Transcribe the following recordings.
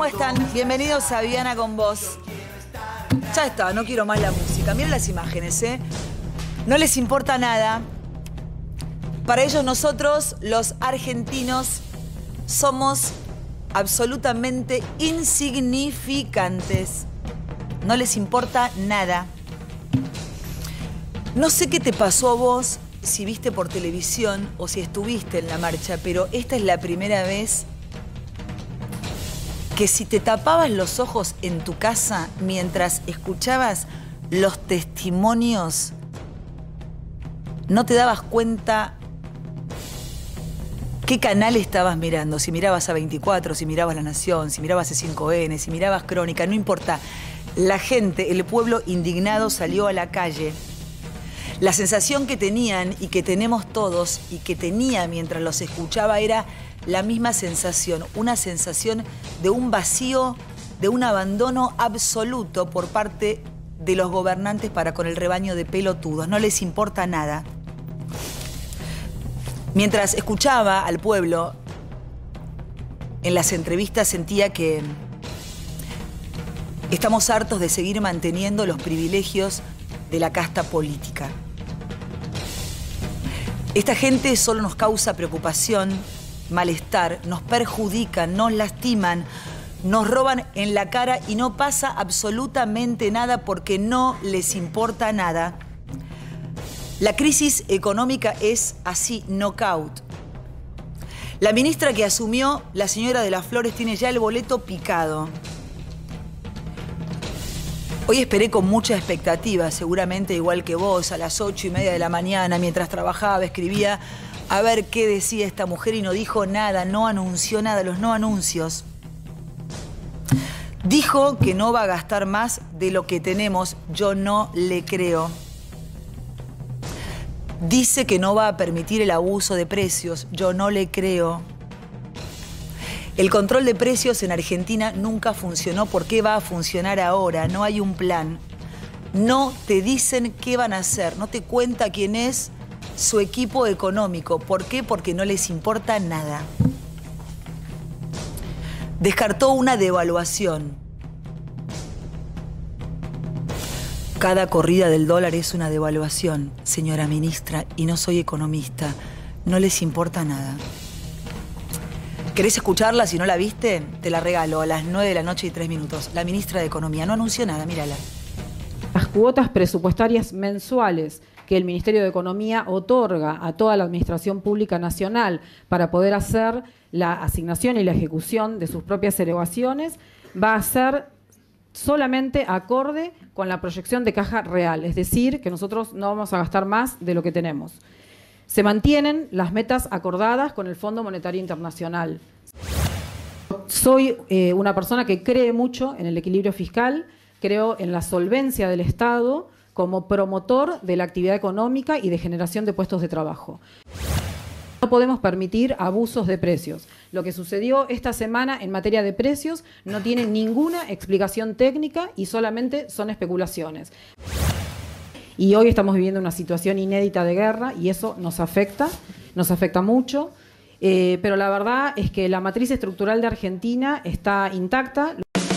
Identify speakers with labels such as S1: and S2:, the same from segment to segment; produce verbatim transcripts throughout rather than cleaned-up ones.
S1: ¿cómo están? Bienvenidos a Viviana con Vos. Ya está, no quiero más la música. Miren las imágenes, ¿eh? No les importa nada. Para ellos nosotros, los argentinos, somos absolutamente insignificantes. No les importa nada. No sé qué te pasó a vos, si viste por televisión o si estuviste en la marcha, pero esta es la primera vez que si te tapabas los ojos en tu casa mientras escuchabas los testimonios, no te dabas cuenta qué canal estabas mirando. Si mirabas A veinticuatro, si mirabas La Nación, si mirabas C cinco N, si mirabas Crónica, no importa. La gente, el pueblo indignado salió a la calle. La sensación que tenían y que tenemos todos y que tenía mientras los escuchaba era la misma sensación, una sensación de un vacío, de un abandono absoluto por parte de los gobernantes para con el rebaño de pelotudos. No les importa nada. Mientras escuchaba al pueblo, en las entrevistas sentía que estamos hartos de seguir manteniendo los privilegios de la casta política. Esta gente solo nos causa preocupación, malestar, nos perjudican, nos lastiman, nos roban en la cara y no pasa absolutamente nada porque no les importa nada. La crisis económica es así, knockout. La ministra que asumió, la señora de las Flores, tiene ya el boleto picado. Hoy esperé con mucha expectativa, seguramente igual que vos, a las ocho y media de la mañana, mientras trabajaba, escribía, a ver qué decía esta mujer y no dijo nada, no anunció nada, los no anuncios. Dijo que no va a gastar más de lo que tenemos, yo no le creo. Dice que no va a permitir el abuso de precios, yo no le creo. El control de precios en Argentina nunca funcionó. ¿Por qué va a funcionar ahora? No hay un plan. No te dicen qué van a hacer. No te cuenta quién es su equipo económico. ¿Por qué? Porque no les importa nada. Descartó una devaluación. Cada corrida del dólar es una devaluación, señora ministra, y no soy economista. No les importa nada. ¿Querés escucharla? Si no la viste, te la regalo a las nueve de la noche y tres minutos. La ministra de Economía no anunció nada, mírala.
S2: Las cuotas presupuestarias mensuales que el Ministerio de Economía otorga a toda la Administración Pública Nacional para poder hacer la asignación y la ejecución de sus propias erogaciones va a ser solamente acorde con la proyección de caja real, es decir, que nosotros no vamos a gastar más de lo que tenemos. Se mantienen las metas acordadas con el Fondo Monetario Internacional. Soy eh, una persona que cree mucho en el equilibrio fiscal, creo en la solvencia del Estado como promotor de la actividad económica y de generación de puestos de trabajo. No podemos permitir abusos de precios. Lo que sucedió esta semana en materia de precios no tiene ninguna explicación técnica y solamente son especulaciones. Y hoy estamos viviendo una situación inédita de guerra y eso nos afecta, nos afecta mucho. Eh, pero la verdad es que la matriz estructural de Argentina está intacta.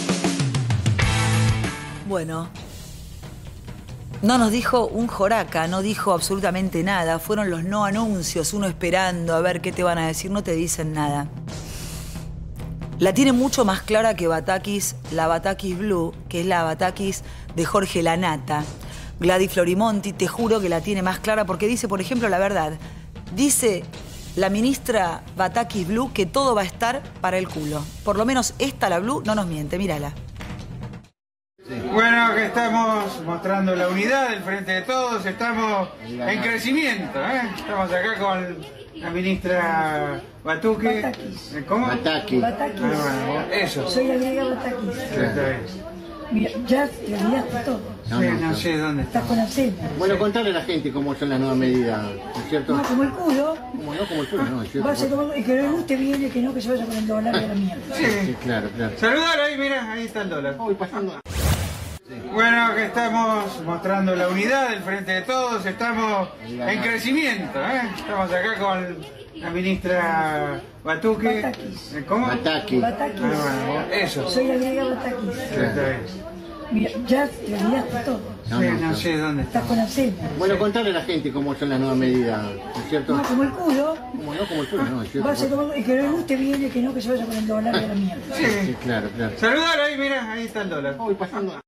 S1: Bueno, no nos dijo un joraca, no dijo absolutamente nada. Fueron los no anuncios, uno esperando a ver qué te van a decir, no te dicen nada. La tiene mucho más clara que Batakis, la Batakis Blue, que es la Batakis de Jorge Lanata. Gladys Florimonti, te juro que la tiene más clara porque dice, por ejemplo, la verdad. Dice la ministra Batakis Blue que todo va a estar para el culo. Por lo menos esta, la Blue, no nos miente, mírala.
S3: Bueno, que estamos mostrando la unidad del Frente de Todos, estamos en crecimiento, ¿eh? Estamos acá con la ministra Batuque.
S4: Batakis.
S3: ¿Cómo?
S4: Batakis.
S3: Batakis. Ah, bueno, eso.
S4: Soy la griega Batakis.
S3: Exactamente.
S4: Mira, ya te olvidaste todo.
S3: No, sí, no sé dónde está.
S4: Estás con acento.
S5: Bueno, contarle a la gente cómo son las nuevas medidas, ¿no es cierto?
S4: No, como el culo.
S5: Como no, como el culo, no, es cierto.
S4: Vas a tomar, y que le guste bien y que no, que se vaya con el dólar de la mierda.
S3: Sí.
S5: Sí, claro, claro.
S3: Saludar ahí, mira, ahí está el dólar.
S5: Uy, pasando.
S3: Bueno, que estamos mostrando la unidad del Frente de Todos, estamos en crecimiento, ¿eh? Estamos acá con la ministra Batuque.
S4: Batakis.
S3: ¿Cómo?
S5: Bataki.
S4: Batakis.
S3: Ah, bueno, eso.
S4: Soy la griega Batakis.
S3: Exactamente.
S4: Mira, ya te olvidaste todo.
S5: No,
S3: Sí,
S5: no,
S3: no sé dónde
S4: Estás
S3: está.
S4: con Alzheimer.
S5: Bueno, contarle a la gente cómo son las nuevas medidas, ¿no es cierto?
S4: No, como el culo.
S5: Como no, como el culo, ¿no? ¿Es cierto?
S4: Vas a tomar, y que le guste bien y que no que se vaya con el dólar de la mierda.
S5: Sí,
S3: Sí.
S5: claro, claro.
S3: Saludar ahí, mira, ahí está el dólar.
S5: Voy pasando.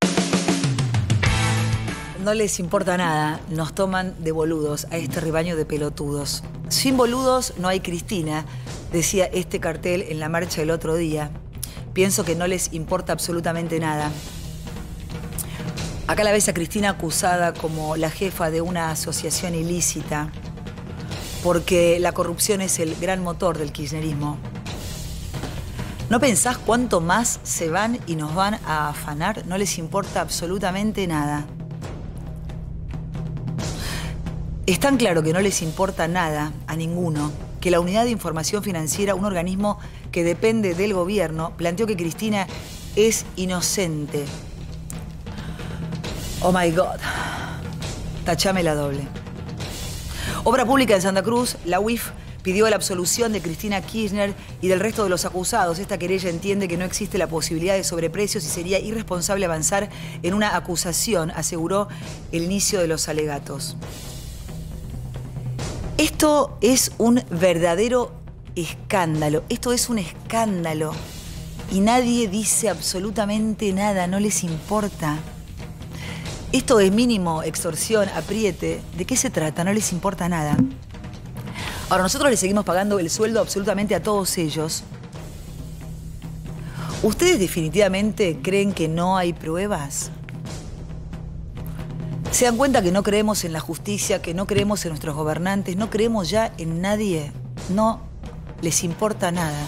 S1: No les importa nada, nos toman de boludos a este rebaño de pelotudos. Sin boludos no hay Cristina, decía este cartel en la marcha el otro día. Pienso que no les importa absolutamente nada. Acá la ves a Cristina acusada como la jefa de una asociación ilícita, porque la corrupción es el gran motor del kirchnerismo. ¿No pensás cuánto más se van y nos van a afanar? No les importa absolutamente nada. Es tan claro que no les importa nada a ninguno que la Unidad de Información Financiera, un organismo que depende del gobierno, planteó que Cristina es inocente. Oh my God. Tachame la doble. Obra Pública en Santa Cruz, la U I F pidió la absolución de Cristina Kirchner y del resto de los acusados. Esta querella entiende que no existe la posibilidad de sobreprecios y sería irresponsable avanzar en una acusación, aseguró el inicio de los alegatos. Esto es un verdadero escándalo. Esto es un escándalo. Y nadie dice absolutamente nada, no les importa. Esto es mínimo extorsión, apriete. ¿De qué se trata? No les importa nada. Ahora, nosotros les seguimos pagando el sueldo absolutamente a todos ellos. ¿Ustedes definitivamente creen que no hay pruebas? ¿Se dan cuenta que no creemos en la justicia, que no creemos en nuestros gobernantes, no creemos ya en nadie? No les importa nada.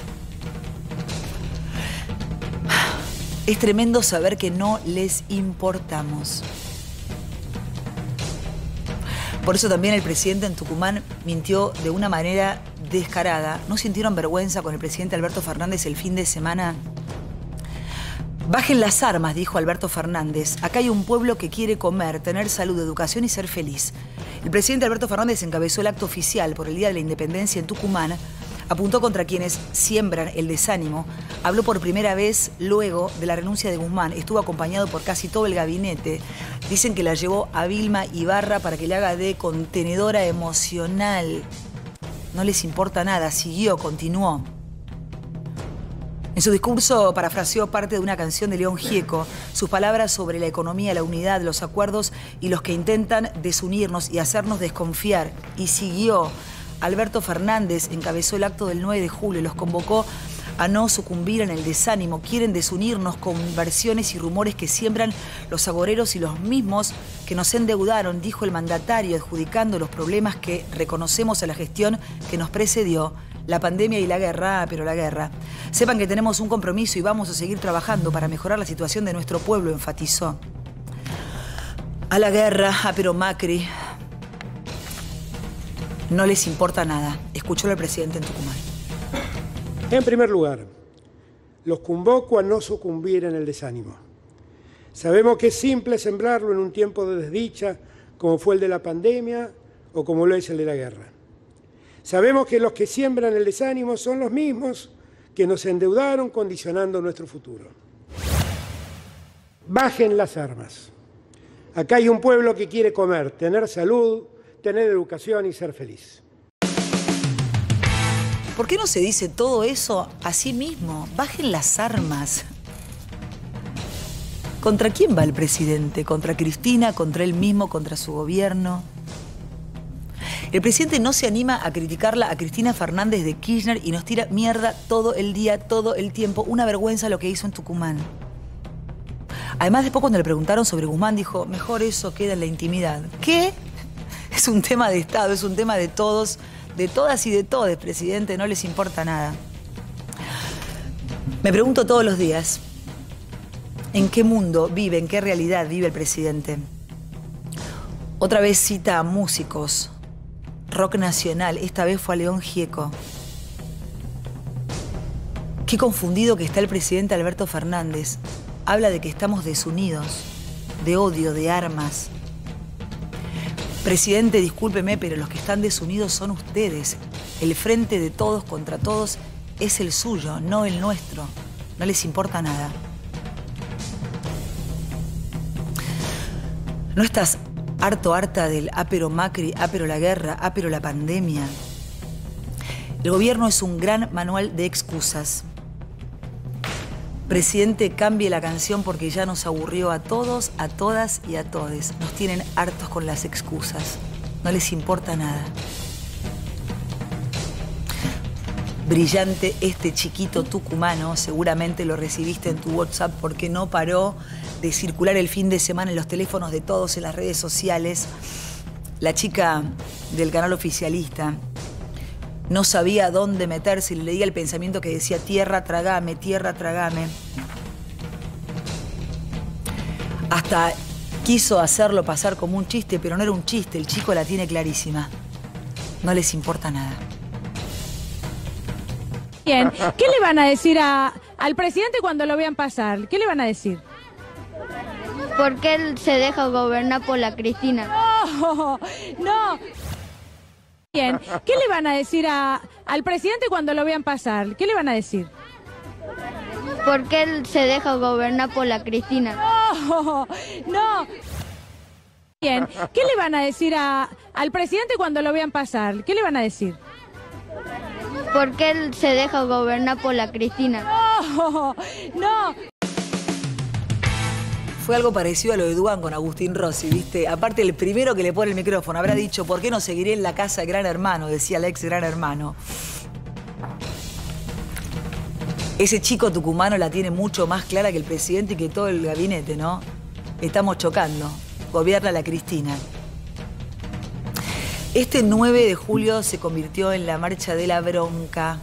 S1: Es tremendo saber que no les importamos. Por eso también el presidente en Tucumán mintió de una manera descarada. ¿No sintieron vergüenza con el presidente Alberto Fernández el fin de semana? Bajen las armas, dijo Alberto Fernández. Acá hay un pueblo que quiere comer, tener salud, educación y ser feliz. El presidente Alberto Fernández encabezó el acto oficial por el Día de la Independencia en Tucumán. Apuntó contra quienes siembran el desánimo. Habló por primera vez luego de la renuncia de Guzmán. Estuvo acompañado por casi todo el gabinete. Dicen que la llevó a Vilma Ibarra para que le haga de contenedora emocional. No les importa nada. Siguió, continuó. En su discurso parafraseó parte de una canción de León Gieco, sus palabras sobre la economía, la unidad, los acuerdos y los que intentan desunirnos y hacernos desconfiar. Y siguió. Alberto Fernández encabezó el acto del nueve de julio y los convocó a no sucumbir en el desánimo. Quieren desunirnos con versiones y rumores que siembran los agoreros y los mismos que nos endeudaron, dijo el mandatario, adjudicando los problemas que reconocemos a la gestión que nos precedió, la pandemia y la guerra, ah, pero la guerra. Sepan que tenemos un compromiso y vamos a seguir trabajando para mejorar la situación de nuestro pueblo, enfatizó. A la guerra, ah, pero Macri. No les importa nada. Escuchó al presidente en Tucumán.
S6: En primer lugar, los convoco a no sucumbir en el desánimo. Sabemos que es simple sembrarlo en un tiempo de desdicha, como fue el de la pandemia o como lo es el de la guerra. Sabemos que los que siembran el desánimo son los mismos que nos endeudaron condicionando nuestro futuro. Bajen las armas. Acá hay un pueblo que quiere comer, tener salud, tener educación y ser feliz.
S1: ¿Por qué no se dice todo eso a sí mismo? Bajen las armas. ¿Contra quién va el presidente? ¿Contra Cristina? ¿Contra él mismo? ¿Contra su gobierno? El presidente no se anima a criticarla a Cristina Fernández de Kirchner y nos tira mierda todo el día, todo el tiempo. Una vergüenza lo que hizo en Tucumán. Además, después cuando le preguntaron sobre Guzmán, dijo, mejor eso queda en la intimidad. ¿Qué? Es un tema de Estado, es un tema de todos, de todas y de todes, presidente, no les importa nada. Me pregunto todos los días, ¿en qué mundo vive, en qué realidad vive el presidente? Otra vez cita a músicos, rock nacional, esta vez fue a León Gieco. Qué confundido que está el presidente Alberto Fernández. habla de que estamos desunidos, de odio, de armas. Presidente, discúlpeme, pero los que están desunidos son ustedes. El frente de todos contra todos es el suyo, no el nuestro. No les importa nada. ¿No estás harto, harta del ápero Macri, ápero la guerra, ápero la pandemia? El gobierno es un gran manual de excusas. Presidente, cambie la canción porque ya nos aburrió a todos, a todas y a todes. Nos tienen hartos con las excusas. No les importa nada. Brillante este chiquito tucumano, seguramente lo recibiste en tu WhatsApp porque no paró de circular el fin de semana en los teléfonos de todos, en las redes sociales. La chica del canal oficialista no sabía dónde meterse y le leía el pensamiento que decía tierra, tragame, tierra, tragame. Hasta quiso hacerlo pasar como un chiste, pero no era un chiste, el chico la tiene clarísima. No les importa nada.
S7: Bien, ¿qué le van a decir a, al presidente cuando lo vean pasar? ¿Qué le van a decir?
S8: ¿Por qué él se deja gobernar por la Cristina?
S7: No, no. Bien, ¿qué le van a decir a, al presidente cuando lo vean pasar? ¿Qué le van a decir?
S8: ¿Por qué él se deja gobernar por la Cristina?
S7: No, no. Bien, ¿qué le van a decir a, al presidente cuando lo vean pasar? ¿Qué le van a decir?
S8: ¿Por qué él se deja gobernar por la Cristina?
S7: No, no.
S1: Fue algo parecido a lo de Dugan con Agustín Rossi, ¿viste? Aparte, el primero que le pone el micrófono habrá dicho, ¿por qué no seguiré en la casa de Gran Hermano? Decía el ex Gran Hermano. Ese chico tucumano la tiene mucho más clara que el presidente y que todo el gabinete, ¿no? Estamos chocando. Gobierna la Cristina. Este nueve de julio se convirtió en la marcha de la bronca.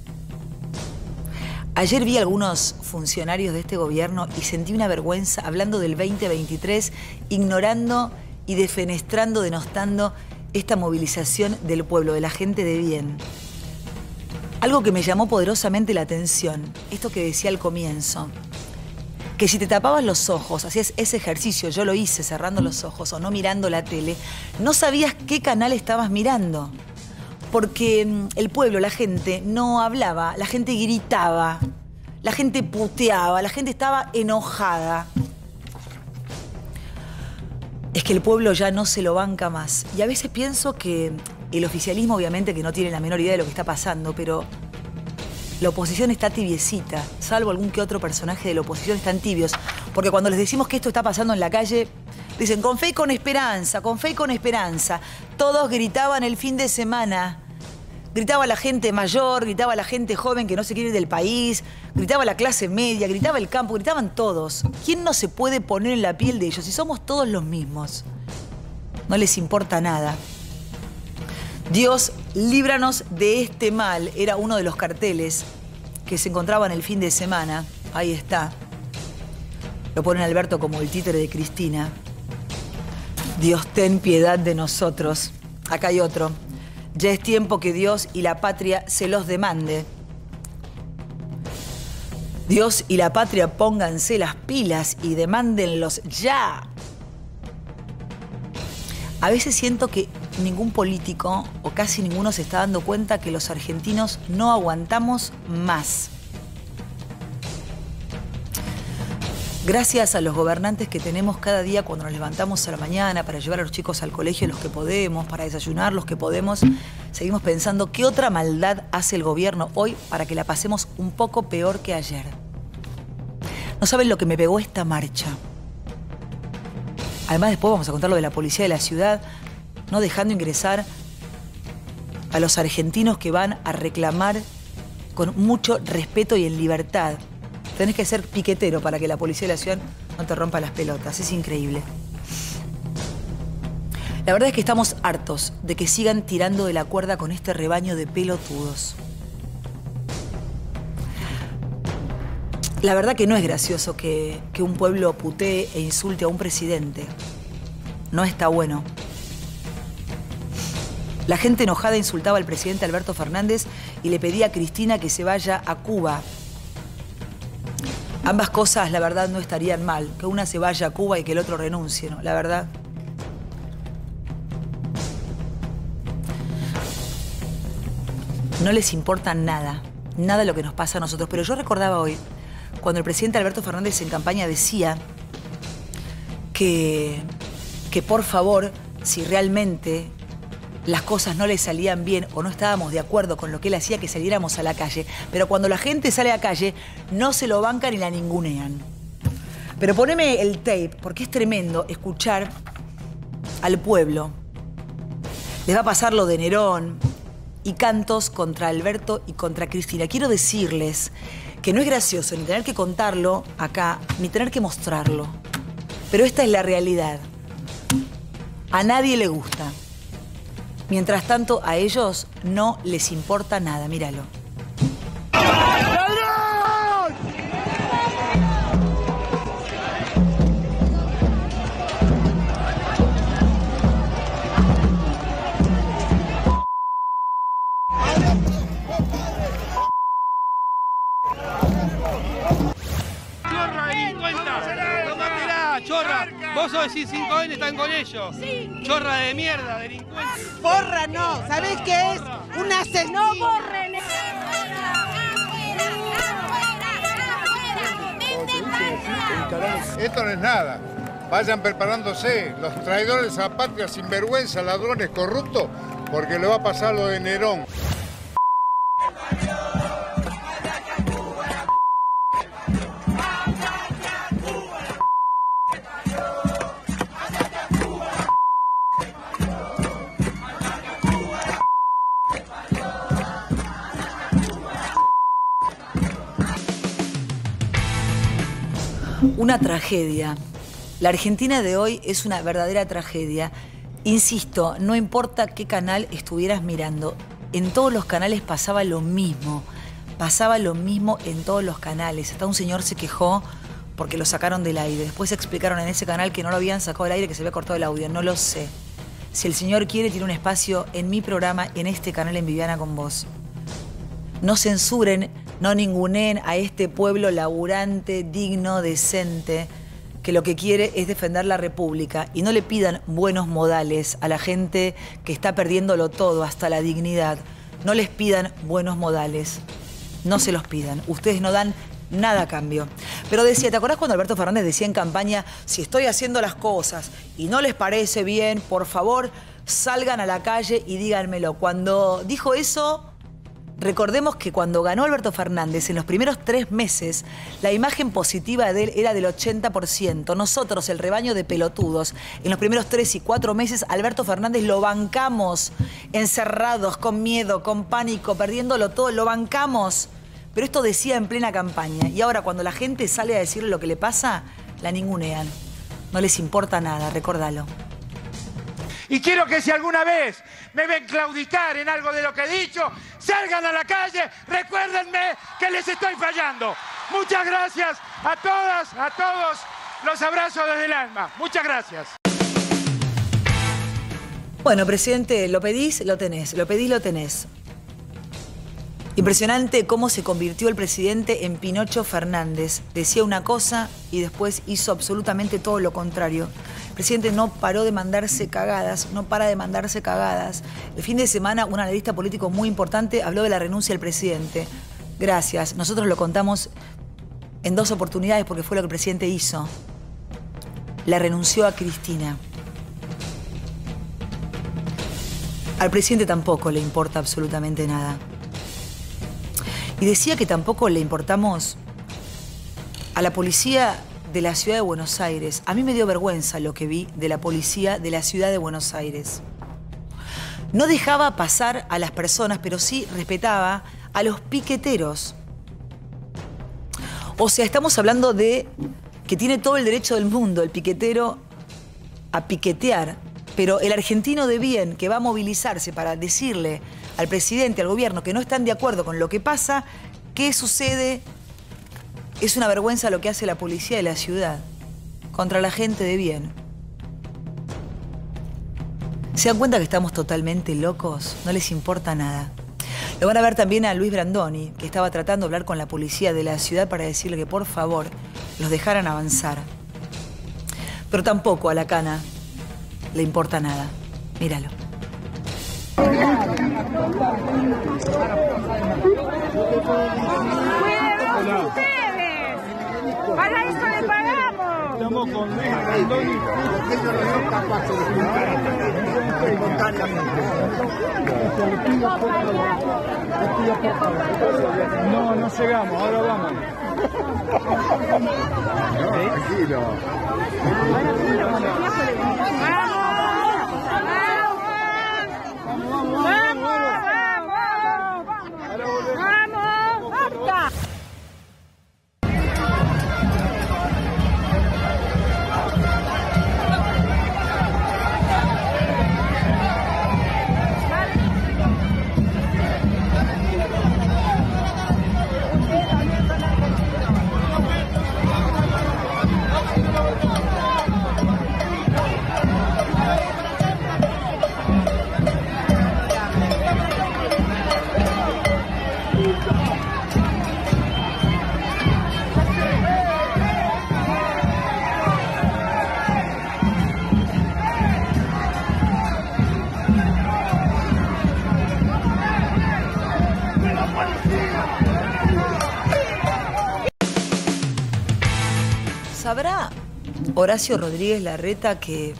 S1: Ayer vi a algunos funcionarios de este gobierno y sentí una vergüenza hablando del veinte veintitrés, ignorando y defenestrando, denostando esta movilización del pueblo, de la gente de bien. Algo que me llamó poderosamente la atención, esto que decía al comienzo, que si te tapabas los ojos, hacías ese ejercicio, yo lo hice cerrando los ojos o no mirando la tele, no sabías qué canal estabas mirando. Porque el pueblo, la gente, no hablaba, la gente gritaba, la gente puteaba, la gente estaba enojada. Es que el pueblo ya no se lo banca más. Y a veces pienso que el oficialismo, obviamente, que no tiene la menor idea de lo que está pasando, pero la oposición está tibiecita, salvo algún que otro personaje de la oposición están tibios. Porque cuando les decimos que esto está pasando en la calle, dicen con fe y con esperanza, con fe y con esperanza. Todos gritaban el fin de semana. Gritaba la gente mayor, gritaba la gente joven que no se quiere ir del país, gritaba la clase media, gritaba el campo, gritaban todos. ¿Quién no se puede poner en la piel de ellos si somos todos los mismos? No les importa nada. Dios, líbranos de este mal, era uno de los carteles que se encontraban el fin de semana. Ahí está. Lo ponen Alberto como el títere de Cristina. Dios, ten piedad de nosotros. Acá hay otro. Ya es tiempo que Dios y la patria se los demande. Dios y la patria pónganse las pilas y demándenlos ya. A veces siento que ningún político o casi ninguno se está dando cuenta que los argentinos no aguantamos más. Gracias a los gobernantes que tenemos cada día cuando nos levantamos a la mañana para llevar a los chicos al colegio los que podemos, para desayunar los que podemos, seguimos pensando qué otra maldad hace el gobierno hoy para que la pasemos un poco peor que ayer. No saben lo que me pegó esta marcha. Además, después vamos a contar lo de la policía de la ciudad, no dejando ingresar a los argentinos que van a reclamar con mucho respeto y en libertad. Tenés que ser piquetero para que la policía de la ciudad no te rompa las pelotas. Es increíble. La verdad es que estamos hartos de que sigan tirando de la cuerda con este rebaño de pelotudos. La verdad que no es gracioso que, que un pueblo putee e insulte a un presidente. No está bueno. La gente enojada insultaba al presidente Alberto Fernández y le pedía a Cristina que se vaya a Cuba. Ambas cosas, la verdad, no estarían mal. Que una se vaya a Cuba y que el otro renuncie, ¿no? La verdad. No les importa nada, nada de lo que nos pasa a nosotros. Pero yo recordaba hoy, cuando el presidente Alberto Fernández en campaña decía que, que por favor, si realmente las cosas no le salían bien o no estábamos de acuerdo con lo que él hacía, que saliéramos a la calle. Pero cuando la gente sale a la calle, no se lo bancan y la ningunean. Pero poneme el tape, porque es tremendo escuchar al pueblo. Les va a pasar lo de Nerón y cantos contra Alberto y contra Cristina. Quiero decirles que no es gracioso ni tener que contarlo acá, ni tener que mostrarlo. Pero esta es la realidad. A nadie le gusta. Mientras tanto, a ellos no les importa nada. Míralo.
S9: Chorra, delincuenta. Tómatela, chorra. Vos sos decir cinco ene, están con ellos.
S7: Sí.
S9: Chorra de mierda, delincuente.
S10: Borra no, ¿sabés qué es? Una asesina.
S7: No borren.
S11: Esto no es nada. Vayan preparándose, los traidores a la patria, sinvergüenza, ladrones, corruptos, porque le va a pasar lo de Nerón.
S1: Una tragedia. La Argentina de hoy es una verdadera tragedia. Insisto, no importa qué canal estuvieras mirando, en todos los canales pasaba lo mismo. Pasaba lo mismo en todos los canales. Hasta un señor se quejó porque lo sacaron del aire. Después explicaron en ese canal que no lo habían sacado del aire, que se había cortado el audio. No lo sé. Si el señor quiere, tiene un espacio en mi programa, en este canal, en Viviana con Vos. No censuren, no ninguneen a este pueblo laburante, digno, decente, que lo que quiere es defender la República. Y no le pidan buenos modales a la gente que está perdiéndolo todo, hasta la dignidad. No les pidan buenos modales. No se los pidan. Ustedes no dan nada a cambio. Pero decía, ¿te acordás cuando Alberto Fernández decía en campaña, si estoy haciendo las cosas y no les parece bien, por favor, salgan a la calle y díganmelo? Cuando dijo eso, recordemos que cuando ganó Alberto Fernández, en los primeros tres meses, la imagen positiva de él era del ochenta por ciento. Nosotros, el rebaño de pelotudos, en los primeros tres y cuatro meses, Alberto Fernández lo bancamos, encerrados, con miedo, con pánico, perdiéndolo todo, lo bancamos. Pero esto decía en plena campaña. Y ahora, cuando la gente sale a decirle lo que le pasa, la ningunean. No les importa nada, recordalo.
S12: Y quiero que si alguna vez me ven claudicar en algo de lo que he dicho, salgan a la calle, recuérdenme que les estoy fallando. Muchas gracias a todas, a todos. Los abrazo desde el alma. Muchas gracias.
S1: Bueno, presidente, lo pedís, lo tenés. Lo pedís, lo tenés. Impresionante cómo se convirtió el presidente en Pinocho Fernández. Decía una cosa y después hizo absolutamente todo lo contrario. El presidente no paró de mandarse cagadas, no para de mandarse cagadas. El fin de semana un analista político muy importante habló de la renuncia del presidente. Gracias. Nosotros lo contamos en dos oportunidades porque fue lo que el presidente hizo. La renunció a Cristina. Al presidente tampoco le importa absolutamente nada. Y decía que tampoco le importamos a la policía de la ciudad de Buenos Aires. A mí me dio vergüenza lo que vi de la policía de la ciudad de Buenos Aires. No dejaba pasar a las personas, pero sí respetaba a los piqueteros. O sea, estamos hablando de que tiene todo el derecho del mundo el piquetero a piquetear, pero el argentino de bien que va a movilizarse para decirle al presidente, al gobierno, que no están de acuerdo con lo que pasa, ¿qué sucede? Es una vergüenza lo que hace la policía de la ciudad contra la gente de bien. ¿Se dan cuenta que estamos totalmente locos? No les importa nada. Lo van a ver también a Luis Brandoni, que estaba tratando de hablar con la policía de la ciudad para decirle que por favor los dejaran avanzar. Pero tampoco a la cana le importa nada. Míralo.
S13: ¡Cuídense ustedes! ¡Para eso le pagamos! Estamos con Luis Brandoni. No, no llegamos, ahora vamos.
S5: Tranquilo.
S1: ¿Sabrá Horacio Rodríguez Larreta que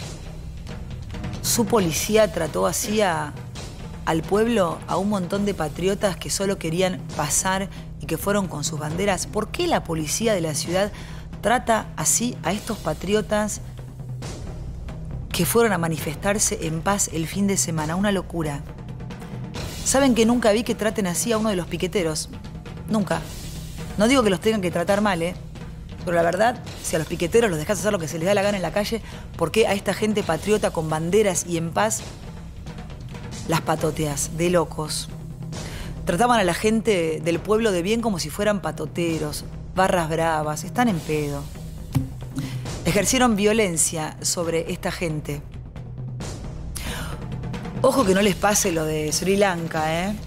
S1: su policía trató así a, al pueblo, a un montón de patriotas que solo querían pasar y que fueron con sus banderas? ¿Por qué la policía de la ciudad trata así a estos patriotas que fueron a manifestarse en paz el fin de semana? Una locura. ¿Saben que nunca vi que traten así a uno de los piqueteros? Nunca. No digo que los tengan que tratar mal, ¿eh? Pero la verdad, si a los piqueteros los dejas hacer lo que se les da la gana en la calle, ¿por qué a esta gente patriota con banderas y en paz las patoteas? De locos. Trataban a la gente del pueblo de bien como si fueran patoteros, barras bravas, están en pedo. Ejercieron violencia sobre esta gente. Ojo que no les pase lo de Sri Lanka, ¿eh?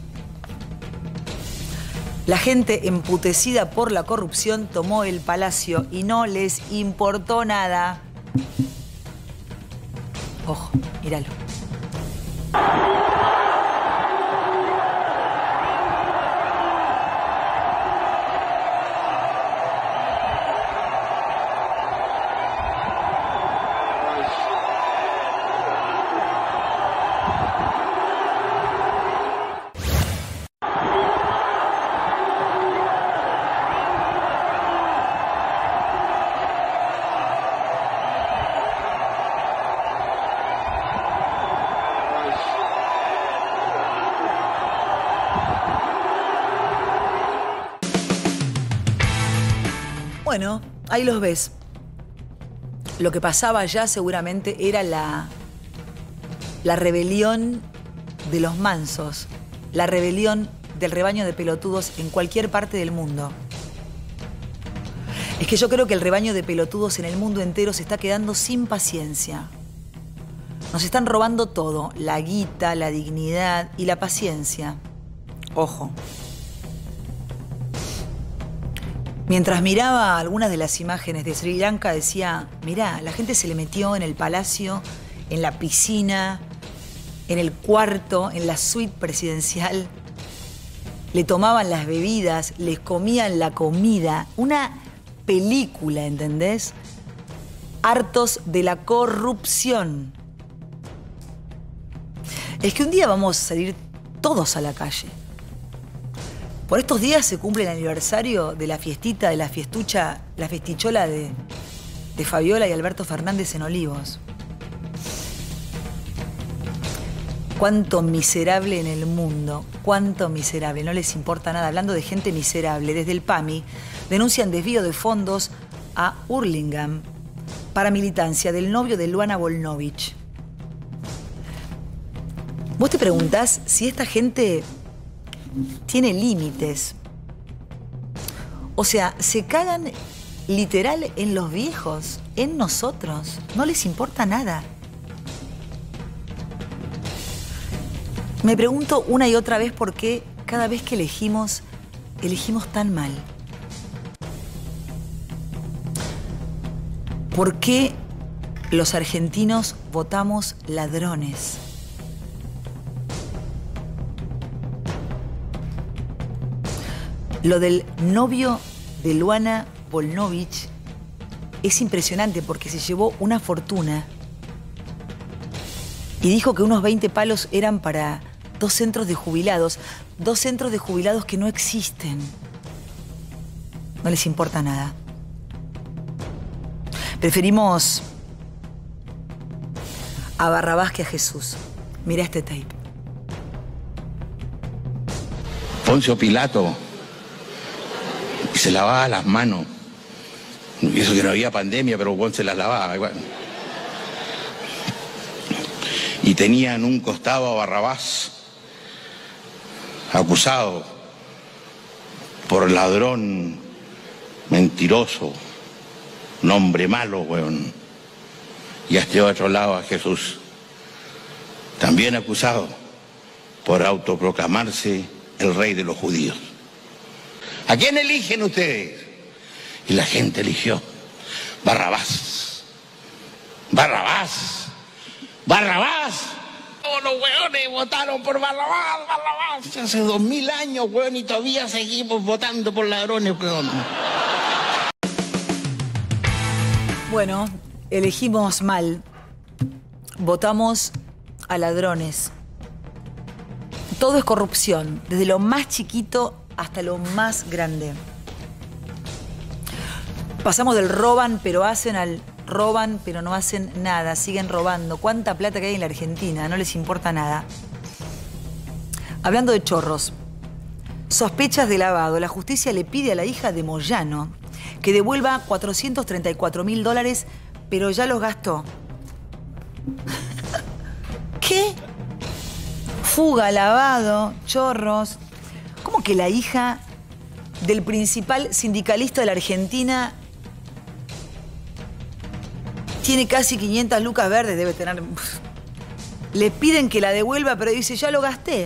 S1: La gente emputecida por la corrupción tomó el palacio y no les importó nada. Ojo, míralo. Bueno, ahí los ves. Lo que pasaba allá seguramente era la, la rebelión de los mansos, la rebelión del rebaño de pelotudos en cualquier parte del mundo. Es que yo creo que el rebaño de pelotudos en el mundo entero se está quedando sin paciencia. Nos están robando todo, la guita, la dignidad y la paciencia. Ojo. Mientras miraba algunas de las imágenes de Sri Lanka, decía, mirá, la gente se le metió en el palacio, en la piscina, en el cuarto, en la suite presidencial. Le tomaban las bebidas, les comían la comida. Una película, ¿entendés? Hartos de la corrupción. Es que un día vamos a salir todos a la calle. Por estos días se cumple el aniversario de la fiestita, de la fiestucha, la festichola de, de Fabiola y Alberto Fernández en Olivos. Cuánto miserable en el mundo, cuánto miserable, no les importa nada. Hablando de gente miserable, desde el P A M I denuncian desvío de fondos a Hurlingham para militancia del novio de Luana Volnovich. Vos te preguntás si esta gente tiene límites. O sea, se cagan literal en los viejos, en nosotros. No les importa nada. Me pregunto una y otra vez por qué cada vez que elegimos, elegimos tan mal. ¿Por qué los argentinos votamos ladrones? Lo del novio de Luana Polnovich es impresionante porque se llevó una fortuna y dijo que unos veinte palos eran para dos centros de jubilados, dos centros de jubilados que no existen. No les importa nada. Preferimos a Barrabás que a Jesús. Mira este tape.
S14: Poncio Pilato y se lavaba las manos. Y eso que no había pandemia, pero Poncio se las lavaba igual. Y tenían un costado a Barrabás, acusado por ladrón, mentiroso, un hombre malo, weón. Y a este otro lado a Jesús, también acusado por autoproclamarse el rey de los judíos. ¿A quién eligen ustedes? Y la gente eligió Barrabás. Barrabás. Barrabás. Todos los weones votaron por Barrabás, Barrabás. Hace dos mil años, weón, y todavía seguimos votando por ladrones, weón.
S1: Bueno, elegimos mal. Votamos a ladrones. Todo es corrupción, desde lo más chiquito hasta lo más grande. Pasamos del roban pero hacen al roban pero no hacen nada, siguen robando. ¿Cuánta plata que hay en la Argentina? No les importa nada. Hablando de chorros, sospechas de lavado. La justicia le pide a la hija de Moyano que devuelva cuatrocientos treinta y cuatro mil dólares, pero ya los gastó. ¿Qué? Fuga, lavado, chorros. ¿Cómo que la hija del principal sindicalista de la Argentina tiene casi quinientas lucas verdes? Debe tener... Le piden que la devuelva, pero dice, ya lo gasté.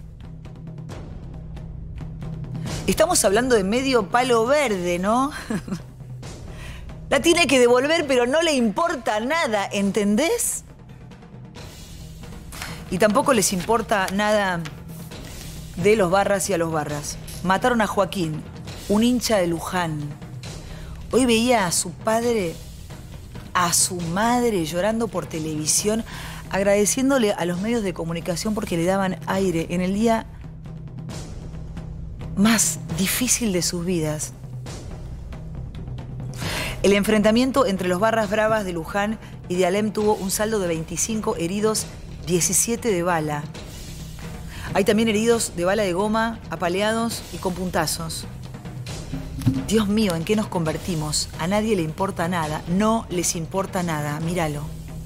S1: Estamos hablando de medio palo verde, ¿no? La tiene que devolver, pero no le importa nada, ¿entendés? Y tampoco les importa nada de los Barras y a los Barras. Mataron a Joaquín, un hincha de Luján. Hoy veía a su padre, a su madre llorando por televisión, agradeciéndole a los medios de comunicación porque le daban aire en el día más difícil de sus vidas. El enfrentamiento entre los Barras Bravas de Luján y de Alem tuvo un saldo de veinticinco heridos, diecisiete de bala. Hay también heridos de bala de goma, apaleados y con puntazos. Dios mío, ¿en qué nos convertimos? A nadie le importa nada, no les importa nada, míralo.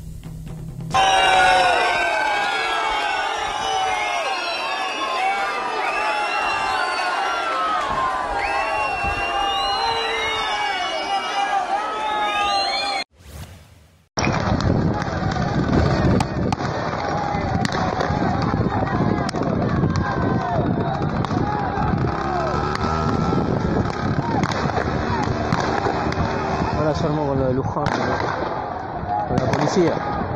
S15: Ahora se armó con lo de Luján, con la policía.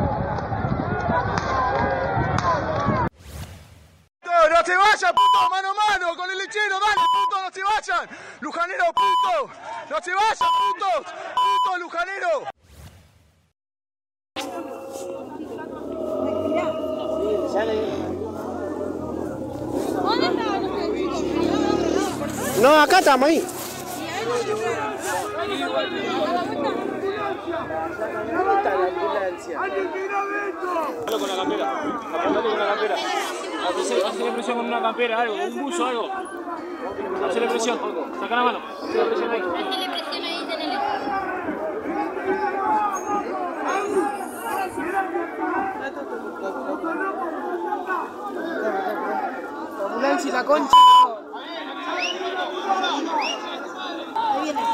S16: ¡No se vayan, puto! ¡Mano a mano con el lechero! ¡Dale, puto! ¡No se vayan! ¡Lujanero, puto! ¡No se vayan, putos! ¡Puto, lujanero!
S15: No, acá estamos ahí.
S17: Hazlo con la campera, apuntale con la campera. Hacele presión con una campera, algo, un buzo, algo. Hacele presión, saca la mano. Hacele presión ahí. Hacele presión ahí, tenele.
S10: La ambulancia y la concha. Ahí viene.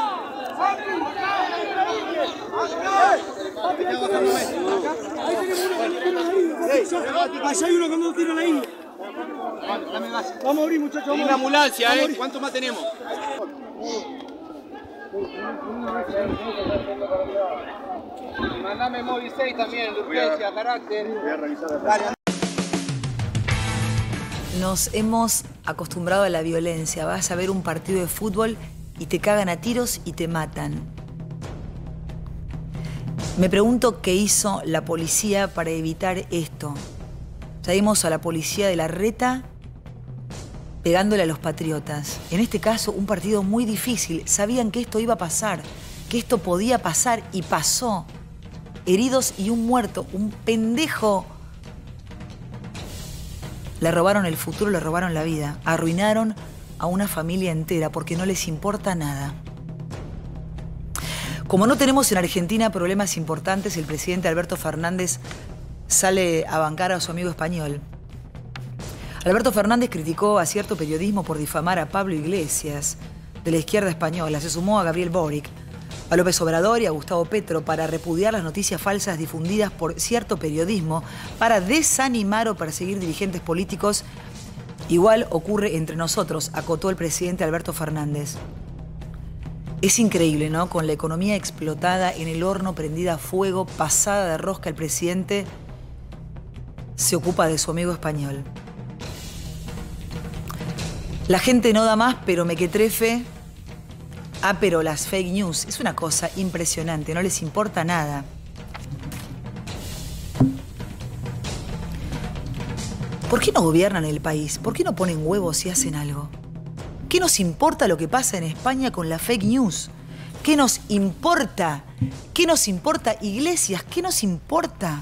S16: Allá hay uno con dos tiros en la India.
S17: Dame gas.
S16: Vamos a abrir, muchachos.
S17: Hay una ambulancia, ¿eh? ¿Cuánto más tenemos?
S9: Mandame móvil seis también, de urgencia, carácter. Voy a revisar. Dale.
S1: Nos hemos acostumbrado a la violencia. Vas a ver un partido de fútbol y te cagan a tiros y te matan. Me pregunto qué hizo la policía para evitar esto. Ya vimos a la policía de Larreta pegándole a los patriotas. En este caso, un partido muy difícil. Sabían que esto iba a pasar, que esto podía pasar y pasó. Heridos y un muerto, un pendejo. Le robaron el futuro, le robaron la vida. Arruinaron a una familia entera porque no les importa nada. Como no tenemos en Argentina problemas importantes, el presidente Alberto Fernández sale a bancar a su amigo español. Alberto Fernández criticó a cierto periodismo por difamar a Pablo Iglesias, de la izquierda española. Se sumó a Gabriel Boric, a López Obrador y a Gustavo Petro para repudiar las noticias falsas difundidas por cierto periodismo para desanimar o perseguir dirigentes políticos. Igual ocurre entre nosotros, acotó el presidente Alberto Fernández. Es increíble, ¿no? Con la economía explotada, en el horno prendida a fuego, pasada de rosca, el presidente se ocupa de su amigo español. La gente no da más, pero mequetrefe. Ah, pero las fake news. Es una cosa impresionante, no les importa nada. ¿Por qué no gobiernan el país? ¿Por qué no ponen huevos y hacen algo? ¿Qué nos importa lo que pasa en España con la fake news? ¿Qué nos importa? ¿Qué nos importa Iglesias? ¿Qué nos importa?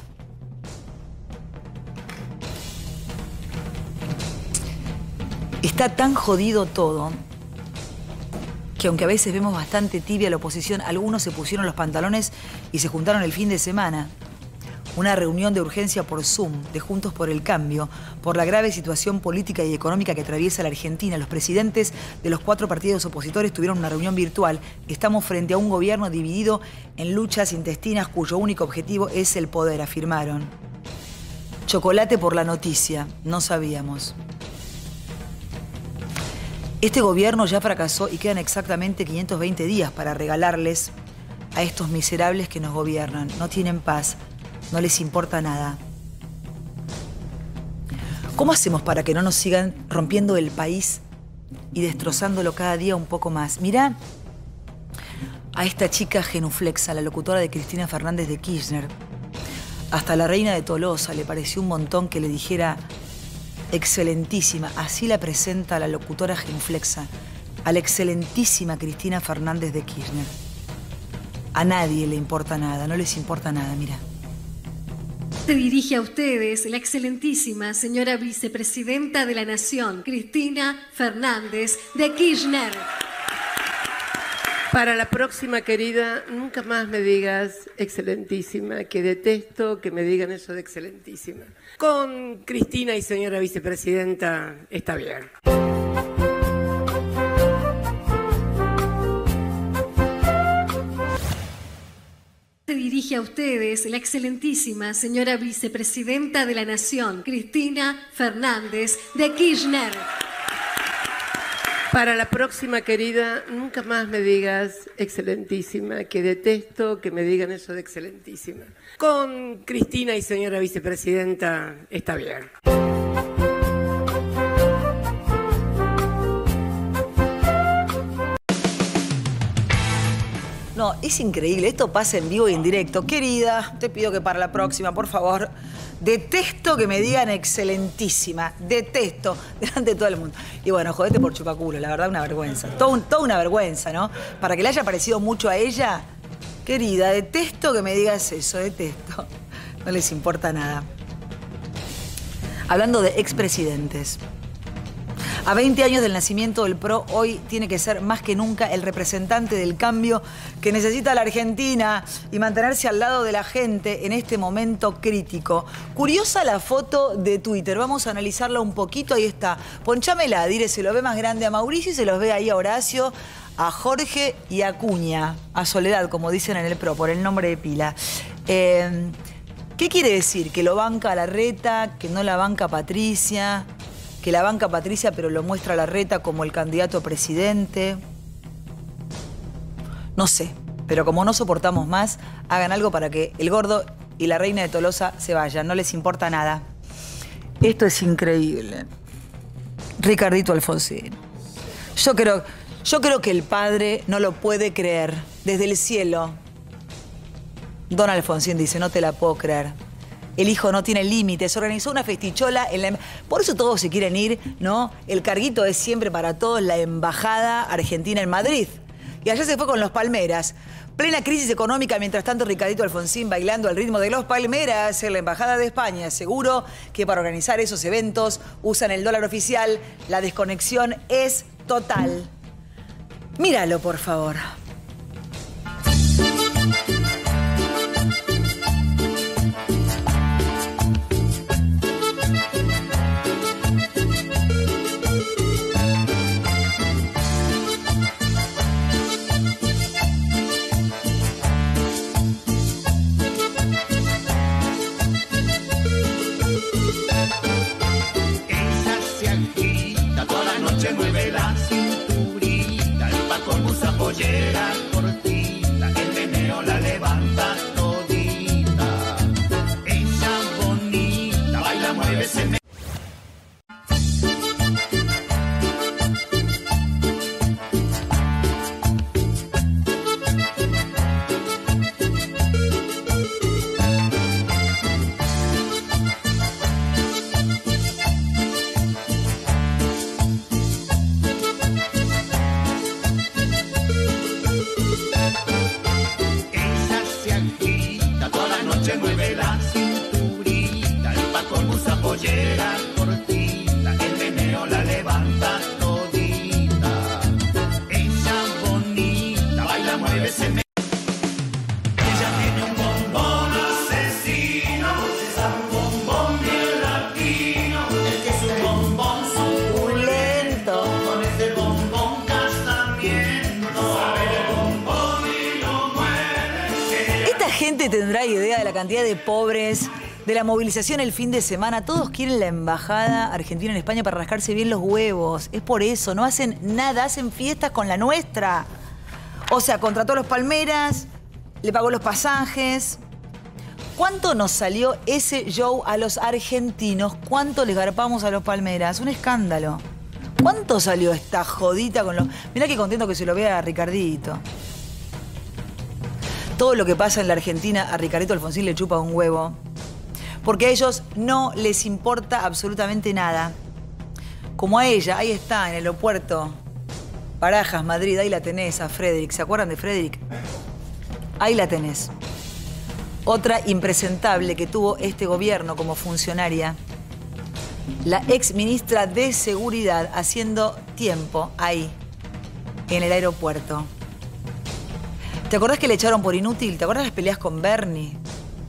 S1: Está tan jodido todo que aunque a veces vemos bastante tibia la oposición, algunos se pusieron los pantalones y se juntaron el fin de semana. Una reunión de urgencia por Zoom, de Juntos por el Cambio, por la grave situación política y económica que atraviesa la Argentina. Los presidentes de los cuatro partidos opositores tuvieron una reunión virtual. Estamos frente a un gobierno dividido en luchas intestinas cuyo único objetivo es el poder, afirmaron. Chocolate por la noticia, no sabíamos. Este gobierno ya fracasó y quedan exactamente quinientos veinte días para regalarles a estos miserables que nos gobiernan. No tienen paz, no les importa nada. ¿Cómo hacemos para que no nos sigan rompiendo el país y destrozándolo cada día un poco más? Mirá a esta chica genuflexa, la locutora de Cristina Fernández de Kirchner. Hasta la reina de Tolosa le pareció un montón que le dijera excelentísima. Así la presenta la locutora genuflexa, a la excelentísima Cristina Fernández de Kirchner. A nadie le importa nada, no les importa nada, mira.
S18: Se dirige a ustedes la excelentísima señora vicepresidenta de la Nación, Cristina Fernández de Kirchner.
S19: Para la próxima, querida, nunca más me digas excelentísima, que detesto que me digan eso de excelentísima. Con Cristina y señora vicepresidenta está bien.
S18: Se dirige a ustedes la excelentísima señora vicepresidenta de la Nación, Cristina Fernández de Kirchner.
S19: Para la próxima, querida, nunca más me digas excelentísima, que detesto que me digan eso de excelentísima. Con Cristina y señora vicepresidenta está bien.
S1: No, es increíble. Esto pasa en vivo y en directo. Querida, te pido que para la próxima, por favor, detesto que me digan excelentísima. Detesto. Delante de todo el mundo. Y bueno, jodete por chupaculo. La verdad, una vergüenza. Todo un, toda una vergüenza, ¿no? Para que le haya parecido mucho a ella. Querida, detesto que me digas eso. Detesto. No les importa nada. Hablando de expresidentes. A veinte años del nacimiento del P R O, hoy tiene que ser más que nunca el representante del cambio que necesita la Argentina y mantenerse al lado de la gente en este momento crítico. Curiosa la foto de Twitter, vamos a analizarla un poquito, ahí está. Ponchámela, Dire, se lo ve más grande a Mauricio y se los ve ahí a Horacio, a Jorge y a Cuña, a Soledad, como dicen en el P R O, por el nombre de pila. Eh, ¿Qué quiere decir? ¿Que lo banca Larreta, que no la banca Patricia? que la banca Patricia, pero lo muestra Larreta como el candidato a presidente. No sé, pero como no soportamos más, hagan algo para que el gordo y la reina de Tolosa se vayan. No les importa nada. Esto es increíble. Ricardito Alfonsín. Yo creo, yo creo que el padre no lo puede creer. Desde el cielo. Don Alfonsín dice, no te la puedo creer. El hijo no tiene límites. Organizó una festichola. En la... Por eso todos se quieren ir, ¿no? El carguito es siempre para todos la embajada argentina en Madrid. Y allá se fue con los Palmeras. Plena crisis económica, mientras tanto Ricardito Alfonsín bailando al ritmo de los Palmeras en la Embajada de España. Seguro que para organizar esos eventos usan el dólar oficial. La desconexión es total. Míralo, por favor.
S20: Mueve la cinturita, el paco usa pollera cortita, el meneo la levanta todita. Ella bonita, baila, mueve, se me... mueve la cinturita, el paco usa pollera cortita, el meneo la levanta todita. Ella bonita, baila, mueve, se me... Ella tiene un bombón asesino, un bombón bien latino, el que es un bombón suculento, con ese bombón casamiento, sabe el bombón y lo mueve.
S1: Esta gente tendrá idea de la cantidad de pobres, de la movilización el fin de semana. Todos quieren la embajada argentina en España para rascarse bien los huevos. Es por eso, no hacen nada, hacen fiestas con la nuestra. O sea, contrató a los Palmeras, le pagó los pasajes. ¿Cuánto nos salió ese show a los argentinos? ¿Cuánto les garpamos a los Palmeras? Un escándalo. ¿Cuánto salió esta jodita con los...? Mirá qué contento que se lo vea a Ricardito. Todo lo que pasa en la Argentina a Ricardito Alfonsín le chupa un huevo. Porque a ellos no les importa absolutamente nada. Como a ella, ahí está, en el aeropuerto. Barajas, Madrid, ahí la tenés, a Frederick. ¿Se acuerdan de Frederick? Ahí la tenés. Otra impresentable que tuvo este gobierno como funcionaria. La ex ministra de Seguridad haciendo tiempo ahí, en el aeropuerto. ¿Te acordás que le echaron por inútil? ¿Te acordás las peleas con Bernie?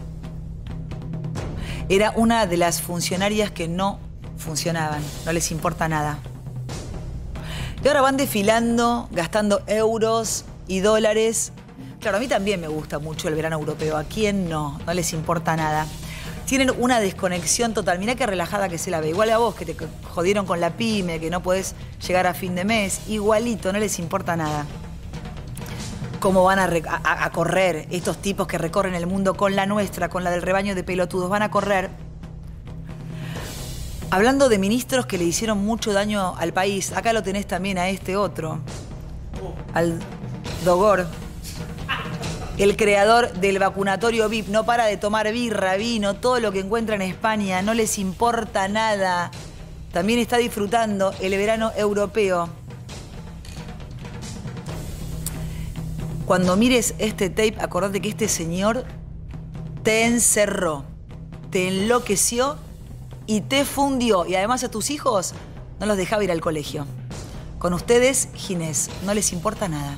S1: Era una de las funcionarias que no funcionaban, no les importa nada. Y ahora van desfilando, gastando euros y dólares. Claro, a mí también me gusta mucho el verano europeo. ¿A quién no? No les importa nada. Tienen una desconexión total. Mirá qué relajada que se la ve. Igual a vos, que te jodieron con la pyme, que no podés llegar a fin de mes. Igualito, no les importa nada. Cómo van a, a, a correr estos tipos que recorren el mundo con la nuestra, con la del rebaño de pelotudos. Van a correr. Hablando de ministros que le hicieron mucho daño al país, acá lo tenés también a este otro, al Dogor, el creador del vacunatorio V I P. No para de tomar birra, vino, todo lo que encuentra en España, no les importa nada. También está disfrutando el verano europeo. Cuando mires este tape, acordate que este señor te encerró, te enloqueció y te fundió. Y además a tus hijos no los dejaba ir al colegio. Con ustedes, Ginés, no les importa nada.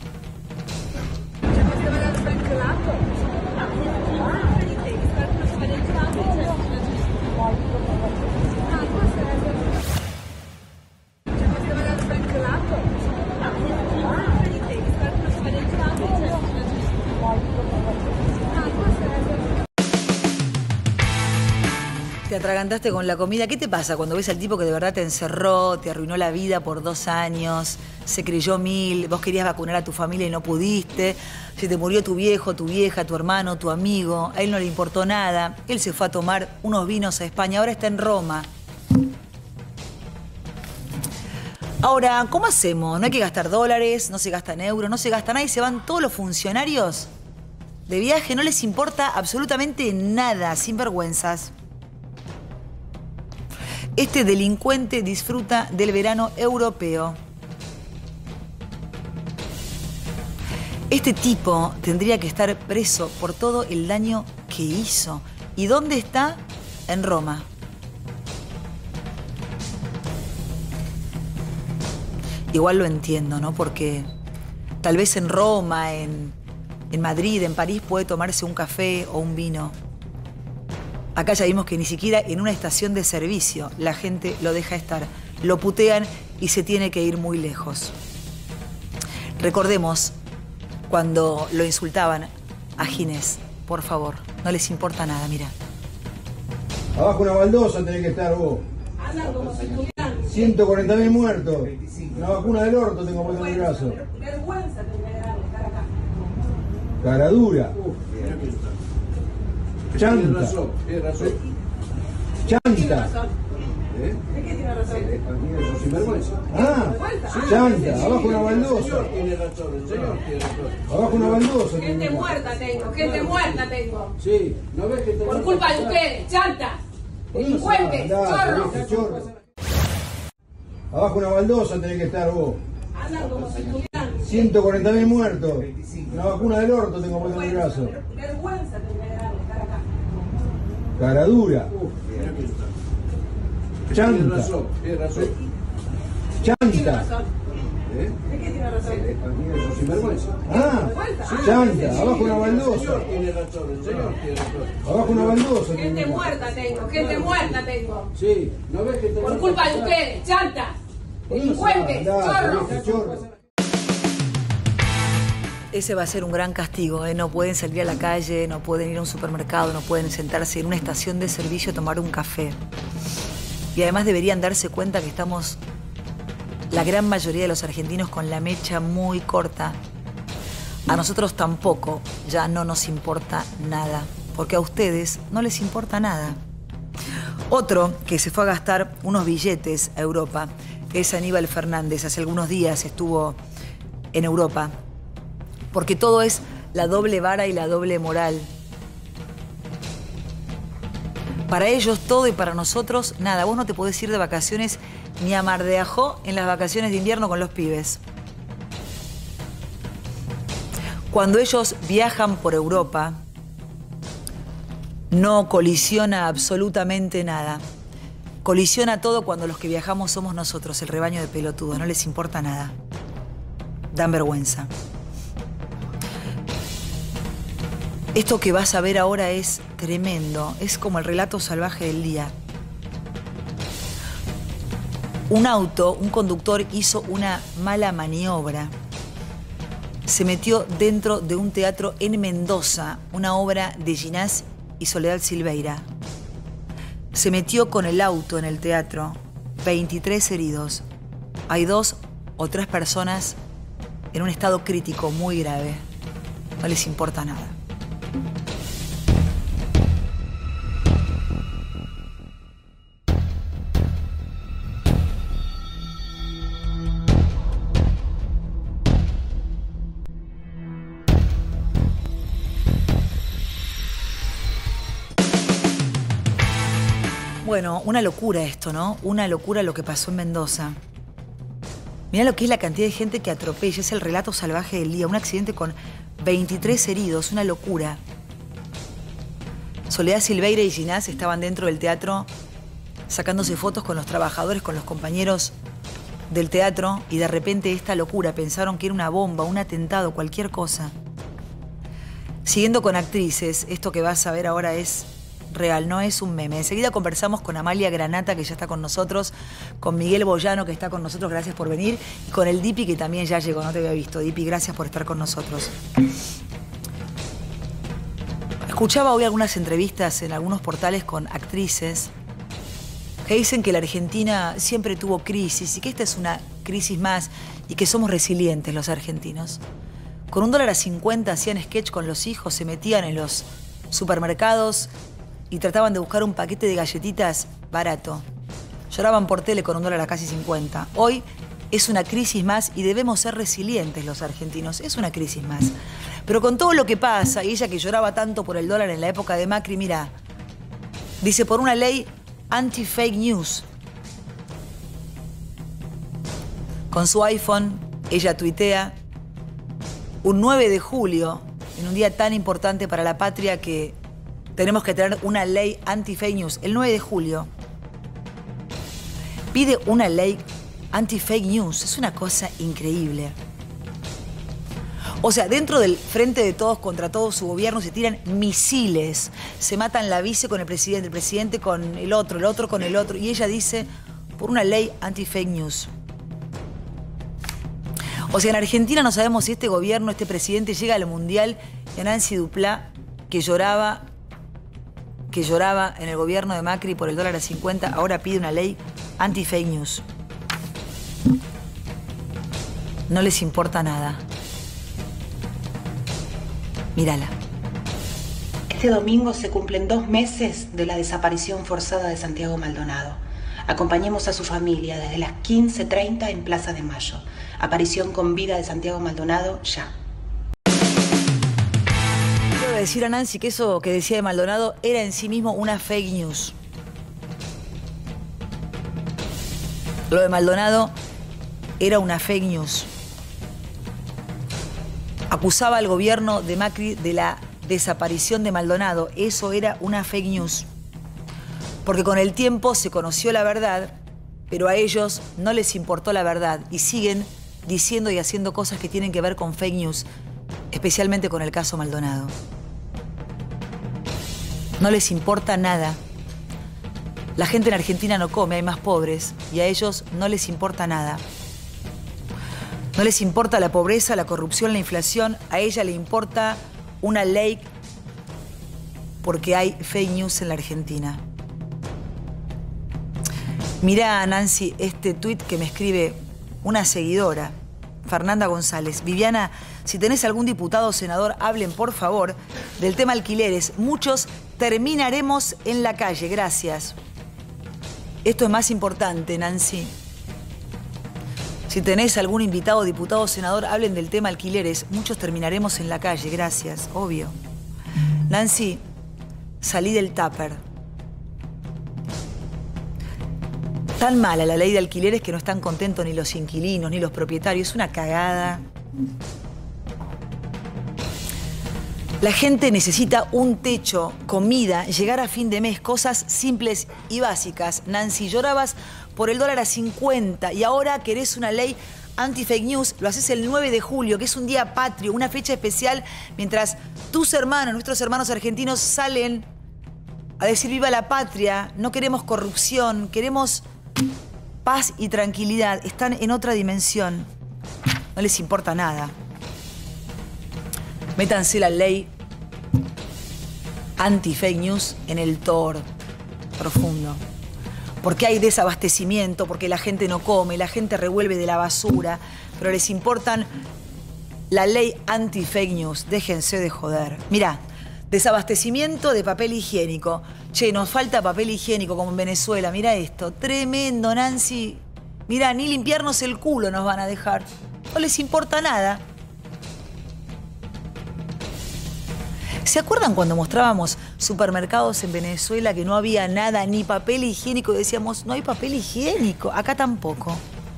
S1: Te atragantaste con la comida. ¿Qué te pasa cuando ves al tipo que de verdad te encerró, te arruinó la vida por dos años, se creyó mil, vos querías vacunar a tu familia y no pudiste, se te murió tu viejo, tu vieja, tu hermano, tu amigo, a él no le importó nada, él se fue a tomar unos vinos a España, ahora está en Roma. Ahora, ¿cómo hacemos? No hay que gastar dólares, no se gastan euros, no se gasta nada y se van todos los funcionarios de viaje, no les importa absolutamente nada, sin vergüenzas. Este delincuente disfruta del verano europeo. Este tipo tendría que estar preso por todo el daño que hizo. ¿Y dónde está? En Roma. Igual lo entiendo, ¿no? Porque tal vez en Roma, en, en Madrid, en París puede tomarse un café o un vino. Acá ya vimos que ni siquiera en una estación de servicio la gente lo deja estar. Lo putean y se tiene que ir muy lejos. Recordemos cuando lo insultaban a Ginés. Por favor, no les importa nada, mira.
S21: Abajo una baldosa tenés que estar vos. ciento cuarenta mil muertos. Una vacuna del orto tengo puesto en el brazo.
S13: Vergüenza te da estar acá.
S21: Cara dura. Chanta.
S22: Tiene razón, tiene razón.
S21: Chanta.
S22: ¿Eh?
S13: ¿De qué tiene razón?
S22: Eso sinvergüenza.
S21: Ah, chanta. Abajo una baldosa.
S22: El señor tiene razón, el señor tiene razón.
S21: Abajo una baldosa.
S13: Gente muerta tengo, gente muerta tengo.
S22: Sí, ¿no ves que te
S13: Por culpa de ustedes, chanta. Delincuentes, chorros.
S21: Abajo una baldosa tenés que estar vos.
S13: Andan como si estuvieran.
S21: ciento cuarenta mil muertos. Una vacuna del orto tengo puesto en el brazo.
S13: Vergüenza te da estar acá.
S21: Cara dura. Chanta.
S22: Tiene razón, tiene razón.
S21: Chanta.
S22: ¿Eh?
S13: ¿De qué tiene razón?
S22: Eso sinvergüenza.
S21: Ah, chanta. Abajo una
S22: El
S21: baldosa.
S22: señor tiene razón, el señor tiene razón.
S21: Abajo una baldosa.
S13: Gente muerta tengo, gente muerta tengo.
S22: Sí, ¿no ves que te
S13: Por culpa de ustedes, chanta. Delincuentes, chorros.
S1: Ese va a ser un gran castigo, ¿eh? No pueden salir a la calle, no pueden ir a un supermercado, no pueden sentarse en una estación de servicio a tomar un café. Y además deberían darse cuenta que estamos, la gran mayoría de los argentinos, con la mecha muy corta. A nosotros tampoco ya no nos importa nada, porque a ustedes no les importa nada. Otro que se fue a gastar unos billetes a Europa es Aníbal Fernández. Hace algunos días estuvo en Europa. Porque todo es la doble vara y la doble moral. Para ellos todo y para nosotros nada. Vos no te podés ir de vacaciones ni a Mar de Ajó en las vacaciones de invierno con los pibes. Cuando ellos viajan por Europa, no colisiona absolutamente nada. Colisiona todo cuando los que viajamos somos nosotros, el rebaño de pelotudos. No les importa nada. Dan vergüenza. Esto que vas a ver ahora es tremendo. Es como el relato salvaje del día. Un auto, un conductor hizo una mala maniobra. Se metió dentro de un teatro en Mendoza, una obra de Ginás y Soledad Silveira. Se metió con el auto en el teatro. veintitrés heridos. Hay dos o tres personas en un estado crítico muy grave. No les importa nada. Bueno, una locura esto, ¿no? Una locura lo que pasó en Mendoza. Mirá lo que es la cantidad de gente que atropella. Es el relato salvaje del día. Un accidente con veintitrés heridos. Una locura. Soledad Silveira y Ginás estaban dentro del teatro sacándose fotos con los trabajadores, con los compañeros del teatro. Y de repente esta locura. Pensaron que era una bomba, un atentado, cualquier cosa. Siguiendo con actrices, esto que vas a ver ahora es real, no es un meme. Enseguida conversamos con Amalia Granata, que ya está con nosotros, con Miguel Boyano, que está con nosotros, gracias por venir, y con el Dipi, que también ya llegó, no te había visto. Dipi, gracias por estar con nosotros. Escuchaba hoy algunas entrevistas en algunos portales con actrices que dicen que la Argentina siempre tuvo crisis y que esta es una crisis más y que somos resilientes los argentinos. Con un dólar a cincuenta hacían sketch con los hijos, se metían en los supermercados y trataban de buscar un paquete de galletitas barato. Lloraban por tele con un dólar a casi cincuenta. Hoy es una crisis más y debemos ser resilientes los argentinos. Es una crisis más. Pero con todo lo que pasa, y ella que lloraba tanto por el dólar en la época de Macri, mira, dice por una ley anti-fake news. Con su iPhone, ella tuitea un nueve de julio, en un día tan importante para la patria que tenemos que tener una ley anti-fake news. El nueve de julio pide una ley anti-fake news. Es una cosa increíble. O sea, dentro del frente de todos contra todo su gobierno se tiran misiles. Se matan la vice con el presidente, el presidente con el otro, el otro con el otro. Y ella dice, por una ley anti-fake news. O sea, en Argentina no sabemos si este gobierno, este presidente llega al Mundial y a Nancy Duplá, que lloraba, que lloraba en el gobierno de Macri por el dólar a cincuenta, ahora pide una ley anti-fake news. No les importa nada. Mírala.
S2: Este domingo se cumplen dos meses de la desaparición forzada de Santiago Maldonado. Acompañemos a su familia desde las quince treinta en Plaza de Mayo. Aparición con vida de Santiago Maldonado ya.
S1: Quiero decir a Nancy que eso que decía de Maldonado era en sí mismo una fake news. Lo de Maldonado era una fake news. Acusaba al gobierno de Macri de la desaparición de Maldonado. Eso era una fake news. Porque con el tiempo se conoció la verdad, pero a ellos no les importó la verdad y siguen diciendo y haciendo cosas que tienen que ver con fake news, especialmente con el caso Maldonado. No les importa nada. La gente en Argentina no come, hay más pobres, y a ellos no les importa nada. No les importa la pobreza, la corrupción, la inflación, a ella le importa una ley porque hay fake news en la Argentina. Mirá, Nancy, este tuit que me escribe una seguidora, Fernanda González. Viviana, si tenés algún diputado o senador, hablen, por favor, del tema alquileres. Muchos terminaremos en la calle. Gracias. Esto es más importante, Nancy. Si tenés algún invitado, diputado o senador, hablen del tema alquileres. Muchos terminaremos en la calle. Gracias, obvio. Nancy, salí del tupper. Tan mala la ley de alquileres que no están contentos ni los inquilinos ni los propietarios. Es una cagada. La gente necesita un techo, comida, llegar a fin de mes, cosas simples y básicas. Nancy, llorabas por el dólar a cincuenta y ahora querés una ley anti-fake news. Lo haces el nueve de julio, que es un día patrio, una fecha especial, mientras tus hermanos, nuestros hermanos argentinos, salen a decir viva la patria, no queremos corrupción, queremos paz y tranquilidad. Están en otra dimensión. No les importa nada. Métanse la ley anti-fake news en el tor profundo. Porque hay desabastecimiento, porque la gente no come, la gente revuelve de la basura, pero les importan la ley anti-fake news. Déjense de joder. Mirá, desabastecimiento de papel higiénico. Che, nos falta papel higiénico como en Venezuela. Mirá esto. Tremendo, Nancy. Mirá, ni limpiarnos el culo nos van a dejar. No les importa nada. ¿Se acuerdan cuando mostrábamos supermercados en Venezuela que no había nada, ni papel higiénico? Decíamos, no hay papel higiénico. Acá tampoco.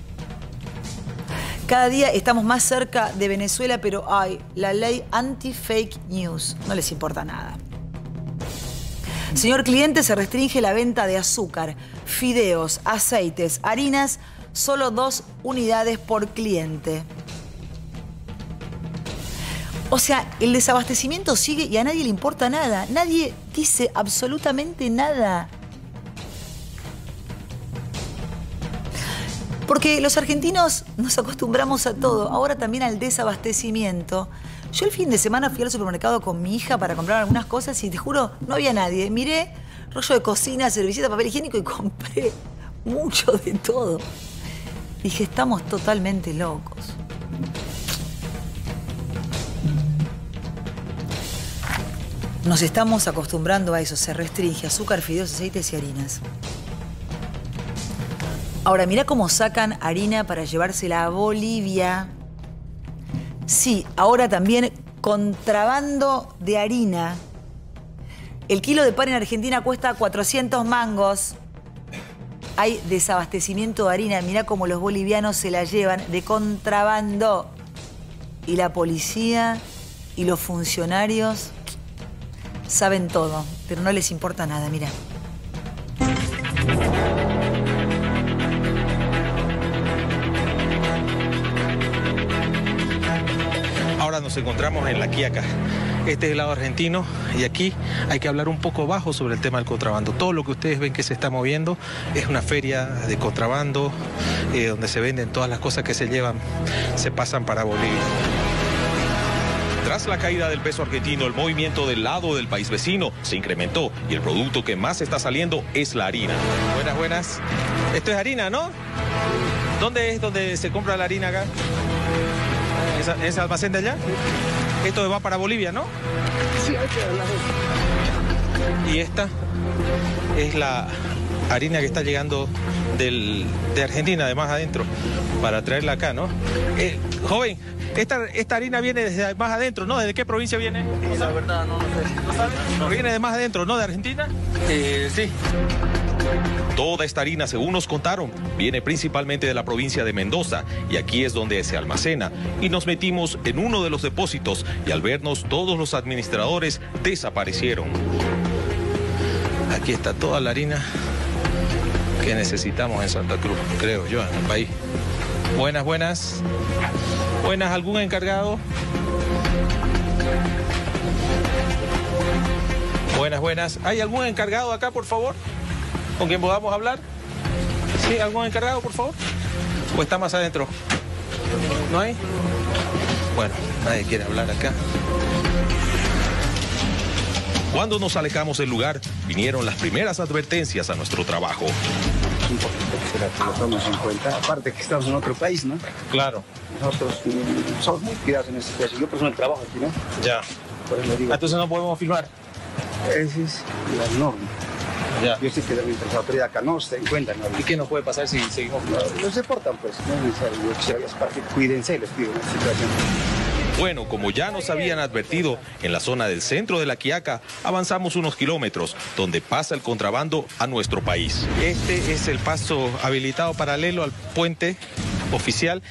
S1: Cada día estamos más cerca de Venezuela, pero hay la ley anti-fake news. No les importa nada. Señor cliente, se restringe la venta de azúcar, fideos, aceites, harinas, solo dos unidades por cliente. O sea, el desabastecimiento sigue y a nadie le importa nada. Nadie dice absolutamente nada. Porque los argentinos nos acostumbramos a todo, ahora también al desabastecimiento. Yo el fin de semana fui al supermercado con mi hija para comprar algunas cosas y te juro, no había nadie. Miré rollo de cocina, servilleta, papel higiénico y compré mucho de todo. Dije, estamos totalmente locos. Nos estamos acostumbrando a eso, se restringe azúcar, fideos, aceites y harinas. Ahora, mirá cómo sacan harina para llevársela a Bolivia. Sí, ahora también contrabando de harina. El kilo de pan en Argentina cuesta cuatrocientos mangos. Hay desabastecimiento de harina. Mirá cómo los bolivianos se la llevan de contrabando. Y la policía y los funcionarios saben todo, pero no les importa nada, mirá.
S3: Ahora nos encontramos en La Quiaca. Este es el lado argentino y aquí hay que hablar un poco bajo sobre el tema del contrabando. Todo lo que ustedes ven que se está moviendo es una feria de contrabando eh, donde se venden todas las cosas que se llevan, se pasan para Bolivia.
S4: Tras la caída del peso argentino, el movimiento del lado del país vecino se incrementó y el producto que más está saliendo es la harina.
S3: Buenas, buenas. Esto es harina, ¿no? ¿Dónde es donde se compra la harina acá? ¿Esa, ese almacén de allá? Esto va para Bolivia, ¿no?
S21: Sí, hay que hablar.
S3: Y esta es la harina que está llegando del, de Argentina, de más adentro, para traerla acá, ¿no? Eh, joven, esta, esta harina viene desde más adentro, ¿no? ¿Desde qué provincia viene?
S23: La verdad, no, no sé.
S3: ¿No sabes? No, viene de más adentro, ¿no? ¿De Argentina?
S23: Eh, sí.
S4: Toda esta harina, según nos contaron, viene principalmente de la provincia de Mendoza y aquí es donde se almacena. Y nos metimos en uno de los depósitos y al vernos todos los administradores desaparecieron.
S3: Aquí está toda la harina que necesitamos en Santa Cruz, creo yo, en el país. Buenas, buenas. Buenas, ¿algún encargado? Buenas, buenas. ¿Hay algún encargado acá, por favor? ¿Con quien podamos hablar? ¿Sí? ¿Algún encargado, por favor? ¿O está más adentro? ¿No hay? Bueno, nadie quiere hablar acá.
S4: Cuando nos alejamos del lugar, vinieron las primeras advertencias a nuestro trabajo.
S24: Es importante que se la, lo tomemos en cuenta. Aparte que estamos en otro país, ¿no?
S3: Claro.
S24: Nosotros mm, somos muy cuidados en este caso. Yo personal trabajo aquí, ¿no?
S3: Ya.
S24: Por eso digo.
S3: Entonces no podemos filmar.
S24: Esa es la norma.
S3: Ya.
S24: Yo sé que mientras la autoridad acá no se den cuenta, ¿no?
S3: ¿Y qué nos puede pasar si seguimos filmando?
S24: No, los deportan, pues. No es necesario. Yo quisiera es para que cuídense, les pido en esta situación.
S4: Bueno, como ya nos habían advertido, en la zona del centro de La Quiaca avanzamos unos kilómetros, donde pasa el contrabando a nuestro país.
S3: Este es el paso habilitado paralelo al puente oficial.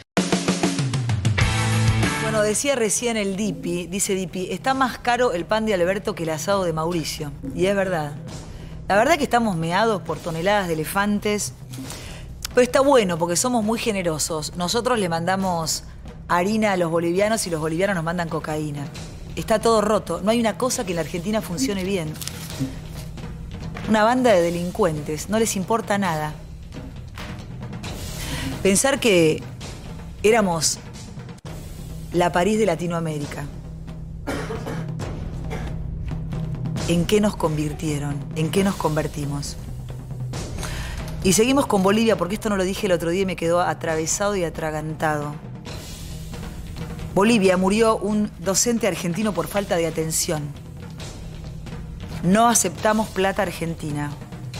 S1: Bueno, decía recién el Dipi, dice Dipi, está más caro el pan de Alberto que el asado de Mauricio. Y es verdad. La verdad que estamos meados por toneladas de elefantes, pero está bueno porque somos muy generosos. Nosotros le mandamos harina a los bolivianos y los bolivianos nos mandan cocaína. Está todo roto. No hay una cosa que en la Argentina funcione bien. Una banda de delincuentes. No les importa nada. Pensar que éramos la París de Latinoamérica. ¿En qué nos convirtieron? ¿En qué nos convertimos? Y seguimos con Bolivia, porque esto no lo dije el otro día y me quedó atravesado y atragantado. Bolivia, murió un docente argentino por falta de atención. No aceptamos plata argentina.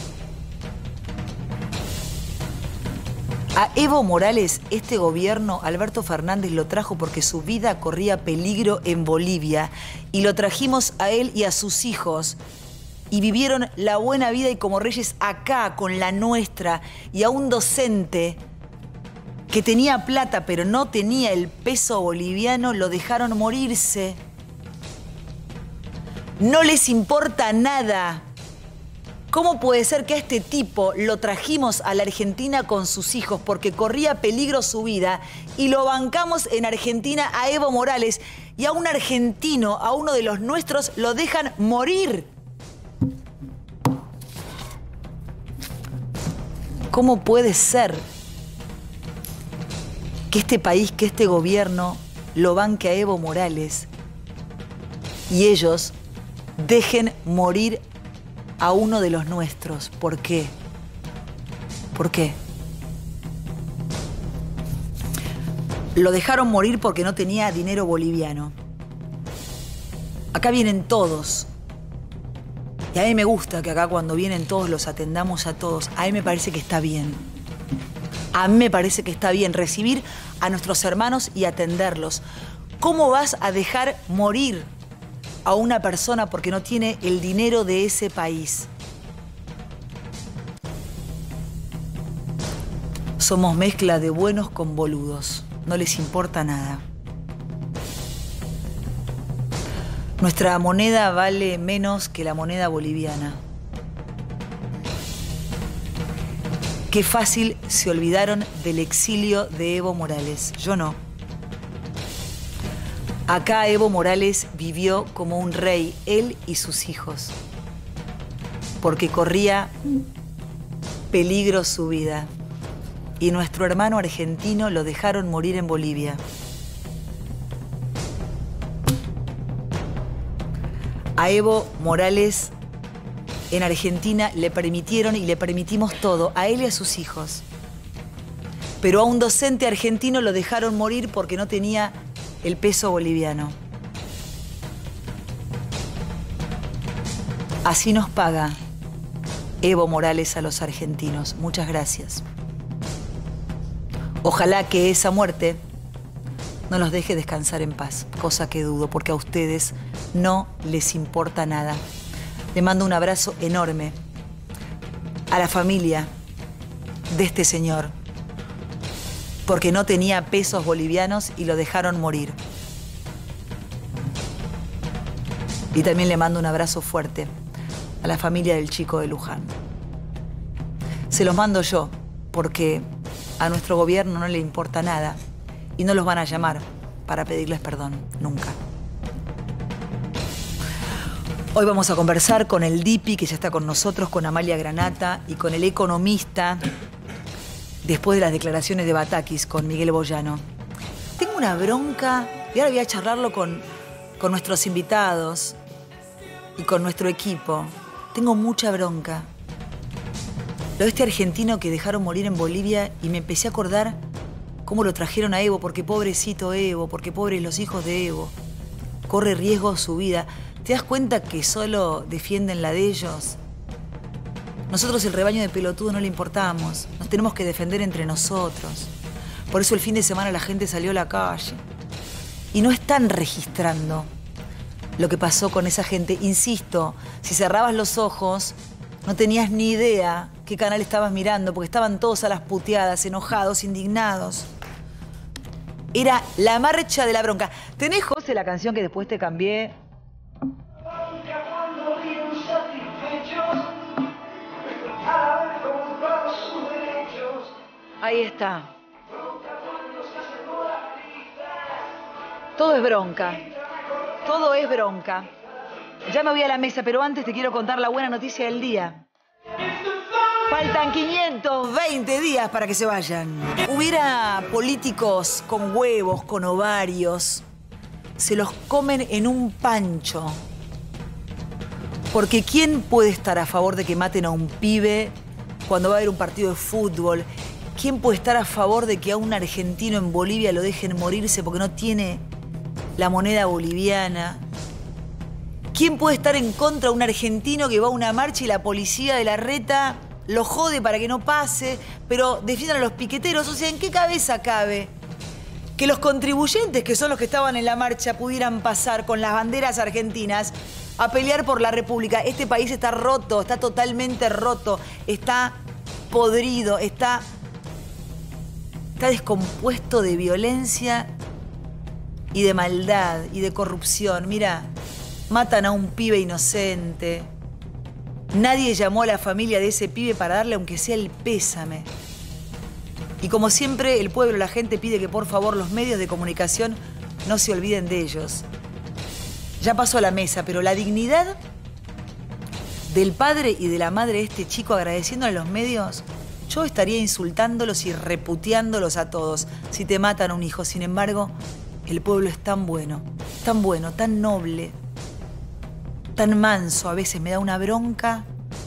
S1: A Evo Morales, este gobierno, Alberto Fernández lo trajo porque su vida corría peligro en Bolivia. Y lo trajimos a él y a sus hijos. Y vivieron la buena vida y como reyes acá, con la nuestra. Y a un docente que tenía plata pero no tenía el peso boliviano, lo dejaron morirse. No les importa nada. ¿Cómo puede ser que a este tipo lo trajimos a la Argentina con sus hijos porque corría peligro su vida y lo bancamos en Argentina a Evo Morales y a un argentino, a uno de los nuestros, lo dejan morir? ¿Cómo puede ser que este país, que este gobierno lo banque a Evo Morales y ellos dejen morir a uno de los nuestros. ¿Por qué? ¿Por qué? Lo dejaron morir porque no tenía dinero boliviano. Acá vienen todos. Y a mí me gusta que acá cuando vienen todos los atendamos a todos. A mí me parece que está bien. A mí me parece que está bien recibir a nuestros hermanos y atenderlos. ¿Cómo vas a dejar morir a una persona porque no tiene el dinero de ese país? Somos mezcla de buenos con boludos. No les importa nada. Nuestra moneda vale menos que la moneda boliviana. Qué fácil se olvidaron del exilio de Evo Morales. Yo no. Acá Evo Morales vivió como un rey, él y sus hijos, porque corría peligro su vida. Y nuestro hermano argentino lo dejaron morir en Bolivia. A Evo Morales en Argentina le permitieron y le permitimos todo, a él y a sus hijos. Pero a un docente argentino lo dejaron morir porque no tenía el peso boliviano. Así nos paga Evo Morales a los argentinos. Muchas gracias. Ojalá que esa muerte no los deje descansar en paz, cosa que dudo, porque a ustedes no les importa nada. Le mando un abrazo enorme a la familia de este señor, porque no tenía pesos bolivianos y lo dejaron morir. Y también le mando un abrazo fuerte a la familia del chico de Luján. Se los mando yo, porque a nuestro gobierno no le importa nada y no los van a llamar para pedirles perdón, nunca. Hoy vamos a conversar con el D I P I, que ya está con nosotros, con Amalia Granata, y con el economista, después de las declaraciones de Batakis, con Miguel Boyano. Tengo una bronca, y ahora voy a charlarlo con, con nuestros invitados y con nuestro equipo. Tengo mucha bronca. Lo de este argentino que dejaron morir en Bolivia, y me empecé a acordar cómo lo trajeron a Evo, porque pobrecito Evo, porque pobres los hijos de Evo. Corre riesgo su vida. ¿Te das cuenta que solo defienden la de ellos? Nosotros, el rebaño de pelotudos, no le importamos. Nos tenemos que defender entre nosotros. Por eso el fin de semana la gente salió a la calle. Y no están registrando lo que pasó con esa gente. Insisto, si cerrabas los ojos, no tenías ni idea qué canal estabas mirando, porque estaban todos a las puteadas, enojados, indignados. Era la marcha de la bronca. ¿Tenés, José, la canción que después te cambié? Ahí está. Todo es bronca. Todo es bronca. Ya me voy a la mesa, pero antes te quiero contar la buena noticia del día. Faltan quinientos veinte días para que se vayan. Hubiera políticos con huevos, con ovarios, se los comen en un pancho. Porque ¿quién puede estar a favor de que maten a un pibe cuando va a haber un partido de fútbol? ¿Quién puede estar a favor de que a un argentino en Bolivia lo dejen morirse porque no tiene la moneda boliviana? ¿Quién puede estar en contra de un argentino que va a una marcha y la policía de la reta lo jode para que no pase, pero defiendan a los piqueteros? O sea, ¿en qué cabeza cabe que los contribuyentes, que son los que estaban en la marcha, pudieran pasar con las banderas argentinas a pelear por la República? Este país está roto, está totalmente roto, está podrido, está, está descompuesto de violencia y de maldad y de corrupción. Mira, matan a un pibe inocente. Nadie llamó a la familia de ese pibe para darle aunque sea el pésame. Y como siempre, el pueblo, la gente pide que por favor los medios de comunicación no se olviden de ellos. Ya pasó a la mesa, pero la dignidad del padre y de la madre de este chico, agradeciéndole a los medios, yo estaría insultándolos y reputeándolos a todos si te matan a un hijo. Sin embargo, el pueblo es tan bueno, tan bueno, tan noble, tan manso. A veces me da una bronca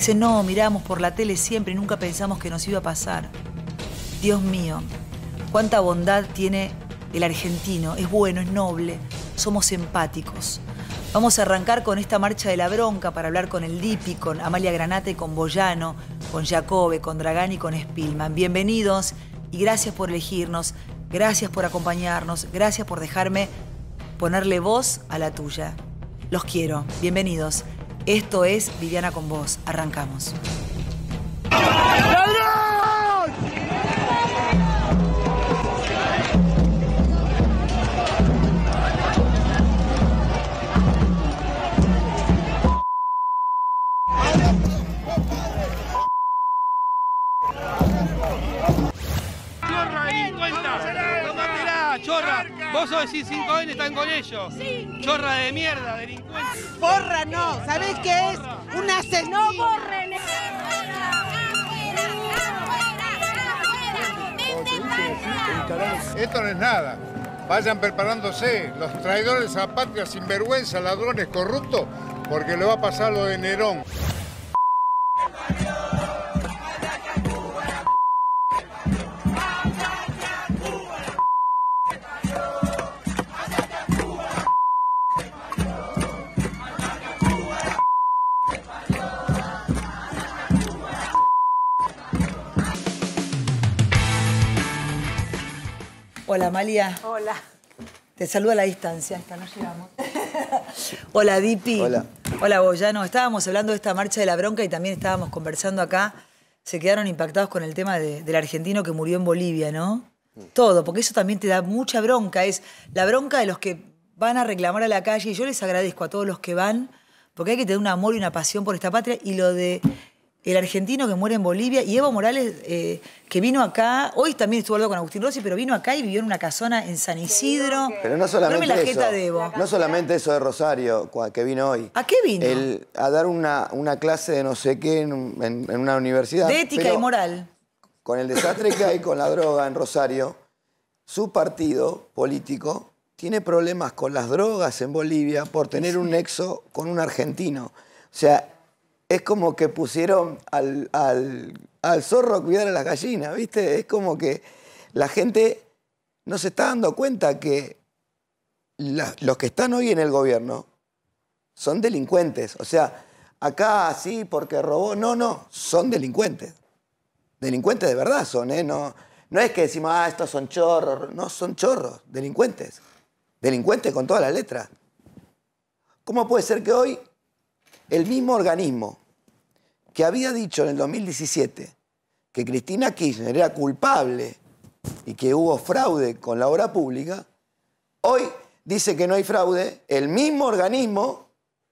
S1: Dice, no, miramos por la tele siempre y nunca pensamos que nos iba a pasar. Dios mío, cuánta bondad tiene el argentino. Es bueno, es noble, somos empáticos. Vamos a arrancar con esta marcha de la bronca para hablar con el Dipi, con Amalia Granata, con Boyano, con Jacobe, con Dragán y con Spillman. Bienvenidos y gracias por elegirnos, gracias por acompañarnos, gracias por dejarme ponerle voz a la tuya. Los quiero, bienvenidos. Esto es Viviana con Vos. Arrancamos.
S9: Chorra, delincuenta. Tómatela, chorra. Vos sos decir cinco ene, están con ellos. Sí. Chorra de mierda, delincuente.
S10: Porra no, ¿sabés qué es? Un asesino. No borren.
S6: Esto no es nada. Vayan preparándose, los traidores a la patria, sinvergüenza, ladrones, corruptos, porque le va a pasar lo de Nerón.
S1: Hola, Amalia.
S10: Hola.
S1: Te saludo a la distancia. Esta no llegamos. Hola, Dipi.
S7: Hola.
S1: Hola, Boyano. Estábamos hablando de esta marcha de la bronca y también estábamos conversando acá. Se quedaron impactados con el tema de, del argentino que murió en Bolivia, ¿no? Todo, porque eso también te da mucha bronca. Es la bronca de los que van a reclamar a la calle. Y yo les agradezco a todos los que van, porque hay que tener un amor y una pasión por esta patria. Y lo de el argentino que muere en Bolivia y Evo Morales, eh, que vino acá, hoy también estuvo hablando con Agustín Rossi, pero vino acá y vivió en una casona en San Isidro.
S7: Pero no solamente
S1: la
S7: eso,
S1: jeta de Evo.
S7: no solamente eso de Rosario, que vino hoy.
S1: ¿A qué vino?
S7: El, a dar una, una clase de no sé qué en, en, en una universidad.
S1: De ética
S7: pero
S1: y moral.
S7: Con el desastre que hay con la droga en Rosario, su partido político tiene problemas con las drogas en Bolivia por tener un nexo con un argentino. O sea, es como que pusieron al, al, al zorro a cuidar a las gallinas, ¿viste? Es como que la gente no se está dando cuenta que la, los que están hoy en el gobierno son delincuentes. O sea, acá sí porque robó, no, no, son delincuentes. Delincuentes de verdad son, ¿eh? No, no es que decimos, ah, estos son chorros. No, son chorros, delincuentes. Delincuentes con todas las letras. ¿Cómo puede ser que hoy el mismo organismo que había dicho en el dos mil diecisiete que Cristina Kirchner era culpable y que hubo fraude con la obra pública, hoy dice que no hay fraude, el mismo organismo?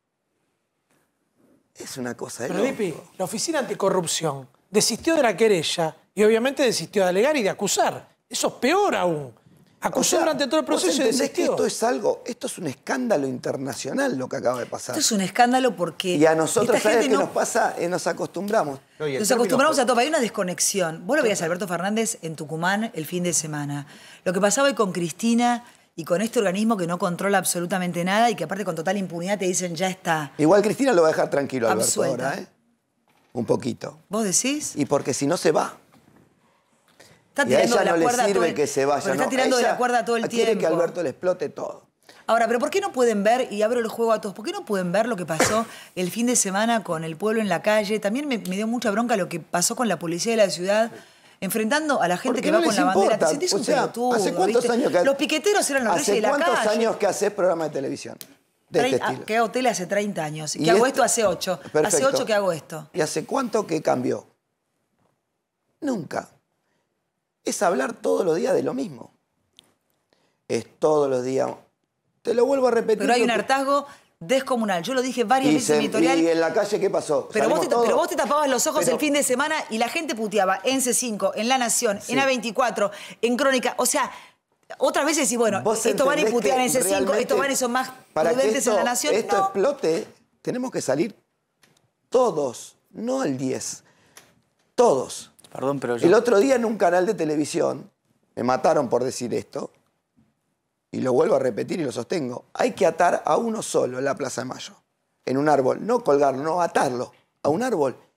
S7: Es una cosa de
S8: Pero,
S7: loco.
S8: Dipi, la Oficina Anticorrupción desistió de la querella y obviamente desistió de alegar y de acusar. Eso es peor aún. Acusó
S7: O sea,
S8: durante todo el
S7: ¿vos
S8: proceso y
S7: entendés
S8: desistió.
S7: que esto es algo, esto es un escándalo internacional lo que acaba de pasar?
S1: Esto es un escándalo porque
S7: Y a nosotros,
S1: esta
S7: ¿sabes
S1: gente
S7: qué
S1: no-
S7: nos pasa? Eh, nos acostumbramos.
S1: Nos acostumbramos a todo. Hay una desconexión. Vos lo veías a Alberto Fernández en Tucumán el fin de semana. Lo que pasaba hoy con Cristina y con este organismo que no controla absolutamente nada y que aparte con total impunidad te dicen ya está.
S7: Igual Cristina lo va a dejar tranquilo, Alberto,
S1: Absuelta.
S7: ahora, ¿eh? Un poquito.
S1: ¿Vos decís?
S7: Y porque si no se va.
S1: Está
S7: Y a
S1: tirando
S7: ella
S1: de la
S7: no le
S1: cuerda todo
S7: sirve
S1: el-
S7: que se vaya.
S1: pero está
S7: no.
S1: tirando de
S7: Ella
S1: la cuerda todo el
S7: quiere
S1: tiempo.
S7: que Alberto le explote todo.
S1: Ahora, pero ¿por qué no pueden ver, y abro el juego a todos, ¿por qué no pueden ver lo que pasó el fin de semana con el pueblo en la calle? También me, me dio mucha bronca lo que pasó con la policía de la ciudad, enfrentando a la gente
S7: Porque
S1: que
S7: no
S1: va con
S7: les
S1: la bandera.
S7: importa.
S1: Te sentís
S7: O
S1: un
S7: sea,
S1: pelotudo,
S7: ¿hace cuántos
S1: ¿viste?
S7: años que-
S1: Los piqueteros eran los reyes
S7: ¿Hace
S1: de la calle.
S7: cuántos años que haces programa de televisión? De este
S1: Trein- ah,
S7: estilo.
S1: que hago tele hace treinta años. Y
S7: Y
S1: que hago
S7: esto-
S1: esto hace ocho. Hace
S7: Perfecto.
S1: ocho que hago esto.
S7: ¿Y hace cuánto que cambió? Nunca. Es hablar todos los días de lo mismo. Es todos los días. Te lo vuelvo a repetir.
S1: Pero hay un
S7: porque-
S1: hartazgo descomunal. Yo lo dije varias
S7: y,
S1: veces
S7: se-
S1: en mi editorial.
S7: y en la calle, ¿qué pasó?
S1: Pero vos, te,
S7: Salimos todos.
S1: pero vos te tapabas los ojos
S7: Pero-
S1: el fin de semana y la gente puteaba en C cinco, en La Nación,
S7: Sí.
S1: en A veinticuatro, en Crónica. O sea, otras veces decís, bueno,
S7: Vos
S1: estos van y
S7: entendés
S1: putean
S7: que
S1: en C cinco,
S7: realmente
S1: estos van y son más
S7: Para que
S1: prudentes
S7: esto,
S1: en La Nación.
S7: esto
S1: No.
S7: explote, tenemos que salir todos, no el diez. Todos.
S24: Perdón, pero yo...
S7: El otro día en un canal de televisión, me mataron por decir esto, y lo vuelvo a repetir y lo sostengo, hay que atar a uno solo en la Plaza de Mayo, en un árbol, no colgarlo, no atarlo a un árbol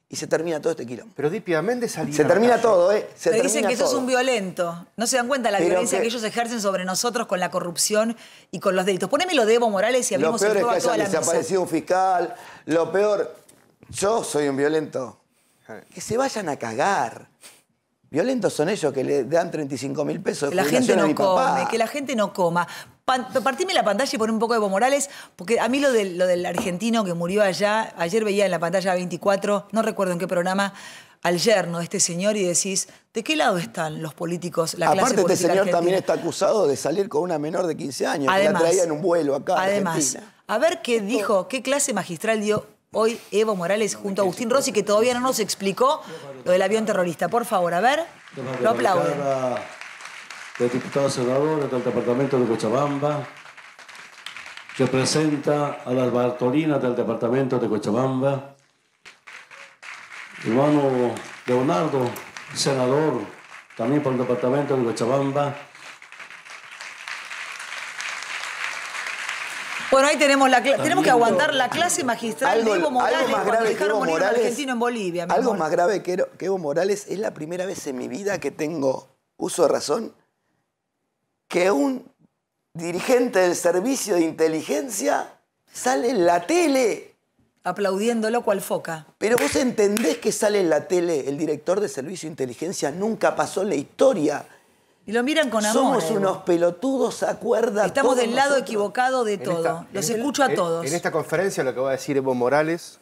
S7: y se termina todo este quilombo.
S5: Pero Dipi, a Méndez salía
S7: Se termina todo, ¿eh? Se
S1: Te dicen
S7: termina
S1: que sos
S7: todo.
S1: un violento. No se dan cuenta de la
S7: Pero
S1: violencia que...
S7: que-
S1: ellos ejercen sobre nosotros con la corrupción y con los delitos. Poneme lo de Evo Morales y
S7: Lo
S1: abrimos el
S7: peor es
S1: juego
S7: que
S1: a toda
S7: haya
S1: la mesa.
S7: desaparecido un fiscal. Lo peor, yo soy un violento. Que se vayan a cagar. Violentos son ellos que le dan treinta y cinco mil pesos de
S1: Que la gente
S7: jubilación a
S1: no
S7: mi papá.
S1: come, que la gente no coma. Pan- partime la pantalla y pon un poco de Evo Morales, porque a mí lo del, lo del argentino que murió allá, ayer veía en la pantalla veinticuatro, no recuerdo en qué programa, al yerno de este señor y decís, ¿de qué lado están los políticos, la clase
S7: Aparte, este
S1: política
S7: señor
S1: argentina?
S7: también está acusado de salir con una menor de quince años,
S1: Además,
S7: que la traía en un vuelo acá a
S1: Además,
S7: Argentina.
S1: a ver qué dijo, qué clase magistral dio hoy Evo Morales junto a Agustín Rossi, que todavía no nos explicó lo del avión terrorista. Por favor, a ver, lo aplauden.
S11: Del diputado senador del departamento de Cochabamba, representa a las Bartolinas del departamento de Cochabamba, hermano Leonardo, senador, también por el departamento de Cochabamba.
S1: Bueno, ahí tenemos la cla- tenemos que aguantar la clase magistral
S7: Algo-
S1: de Evo Morales
S7: algo más
S1: cuando
S7: grave que
S1: dejaron
S7: Evo
S1: morir a un
S7: Morales-
S1: argentino en Bolivia. mi
S7: Algo
S1: amor.
S7: más grave que, que Evo Morales es la primera vez en mi vida que tengo uso de razón que un dirigente del servicio de inteligencia sale en la tele.
S1: Aplaudiéndolo cual foca.
S7: Pero vos entendés que sale en la tele el director de servicio de inteligencia, nunca pasó en la historia.
S1: Y lo miran con amor.
S7: Somos
S1: Evo.
S7: unos pelotudos, acuerda.
S1: Estamos
S7: todos
S1: del lado
S7: nosotros.
S1: equivocado de
S5: En
S1: todo.
S5: esta-
S1: Los
S5: en-
S1: escucho a
S5: en-
S1: todos.
S5: En esta conferencia lo que va a decir Evo Morales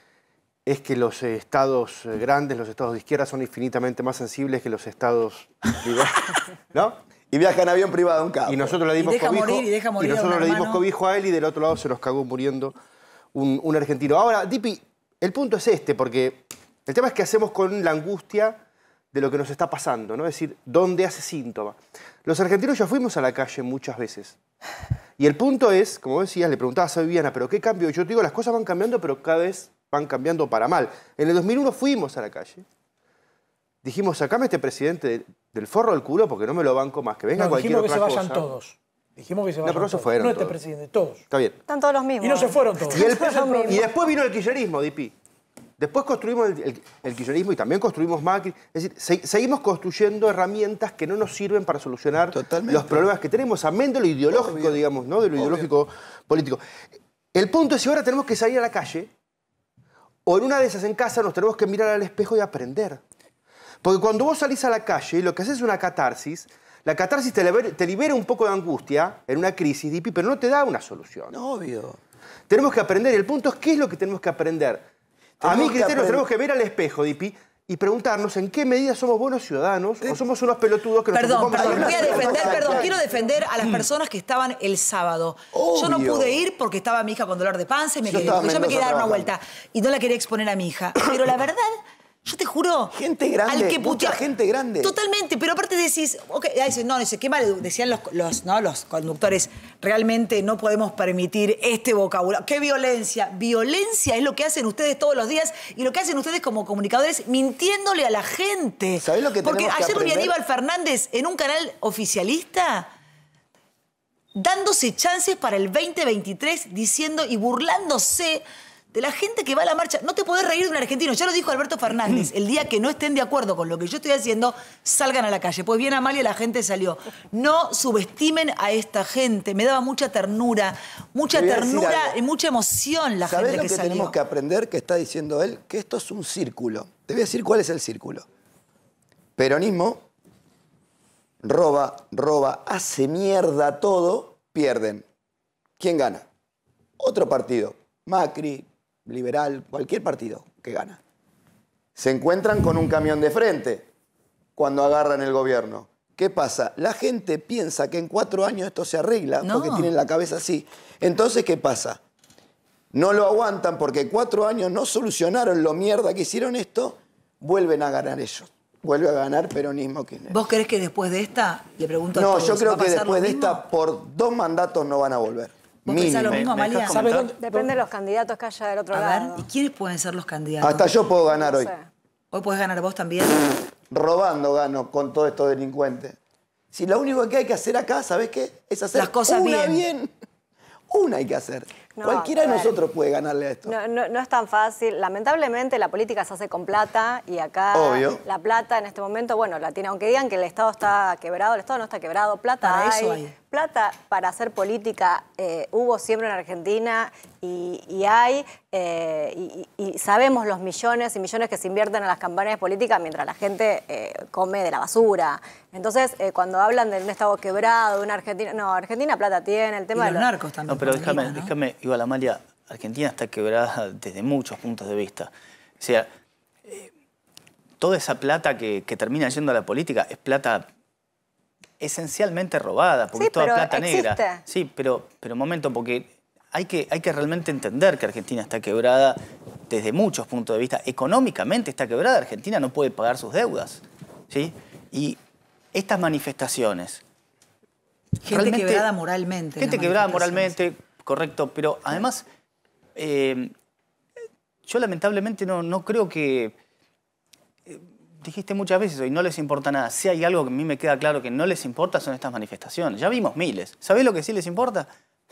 S5: es que los eh, estados eh, grandes, los estados de izquierda, son infinitamente más sensibles que los estados privados. ¿No?
S7: Y viaja en avión privado, un capo.
S5: Y nosotros le
S1: Y
S5: dimos
S1: deja
S5: cobijo,
S1: morir, y deja morir a
S5: nosotros
S1: un
S5: le dimos
S1: hermano.
S5: cobijo a él y del otro lado se nos cagó muriendo un, un argentino. Ahora, Dipi, el punto es este, porque el tema es qué hacemos con la angustia de lo que nos está pasando, ¿no? Es decir, ¿dónde hace síntoma? Los argentinos ya fuimos a la calle muchas veces. Y el punto es, como decías, le preguntabas a Viviana, ¿pero qué cambio? Yo te digo, las cosas van cambiando, pero cada vez van cambiando para mal. En el dos mil uno fuimos a la calle. Dijimos, sacame este presidente de- del forro del culo porque no me lo banco más, que venga
S8: No,
S5: cualquier
S8: dijimos que
S5: otra
S8: se vayan
S5: cosa.
S8: todos. Dijimos que se
S5: No,
S8: vayan
S5: pero no se
S8: todos.
S5: fueron
S8: No este
S5: todos.
S8: presidente, todos.
S5: Está bien.
S12: Están todos los mismos.
S8: Y no se fueron todos.
S5: Y, el-
S12: Todos los mismos.
S5: y después vino el kirchnerismo, Dipi. Después construimos el, el- el kirchnerismo y también construimos Macri. Es decir, se- seguimos construyendo herramientas que no nos sirven para solucionar los problemas que tenemos, amén de lo ideológico, digamos, ¿no? De lo ideológico político. El punto es si ahora tenemos que salir a la calle o en una de esas en casa nos tenemos que mirar al espejo y aprender. Porque cuando vos salís a la calle, lo que haces es una catarsis. La catarsis te libera, te libera un poco de angustia en una crisis, Dipi, pero no te da una solución.
S7: Obvio.
S5: Tenemos que aprender. Y el punto es, ¿qué es lo que tenemos que aprender? A
S7: Tenemos
S5: mi
S7: que
S5: criterio,
S7: aprender-
S5: tenemos que ver al espejo, Dipi, y preguntarnos en qué medida somos buenos ciudadanos o somos unos pelotudos que nos
S1: Perdón,
S5: ocupamos
S1: perdón,
S5: de
S1: voy a
S5: las
S1: defender,
S5: cosas.
S1: perdón, quiero defender a las personas que estaban el sábado. Yo no
S7: Obvio.
S1: pude ir porque estaba mi hija con dolor de panza y me
S7: Yo
S1: quedé,
S7: estaba en
S1: porque yo me
S7: Mendoza
S1: quería dar una
S7: trabajando.
S1: vuelta y no la quería exponer a mi hija. Pero la verdad, yo te juro.
S7: Gente grande,
S1: al que
S7: mucha
S1: putea-
S7: gente grande.
S1: Totalmente, pero aparte decís, ok, ya dices, no, dice, qué mal, decían los, los, ¿no? los conductores, realmente no podemos permitir este vocabulario. ¡Qué violencia! Violencia es lo que hacen ustedes todos los días y lo que hacen ustedes como comunicadores mintiéndole a la gente.
S7: ¿Sabés lo que
S1: Porque
S7: tenemos que
S1: ayer vi a
S7: aprender?
S1: Aníbal Fernández en un canal oficialista dándose chances para el veinte veintitrés, diciendo y burlándose de la gente que va a la marcha. No te podés reír de un argentino. Ya lo dijo Alberto Fernández. El día que no estén de acuerdo con lo que yo estoy haciendo, salgan a la calle. Pues bien, Amalia, la gente salió. No subestimen a esta gente. Me daba mucha ternura, mucha
S7: Te voy a decir
S1: ternura
S7: algo.
S1: y mucha emoción la
S7: ¿Sabés
S1: gente
S7: lo
S1: que,
S7: que
S1: salió.
S7: tenemos que aprender, que está diciendo él? Que esto es un círculo. Te voy a decir cuál es el círculo. Peronismo roba, roba, hace mierda todo, pierden. ¿Quién gana? Otro partido. Macri, liberal, cualquier partido que gana. Se encuentran con un camión de frente cuando agarran el gobierno. ¿Qué pasa? La gente piensa que en cuatro años esto se arregla
S1: No.
S7: porque tienen la cabeza así. Entonces, ¿qué pasa? No lo aguantan porque cuatro años no solucionaron lo mierda que hicieron esto, vuelven a ganar ellos. Vuelve a ganar peronismo Kirchner.
S1: ¿Vos crees que después de esta, le pregunto a
S7: No,
S1: todos,
S7: yo
S1: ¿va
S7: creo
S1: a
S7: que
S1: pasar
S7: después
S1: lo
S7: de
S1: mismo?
S7: esta, por dos mandatos no van a volver.
S1: ¿Vos pensás lo mismo, Amalia?
S8: ¿Sabe dónde?
S12: Depende de los candidatos que haya del otro
S1: A
S12: lado.
S1: ver, ¿y quiénes pueden ser los candidatos?
S7: Hasta yo puedo ganar
S12: No
S7: hoy.
S12: sé.
S1: ¿Hoy podés ganar vos también?
S7: Robando gano con todos estos delincuentes. Si lo único que hay que hacer acá, ¿sabés qué? Es hacer
S1: Las cosas
S7: una
S1: bien.
S7: bien. Una hay que hacer.
S12: No,
S7: Cualquiera de
S12: a ver.
S7: nosotros puede ganarle a esto.
S12: No, no, no es tan fácil. Lamentablemente la política se hace con plata y acá
S7: Obvio.
S12: la plata en este momento, bueno, la tiene, aunque digan que el Estado está quebrado, el Estado no está quebrado, plata
S1: Para
S12: hay,
S1: eso hay.
S12: plata para hacer política eh, hubo siempre en Argentina y, y hay, eh, y, y sabemos los millones y millones que se invierten en las campañas políticas mientras la gente eh, come de la basura. Entonces, eh, cuando hablan de un Estado quebrado, de una Argentina, no, Argentina plata tiene, el tema
S1: Y
S12: de
S1: los narcos también.
S14: No, pero
S1: por
S14: déjame,
S1: ejemplo, ¿no?
S14: déjame, igual Amalia, Argentina está quebrada desde muchos puntos de vista. O sea, eh, toda esa plata que, que termina yendo a la política es plata esencialmente robada, porque
S12: Sí,
S14: es toda
S12: pero
S14: plata
S12: existe.
S14: negra. Sí, pero, pero un momento, porque hay que, hay que realmente entender que Argentina está quebrada desde muchos puntos de vista. Económicamente está quebrada, Argentina no puede pagar sus deudas, ¿sí? Y estas manifestaciones...
S1: Gente
S14: realmente-
S1: quebrada moralmente.
S14: Gente
S1: las
S14: quebrada
S1: manifestaciones.
S14: moralmente, correcto, pero además, eh, yo lamentablemente no, no creo que... eh, dijiste muchas veces hoy, no les importa nada. Si hay algo que a mí me queda claro que no les importa son estas manifestaciones. Ya vimos miles. ¿Sabés lo que sí les importa?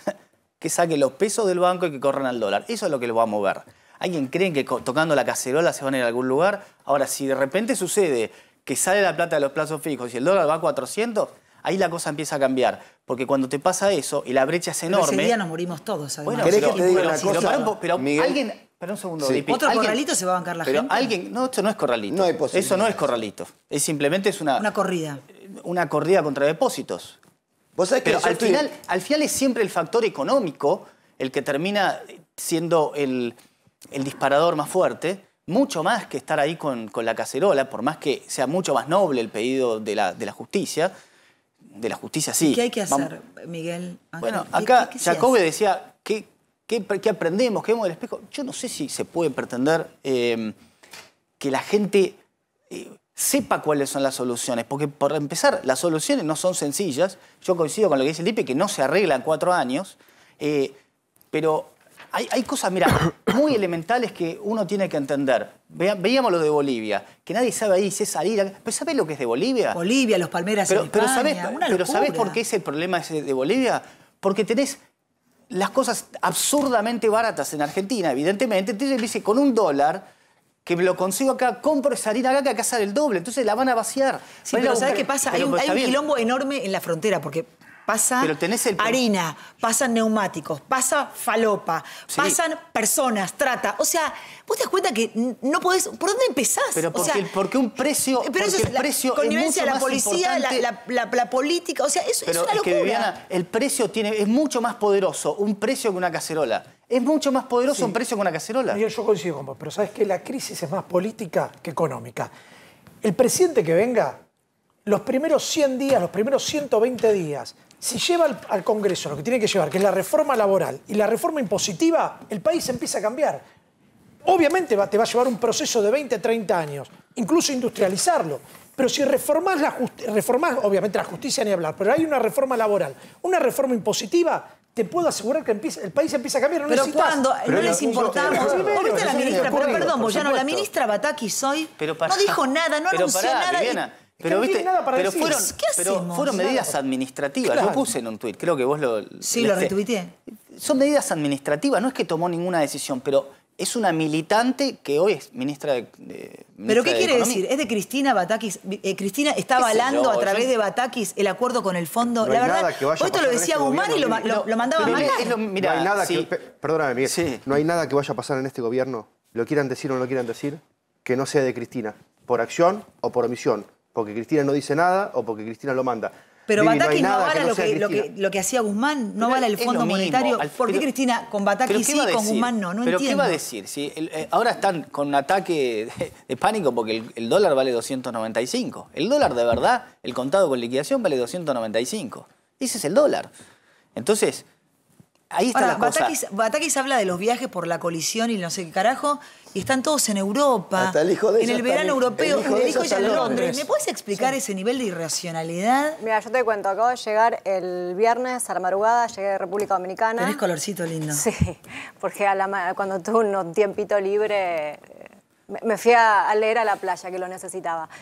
S14: Que saquen los pesos del banco y que corran al dólar. Eso es lo que los va a mover. ¿Alguien cree que co- tocando la cacerola se van a ir a algún lugar? Ahora, si de repente sucede que sale la plata de los plazos fijos y el dólar va a cuatrocientos, ahí la cosa empieza a cambiar. Porque cuando te pasa eso y la brecha es
S1: Pero
S14: enorme...
S1: ese día nos morimos todos, además.
S14: Bueno,
S7: ¿Querés
S14: pero,
S7: que te diga
S14: pero-
S7: una
S14: pero
S7: cosa,
S14: para un po- pero
S7: Miguel?
S14: alguien... Espera un segundo,
S7: Sí.
S14: Lipi.
S1: ¿Otro
S14: Alguien-
S1: corralito se va a bancar la
S14: pero
S1: gente?
S14: alguien... No, esto no es corralito.
S7: No hay posibilidad.
S14: Eso no es corralito. Es simplemente es una,
S1: Una corrida.
S14: una corrida contra depósitos.
S7: Vos sabés que
S14: Pero
S7: yo
S14: al,
S7: estoy-
S14: final, al final es siempre el factor económico el que termina siendo el, el disparador más fuerte, mucho más que estar ahí con, con la cacerola, por más que sea mucho más noble el pedido de la, de la justicia. De la justicia, sí.
S1: ¿Qué hay que
S14: Vamos-
S1: hacer, Miguel? Ángel?
S14: Bueno,
S1: ¿Qué-
S14: acá
S1: qué- qué se
S14: Jacobe
S1: hace?
S14: decía, ¿qué, qué, qué aprendemos? ¿Qué vemos del espejo? Yo no sé si se puede pretender eh, que la gente eh, sepa cuáles son las soluciones, porque por empezar, las soluciones no son sencillas. Yo coincido con lo que dice el Lipe, que no se arregla en cuatro años, eh, pero hay, hay cosas, mira, muy elementales que uno tiene que entender. Vea- veíamos lo de Bolivia, que nadie sabe ahí si es salir... a- ¿Pero sabés lo que es de Bolivia?
S1: Bolivia, los palmeras
S14: Pero,
S1: en
S14: pero,
S1: España,
S14: ¿sabés,
S1: una
S14: pero
S1: locura.
S14: ¿sabés por qué es el problema ese de Bolivia? Porque tenés las cosas absurdamente baratas en Argentina, evidentemente. Entonces dice, con un dólar que me lo consigo acá, compro esa harina acá que acá sale el doble. Entonces la van a vaciar.
S1: Sí,
S14: Van a ir a
S1: pero ¿sabés
S14: buscar-
S1: qué pasa?
S14: Pero,
S1: hay un,
S14: pues,
S1: hay
S14: está
S1: un
S14: bien.
S1: quilombo enorme en la frontera, porque pasa
S14: Pero tenés el-
S1: harina, pasan neumáticos, pasa falopa,
S14: Sí.
S1: pasan personas, trata. O sea, vos te das cuenta que n- no podés... ¿Por dónde empezás?
S14: Pero
S1: O
S14: porque,
S1: sea,
S14: porque un precio,
S1: pero eso
S14: porque
S1: es
S14: el
S1: la
S14: precio es
S1: connivencia
S14: mucho
S1: de la
S14: más
S1: policía, la,
S14: importante.
S1: la- la- la política, o sea, eso
S14: Pero
S1: es una
S14: es
S1: locura.
S14: que, Viviana, el precio tiene, es mucho más poderoso un precio que una cacerola. Es mucho más poderoso
S8: Sí.
S14: un precio que una cacerola.
S8: Miguel, yo coincido con vos, pero sabes que la crisis es más política que económica. El presidente que venga, los primeros cien días, los primeros ciento veinte días, si lleva al, al Congreso lo que tiene que llevar, que es la reforma laboral y la reforma impositiva, el país empieza a cambiar. Obviamente va- te va a llevar un proceso de veinte, treinta años, incluso industrializarlo. Pero si reformás, la justi- reformás, obviamente la justicia ni hablar, pero hay una reforma laboral, una reforma impositiva, te puedo asegurar que empieza- el país empieza a cambiar. No
S1: Pero
S8: necesitas-
S1: cuando
S8: Pero
S1: no les
S8: eso-
S1: importamos.
S8: Sí,
S1: ¿Vos viste a la
S8: eso viene
S1: ministra? Pero
S8: ocurrido,
S1: perdón,
S8: por
S1: Boyano, la
S8: supuesto.
S1: ministra Batakis hoy
S14: Pero pará.
S1: no dijo nada, no
S14: Pero
S1: anunció
S14: pará,
S1: nada. y-
S14: Viviana,
S1: es que
S14: pero,
S1: no
S14: viste,
S1: tiene nada para
S14: pero
S1: decir.
S14: fueron,
S1: ¿Qué
S14: pero
S1: hacemos?
S14: fueron
S1: Claro.
S14: medidas administrativas.
S1: Claro.
S14: Yo puse en un tuit, creo que vos lo...
S1: Sí,
S14: leíste.
S1: lo retuiteé.
S14: Son medidas administrativas, no es que tomó ninguna decisión, pero es una militante que hoy es ministra de, de-
S1: ¿Pero
S14: ministra
S1: qué
S14: de
S1: quiere
S14: Economía.
S1: decir? ¿Es de Cristina Batakis? Eh, ¿Cristina está
S14: ¿Qué sé
S1: avalando
S14: yo?
S1: a través
S14: Yo-
S1: de Batakis el acuerdo con el fondo?
S5: No
S1: la
S5: hay
S1: verdad,
S5: nada que vaya a
S1: esto lo
S5: pasar en
S1: decía
S5: este
S1: Guzmán y lo, ma-
S5: gobierno,
S1: lo- lo mandaba a
S14: Pero
S1: matar.
S14: es lo- mira,
S5: no hay nada
S14: sí.
S5: que... pe- Perdóname, Miguel.
S14: Sí.
S5: No hay nada que vaya a pasar en este gobierno, lo quieran decir o no lo quieran decir, que no sea de Cristina, por acción o por omisión. Porque Cristina no dice nada o porque Cristina lo manda.
S1: Pero
S5: Vivi,
S1: Batakis no,
S5: hay nada
S1: avala
S5: no
S1: lo,
S5: sea
S1: que, lo, que,
S5: Cristina.
S1: lo que hacía Guzmán, no
S14: Pero
S1: avala el
S14: es lo
S1: Fondo
S14: mismo.
S1: Monetario.
S14: Al-
S1: ¿Por qué
S14: pero-
S1: Cristina con
S14: ¿Pero
S1: Batakis
S14: qué
S1: sí,
S14: va a
S1: con
S14: decir?
S1: Guzmán no? No
S14: ¿Pero
S1: entiendo.
S14: qué va a decir? Si el- eh, ahora están con un ataque de, de pánico porque el, el dólar vale doscientos noventa y cinco. El dólar de verdad, el contado con liquidación vale doscientos noventa y cinco. Ese es el dólar. Entonces, ahí está
S1: Ahora,
S14: la cosa.
S1: Batakis, Batakis habla de los viajes por la colisión y no sé qué carajo, y están todos en Europa.
S7: Hasta el hijo de
S1: en
S7: ella
S1: el
S7: está
S1: verano
S7: en-
S1: europeo,
S7: el hijo de
S1: el
S7: ella
S1: hijo
S7: está
S1: ella
S7: en
S1: en Londres.
S7: Londres.
S1: ¿Me puedes explicar ese nivel de irracionalidad?
S12: Mira, yo te cuento, acabo de llegar el viernes a la madrugada, llegué de República Dominicana.
S1: Tenés colorcito lindo.
S12: Sí, porque a la ma- cuando tuve un tiempito libre eh, me, me fui a, a leer a la playa, que lo necesitaba.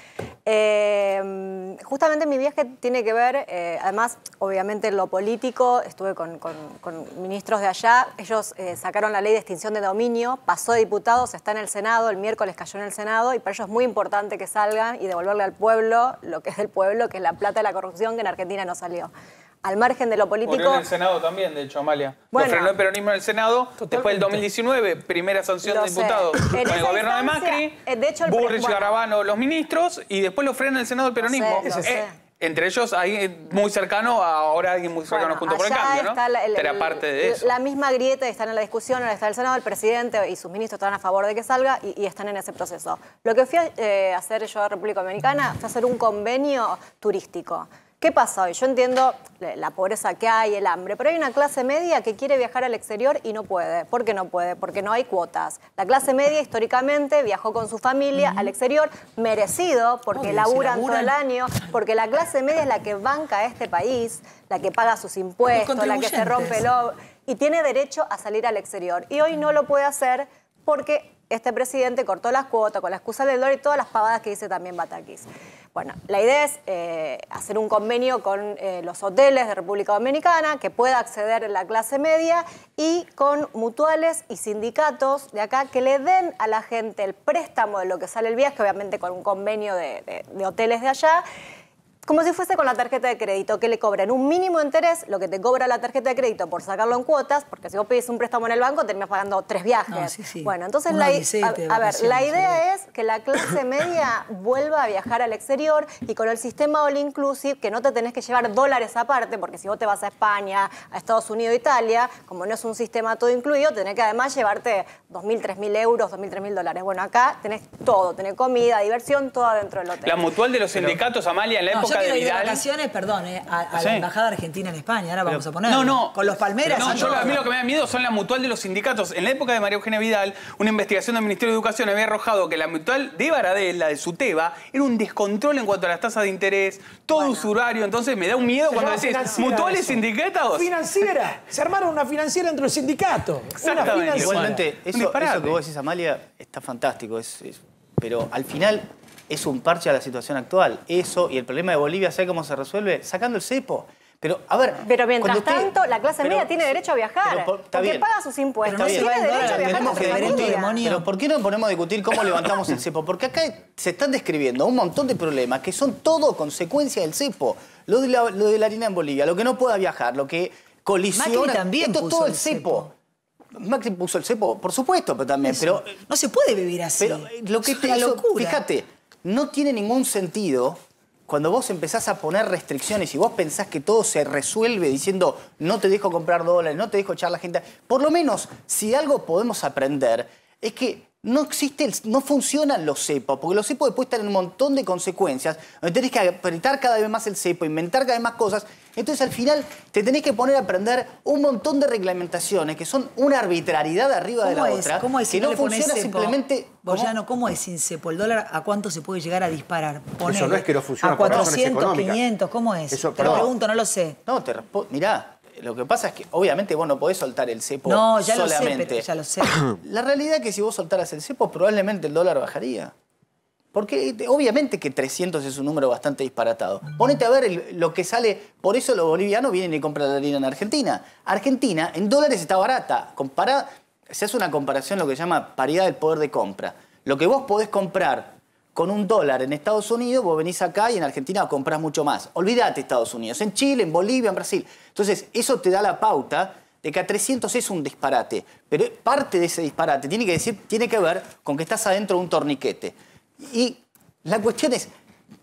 S12: Eh, justamente mi viaje tiene que ver, eh, además, obviamente en lo político, estuve con, con, con ministros de allá, ellos eh, sacaron la ley de extinción de dominio, pasó de diputados, está en el Senado, el miércoles cayó en el Senado, y para ellos es muy importante que salgan y devolverle al pueblo lo que es del pueblo, que es la plata de la corrupción que en Argentina no salió. Al margen de lo político...
S15: Murió en el Senado también, de hecho, Amalia.
S12: Bueno,
S15: lo frenó el peronismo en el Senado, totalmente. Después del dos mil diecinueve, primera sanción de diputados con el gobierno de Macri,
S12: de hecho, el
S15: Burrich y
S12: bueno,
S15: Garabano los ministros, y después lo frena el Senado el peronismo.
S12: Lo sé, lo sé.
S15: Eh, entre ellos, alguien muy cercano, a ahora alguien muy cercano
S12: bueno,
S15: junto por el cambio, ¿no?
S12: La, el,
S15: Era parte de eso.
S12: La misma grieta, están en la discusión, ahora está el Senado, el presidente y sus ministros están a favor de que salga y, y están en ese proceso. Lo que fui a eh, hacer yo a República Dominicana fue hacer un convenio turístico. ¿Qué pasa hoy? Yo entiendo la pobreza que hay, el hambre, pero hay una clase media que quiere viajar al exterior y no puede. ¿Por qué no puede? Porque no hay cuotas. La clase media históricamente viajó con su familia uh-huh. al exterior, merecido, porque Obvio, laburan, si laburan todo el año, porque la clase media es la que banca a este país, la que paga sus impuestos, la que se rompe el ojo, y tiene derecho a salir al exterior. Y hoy no lo puede hacer porque este presidente cortó las cuotas con la excusa del dólar y todas las pavadas que dice también Batakis. Bueno, la idea es eh, hacer un convenio con eh, los hoteles de República Dominicana, que pueda acceder la clase media, y con mutuales y sindicatos de acá que le den a la gente el préstamo de lo que sale el viaje, obviamente con un convenio de, de, de hoteles de allá, como si fuese con la tarjeta de crédito, que le cobren un mínimo interés, lo que te cobra la tarjeta de crédito por sacarlo en cuotas, porque si vos pedís un préstamo en el banco, terminás pagando tres viajes. No, sí, sí. Bueno, entonces, la, a, a ver, la idea es que la clase media vuelva a viajar al exterior y con el sistema All Inclusive, que no te tenés que llevar dólares aparte, porque si vos te vas a España, a Estados Unidos, Italia, como no es un sistema todo incluido, tenés que además llevarte dos mil, tres mil euros, dos mil, tres mil dólares. Bueno, acá tenés todo, tenés comida, diversión, todo adentro del hotel.
S15: La mutual de los sindicatos, Amalia, en la
S1: no,
S15: época
S1: yo quiero
S15: de
S1: ir de
S15: Vidal...
S1: vacaciones, perdón, eh, a, a
S15: sí.
S1: la embajada argentina en España, ahora
S15: pero,
S1: vamos a poner.
S15: No, no.
S1: Con los palmeras.
S15: No, yo, a mí lo que me da miedo son la mutual de los sindicatos. En la época de María Eugenia Vidal, una investigación del Ministerio de Educación había arrojado que la mutual de Baradel, la de Suteba, era un descontrol en cuanto a las tasas de interés, todo bueno. usurario. Entonces me da un miedo cuando decís, ¿mutuales sindicatos?
S8: Financiera. Se armaron una financiera dentro del sindicato.
S14: Exactamente. Igualmente, eso, eso que vos decís, Amalia, está fantástico. Es, es, pero al final... es un parche a la situación actual. Eso y el problema de Bolivia, ¿sabe cómo se resuelve? Sacando el cepo. Pero, a ver...
S12: Pero mientras
S14: usted,
S12: tanto, la clase
S14: pero,
S12: media tiene derecho a viajar.
S14: Pero por,
S12: porque
S14: bien.
S12: paga sus impuestos.
S14: No
S12: tiene
S14: bien.
S12: derecho a viajar con su familia.
S14: Pero ¿por qué no ponemos a discutir cómo levantamos el cepo? Porque acá se están describiendo un montón de problemas que son todo consecuencia del cepo. Lo de la, lo de la harina en Bolivia, lo que no pueda viajar, lo que colisiona...
S1: Macri también
S14: Esto es
S1: puso
S14: todo el
S1: el
S14: cepo. cepo. Macri puso el cepo, por supuesto, pero también... Pero,
S1: no se puede vivir así.
S14: Pero lo que
S1: es una
S14: eso,
S1: locura.
S14: Fíjate, no tiene ningún sentido cuando vos empezás a poner restricciones y vos pensás que todo se resuelve diciendo no te dejo comprar dólares, no te dejo echar a la gente. Por lo menos, si algo podemos aprender, es que no existe, el, no funcionan los cepos, porque los cepos después tienen un montón de consecuencias, donde tenés que apretar cada vez más el cepo, inventar cada vez más cosas. Entonces, al final, te tenés que poner a aprender un montón de reglamentaciones que son una arbitrariedad arriba de la
S1: es?
S14: otra,
S1: ¿Cómo es si
S14: que
S1: no,
S14: no
S1: le pones
S14: funciona
S1: cepo?
S14: simplemente...
S1: Boyano, ¿cómo es sin cepo? ¿El dólar a cuánto se puede llegar a disparar? Ponele,
S5: Eso no es que no funciona
S1: a
S5: por razones
S1: cuatrocientos,
S5: económicas.
S1: quinientos, ¿cómo es?
S5: Eso,
S1: te lo pregunto, no lo sé.
S14: No, te respondo. Mirá, lo que pasa es que obviamente vos no podés soltar el cepo
S1: no, ya
S14: solamente.
S1: Lo sé, pero ya lo sé.
S14: La realidad es que si vos soltaras el cepo, probablemente el dólar bajaría. Porque obviamente que trescientos es un número bastante disparatado. Ponete a ver el, lo que sale, por eso los bolivianos vienen y compran la harina en Argentina. Argentina en dólares está barata. Compará, se hace una comparación, lo que se llama paridad del poder de compra. Lo que vos podés comprar con un dólar en Estados Unidos, vos venís acá y en Argentina comprás mucho más. Olvídate Estados Unidos, en Chile, en Bolivia, en Brasil. Entonces, eso te da la pauta de que a trescientos es un disparate. Pero parte de ese disparate tiene que, decir, tiene que ver con que estás adentro de un torniquete. Y la cuestión es,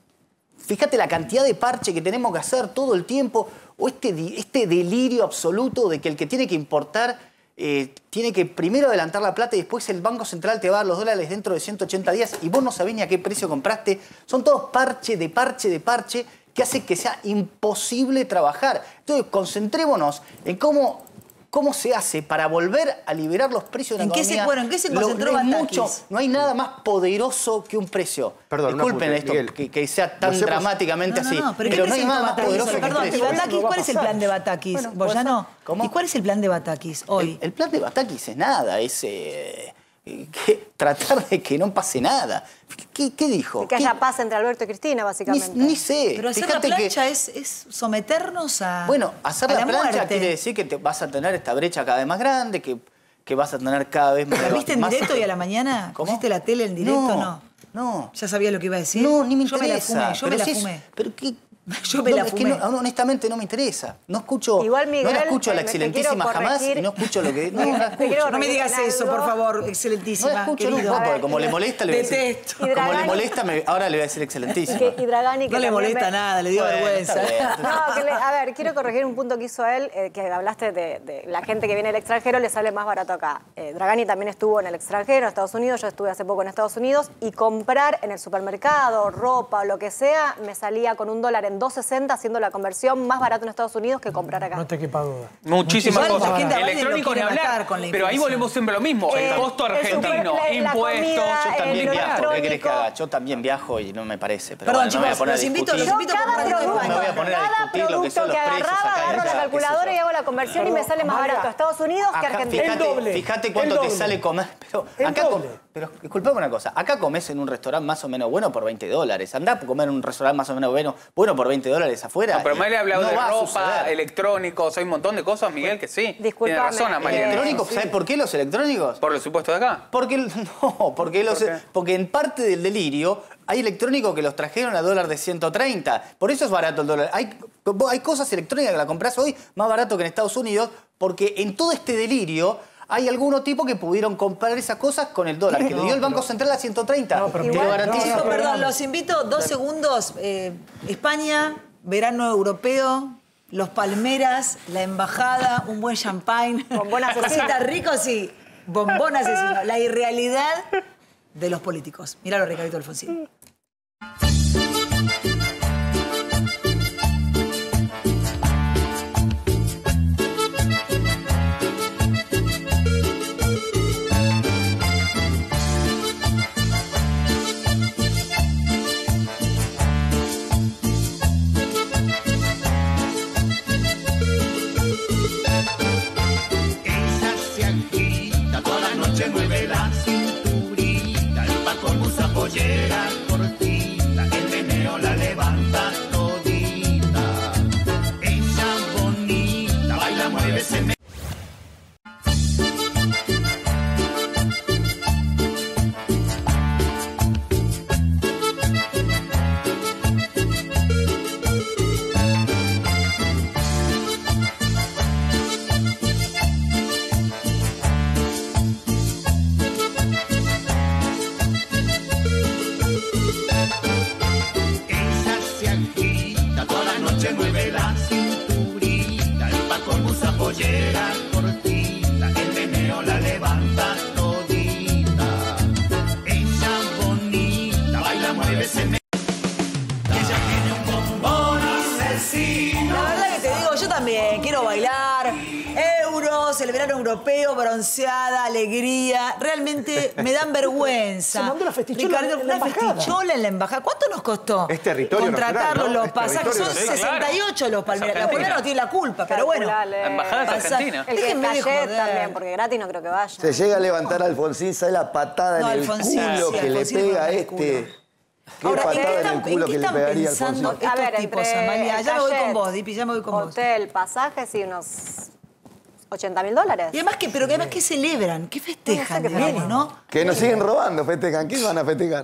S14: fíjate la cantidad de parche que tenemos que hacer todo el tiempo, o este, este delirio absoluto de que el que tiene que importar eh, tiene que primero adelantar la plata y después el Banco Central te va a dar los dólares dentro de ciento ochenta días y vos no sabés ni a qué precio compraste. Son todos parche de parche de parche que hace que sea imposible trabajar. Entonces, concentrémonos en cómo... ¿Cómo se hace para volver a liberar los precios de la
S1: ¿En qué
S14: economía?
S1: se, bueno, ¿en qué se concentró
S14: no, no, hay
S1: Batakis?
S14: mucho, no hay nada más poderoso que un precio.
S5: Perdón,
S14: disculpen
S5: no,
S14: esto,
S5: Miguel,
S14: que, que sea tan
S5: hemos...
S14: dramáticamente
S1: no, no, no,
S14: así.
S1: pero,
S14: pero no
S1: ¿qué
S14: hay nada más
S1: Batakis?
S14: poderoso que
S1: Perdón,
S14: un precio.
S1: Batakis, ¿cuál es el plan de Batakis?
S14: Bueno,
S1: Boyano,
S14: ¿cómo?
S1: ¿Y cuál es el plan de Batakis hoy?
S14: El, el plan de Batakis es nada, es... Eh, que tratar de que no pase nada. ¿Qué, qué dijo?
S12: Y que haya paz entre Alberto y Cristina, básicamente.
S14: Ni, ni sé.
S1: Pero hacer
S14: Fíjate
S1: la plancha
S14: que,
S1: es, es someternos a
S14: Bueno, hacer
S1: a
S14: la,
S1: la
S14: plancha
S1: muerte.
S14: quiere decir que te vas a tener esta brecha cada vez más grande, que, que vas a tener cada vez más...
S1: ¿La viste en
S14: más-
S1: directo y a la mañana?
S14: ¿Cómo?
S1: ¿Pusiste la tele en directo
S14: No,
S1: no?
S14: No.
S1: ¿Ya sabía lo que iba a decir?
S14: No, ni me
S1: Yo me la
S14: interesa.
S1: fumé, yo
S14: Pero
S1: me la
S14: si es-
S1: fumé.
S14: Pero qué...
S1: Yo me
S14: no,
S1: la
S14: es que
S1: fumé.
S14: no, honestamente no me interesa. No escucho,
S12: Igual, Miguel,
S14: no la escucho a la
S12: te- te
S14: excelentísima
S12: quiero
S14: jamás
S12: corregir.
S14: y no escucho lo que... No,
S12: Te
S14: no la
S12: quiero
S14: escucho.
S1: No me digas
S12: corregir
S1: eso,
S12: algo.
S1: por favor, excelentísima.
S14: No la escucho
S1: querido.
S14: nunca, porque como le molesta, le voy a decir...
S1: Detesto.
S14: Como le
S12: Dragani-
S14: molesta, me- ahora le voy a decir excelentísima.
S12: Que- y Dragani, que
S1: No le
S12: también
S1: molesta
S12: me-
S1: nada, le dio
S14: Bueno,
S1: vergüenza.
S14: está bien.
S12: No, que le- a ver, quiero corregir un punto que hizo él, eh, que hablaste de, de la gente que viene del extranjero le sale más barato acá. Eh, Dragani también estuvo en el extranjero, en Estados Unidos, yo estuve hace poco en Estados Unidos, y comprar en el supermercado, ropa o lo que sea, me salía con un dólar en dos sesenta haciendo la conversión más barato en Estados Unidos que comprar acá.
S8: No te quepa duda.
S15: Muchísimas
S1: Igual la
S15: cosas.
S1: gente a Biden
S15: Electrónico
S1: lo
S15: ni
S1: quiere
S15: hablar.
S1: matar con la
S15: Pero ahí
S1: inflación.
S15: volvemos siempre a lo mismo.
S12: Eh,
S15: el costo
S12: el
S15: argentino,
S12: super- la
S15: impuestos.
S12: comida,
S14: Yo también
S12: lo
S14: viajo, ¿qué querés que
S12: electrónico.
S14: haga? Yo también viajo y no me parece. Pero
S1: Perdón,
S14: bueno, no me voy a
S1: chicos,
S14: poner a
S1: los invito-
S14: discutir.
S1: los invito
S12: Yo
S1: a
S12: cada
S1: comprar
S12: producto,
S14: No me voy a poner a
S12: cada
S14: discutir lo que
S12: producto
S14: son los
S12: que
S14: precios
S12: agarraba,
S14: acá y
S12: agarro la
S14: allá, qué sé
S12: calculadora
S14: yo.
S12: y hago la conversión y me sale más
S8: Amalia,
S12: barato a Estados Unidos que
S14: Acá,
S12: Argentina.
S14: fíjate,
S8: El doble,
S14: fíjate
S8: el
S14: cuánto te
S8: doble.
S14: sale comer. Pero
S8: El
S14: acá com-
S8: doble.
S14: pero disculpame una cosa, acá comes en un restaurante más o menos bueno por veinte dólares. Andá a comer en un restaurante más o menos bueno, bueno por veinte dólares afuera.
S15: No, pero Amalia ha hablado
S14: No
S15: de
S14: va a
S15: ropa,
S14: suceder.
S15: electrónicos, hay un montón de cosas, Miguel, que sí.
S12: Discúlpame,
S15: Tiene razón, Amalia.
S12: eh,
S14: ¿Electrónicos? ¿Sabes por qué los electrónicos?
S15: Por los supuestos de acá.
S14: Porque, el- no, porque, los,
S15: ¿Por qué?
S14: porque en parte del delirio hay electrónicos que los trajeron a dólar de ciento treinta. Por eso es barato el dólar. Hay, hay cosas electrónicas que la compras hoy más barato que en Estados Unidos, porque en todo este delirio hay algunos tipos que pudieron comprar esas cosas con el dólar, que le dio el Banco Central a ciento treinta.
S8: No, pero
S14: Te lo
S8: igual-
S14: garantizo.
S8: no,
S1: Chicos,
S8: no,
S1: perdón,
S8: no.
S1: los invito dos segundos. Eh, España, verano europeo, los Palmeras, la embajada, un buen champagne.
S12: Bombón asesino.
S1: Cositas ricos y bombón asesino. La irrealidad de los políticos. Míralo, Ricardito Alfonsín.
S20: Ella se agita, toda la noche mueve la cinturita, el patrón usa pollera cortita, el meneo la levanta todita. Ella bonita, baila, mueve, se me... Ella se agita, toda la noche mueve la cinturita, el patrón usa pollera cortita, el meneo la levanta todita. Ella bonita, baila, mueve, se me... Ella tiene un bombón asesino.
S1: La verdad que te digo, yo también quiero bailar. Euros, el verano europeo, bronceada, alegría. Realmente me dan vergüenza.
S8: Se mandó una festichola
S1: Ricardo,
S8: en la
S1: una
S8: embajada.
S1: festichola en la embajada. ¿Cuánto nos costó?
S5: Es territorio
S1: contratarlo,
S5: nacional, ¿no?
S1: los
S5: Es
S1: pasajes. Son
S5: territorio
S15: nacional.
S1: sesenta y ocho los palmeras. La
S15: Argentina.
S1: palmera no tiene la culpa, pero bueno.
S12: Calculale.
S15: La embajada es
S1: Pasa-
S15: argentina.
S12: El que
S1: Déjenme de
S12: Cayet
S1: joder.
S12: también, porque gratis no creo que vaya.
S7: Se llega a levantar a Alfonsín, ¿sabe la patada
S1: No,
S7: en el
S1: Alfonsín,
S7: culo
S1: sí,
S7: que le
S1: Alfonsín
S7: pega a
S1: con el
S7: este? Qué
S1: Ahora, ¿en
S7: patada
S1: qué
S7: en
S1: están,
S7: el culo
S1: en qué
S7: que le
S1: están
S7: pegaría a
S1: pensando
S7: Alfonsín.
S1: estos
S12: A ver,
S1: tipos,
S12: entre
S1: Amalia? Ya me voy con
S12: Cayet,
S1: vos, Dipi, ya me voy con vos.
S12: Hotel, pasajes y unos ochenta mil dólares.
S1: Y además, que, pero que además, ¿qué celebran? ¿Qué festejan,
S12: No sé qué
S1: digamos,
S12: festejan.
S1: no?
S7: Que nos siguen robando, festejan. ¿Qué van a festejar?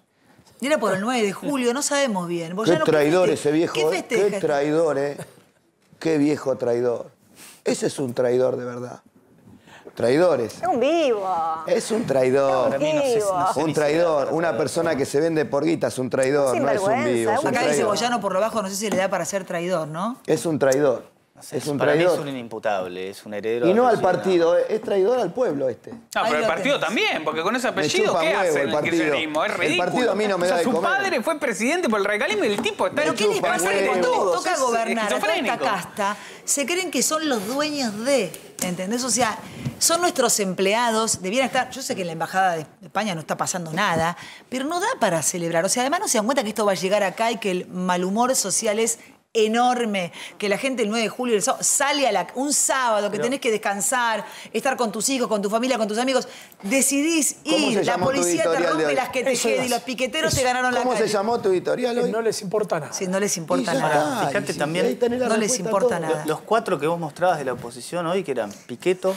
S1: Y era por el nueve de julio, no sabemos bien. Vos
S7: Qué
S1: ya no-
S7: traidor
S1: feste-
S7: ese viejo,
S1: ¿Qué
S7: ¿eh?
S1: festeja?
S7: Qué traidor, ¿eh? Qué viejo traidor. Ese es un traidor de verdad. Traidores.
S12: Es un vivo.
S7: Es un traidor.
S12: Para mí no sé- no sé
S7: Un
S12: ni
S7: traidor. Una persona que se vende por guita es un traidor, no es un
S12: Sinvergüenza,
S7: vivo. Es un
S1: Acá dice
S7: traidor.
S1: Boyano por lo bajo, no sé si le da para ser traidor, ¿no?
S7: Es un traidor. Es un
S14: Para mí
S7: traidor.
S14: es un inimputable, es un heredero.
S7: Y no al
S14: Alfonsín.
S7: partido, eh, es traidor al pueblo este.
S15: No, pero el partido también, porque con ese
S7: Me
S15: apellido,
S7: chupa
S15: ¿qué
S7: huevo
S15: hace
S7: el
S15: el
S7: partido.
S15: kirchnerismo? Es
S7: El
S15: ridículo.
S7: partido a mí no me
S15: O sea,
S7: da de
S15: su
S7: comer.
S15: padre fue presidente por el radicalismo y el tipo está
S1: Pero ¿qué les
S7: chupa
S1: pasa que
S7: huevo.
S1: cuando les toca
S15: Es
S1: gobernar a toda esta
S15: esquizofrénico.
S1: casta, se creen que son los dueños de, ¿entendés? O sea, son nuestros empleados, debieran estar, yo sé que en la Embajada de España no está pasando nada, pero no da para celebrar. O sea, además no se dan cuenta que esto va a llegar acá y que el mal humor social es enorme, que la gente el nueve de julio el sábado, sale a la, un sábado que
S7: Pero,
S1: tenés que descansar, estar con tus hijos, con tu familia, con tus amigos, decidís ir, la policía te rompe las que te quede y los piqueteros te ganaron la calle.
S7: ¿Cómo se llamó tu editorial hoy?
S8: No les importa nada.
S1: Sí, no les importa
S14: Y ya
S1: nada.
S14: está, Fíjate
S7: y si
S14: también,
S7: ahí tenés la
S1: no les
S7: respuesta a
S1: importa
S7: todo.
S1: nada.
S14: los cuatro que vos mostrabas de la oposición hoy, que eran Piqueto,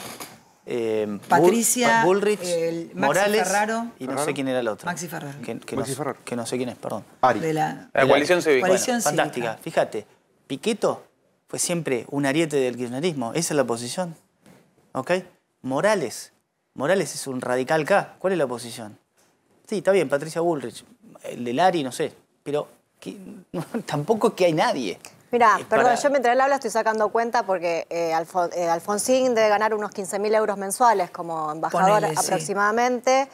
S14: eh,
S1: Patricia,
S14: Bull- Bullrich,
S1: el Maxi
S14: Morales
S1: Ferraro.
S14: y no
S5: Ferraro.
S14: sé quién era el otro.
S1: Maxi Ferraro.
S14: Que, que
S5: Maxi
S14: no,
S5: Ferraro.
S14: que no sé quién es, perdón.
S5: Ari.
S1: De la,
S15: La coalición cívica.
S1: Coalición
S14: Bueno, fantástica.
S1: cívica.
S14: Fíjate, Piqueto fue siempre un ariete del kirchnerismo. Esa es la oposición. ¿Ok? Morales. Morales es un radical K. ¿Cuál es la oposición? Sí, está bien, Patricia Bullrich. El del Ari, no sé. Pero que, no, tampoco es que hay nadie.
S12: Mira,
S14: Es
S12: perdón,
S14: para-
S12: yo mientras él habla estoy sacando cuenta porque eh, Alfon- eh, Alfonsín debe ganar unos quince mil euros mensuales como embajador
S1: Ponele, sí.
S12: aproximadamente.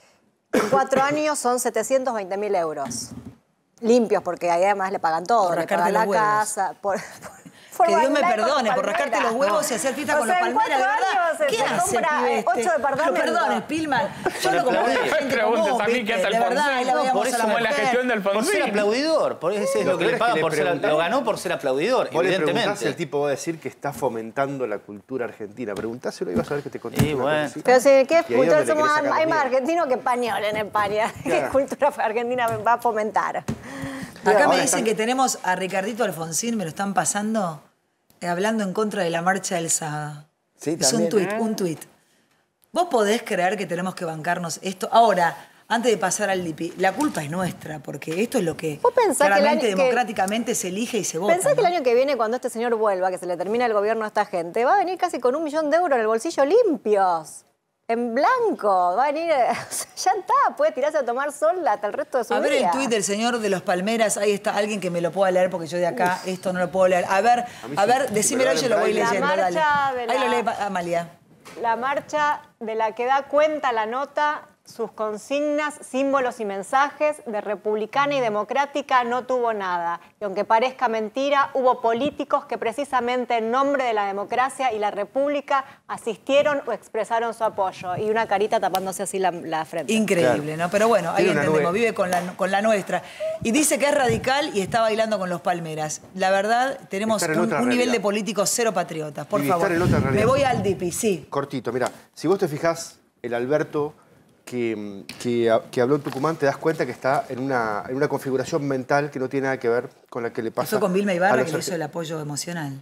S12: En cuatro años son setecientos veinte mil euros. Limpios, porque ahí además le pagan todo.
S1: Por
S12: Le
S1: rascarte
S12: pagan la
S1: los huevos.
S12: casa. Por, por
S1: Que Dios me
S12: bailar con
S1: perdone
S12: los
S1: por rascarte
S12: palmeras.
S1: los huevos y hacer fiesta
S12: O
S1: con
S12: sea,
S1: los
S12: en
S1: palmeras, de
S12: cuatro
S1: verdad.
S12: años se-
S1: ¿Qué
S12: se
S1: hace el
S12: compra,
S1: pibe
S12: eh,
S1: este?
S12: ocho departamentos.
S1: Pero perdón, Spillman. Yo
S14: Por
S1: lo como
S14: aplaudir.
S1: gente
S15: Preguntes
S1: común,
S15: a mí
S1: ¿viste?
S15: qué hace
S1: De verdad, ahí la
S15: Alfonsín.
S1: veíamos
S14: Por
S1: a
S14: eso
S1: la
S15: como la
S1: mujer.
S15: gestión de
S14: Por ser
S15: Alfonsín.
S14: aplaudidor. Por ese es
S5: Lo
S14: lo que
S5: peor
S14: le
S5: es
S14: pagan
S5: que
S14: por
S5: le
S14: ser,
S5: preguntás-
S14: lo ganó por ser aplaudidor,
S5: Vos le preguntás
S14: evidentemente.
S5: y el tipo va a decir que está fomentando la cultura argentina. Preguntáselo y vas a ver que te contesta.
S14: Y
S5: una
S14: bueno.
S5: cosa así.
S12: Pero si, ¿qué
S5: Y ahí es
S12: cultura
S5: donde le
S12: somos?
S5: querés sacar
S12: Hay
S5: los
S12: más
S5: días.
S12: argentinos que españoles en España. ¿Qué
S5: Claro.
S12: cultura argentina va a fomentar?
S1: Acá me
S5: Ahora
S1: dicen
S5: están-
S1: que tenemos a Ricardito Alfonsín, me lo están pasando, eh, hablando en contra de la marcha del sábado.
S7: Sí,
S1: es un
S7: también.
S1: tuit, un tuit. ¿Vos podés creer que tenemos que bancarnos esto? Ahora, antes de pasar al Lipi, la culpa es nuestra, porque esto es lo que
S12: ¿Vos pensás que el
S1: claramente,
S12: año- que-
S1: democráticamente se elige y se vota.
S12: ¿Pensás que
S1: ¿no?
S12: el año que viene, cuando este señor vuelva, que se le termina el gobierno a esta gente, va a venir casi con un millón de euros en el bolsillo limpios? En blanco. Va a venir... o sea, ya está, puede tirarse a tomar sol hasta el resto de su
S1: A ver
S12: vida.
S1: el tuit del señor de los Palmeras, ahí está alguien que me lo pueda leer porque yo de acá esto no lo puedo leer. A ver,
S5: mí
S1: a
S5: sí,
S1: ver,
S5: sí,
S1: decímelo
S5: pero
S1: y yo lo voy
S5: la
S1: leyendo,
S12: marcha
S1: dale.
S12: de la-
S1: Ahí lo lee Amalia.
S12: La marcha de la que da cuenta la nota, sus consignas, símbolos y mensajes de republicana y democrática no tuvo nada. Y aunque parezca mentira, hubo políticos que precisamente en nombre de la democracia y la república asistieron o expresaron su apoyo. Y una carita tapándose así la, la frente.
S1: Increíble, ¿no? Pero bueno, ahí
S5: Tiene una
S1: entendemos,
S5: nube.
S1: vive con la, con la nuestra. Y dice que es radical y está bailando con los Palmeras. La verdad, tenemos
S5: Estar en
S1: un,
S5: otra
S1: un nivel
S5: realidad.
S1: de políticos cero patriotas. Por
S5: Y
S1: favor,
S5: estar en otra realidad.
S1: me voy al Dipi, sí.
S5: Cortito, mira, si vos te fijás, el Alberto que, que, que habló en Tucumán, te das cuenta que está en una, en una configuración mental que no tiene nada que ver con la que le pasa
S1: Fue con Vilma
S5: a
S1: Ibarra
S5: los
S1: que le hizo
S5: argentinos.
S1: el apoyo emocional.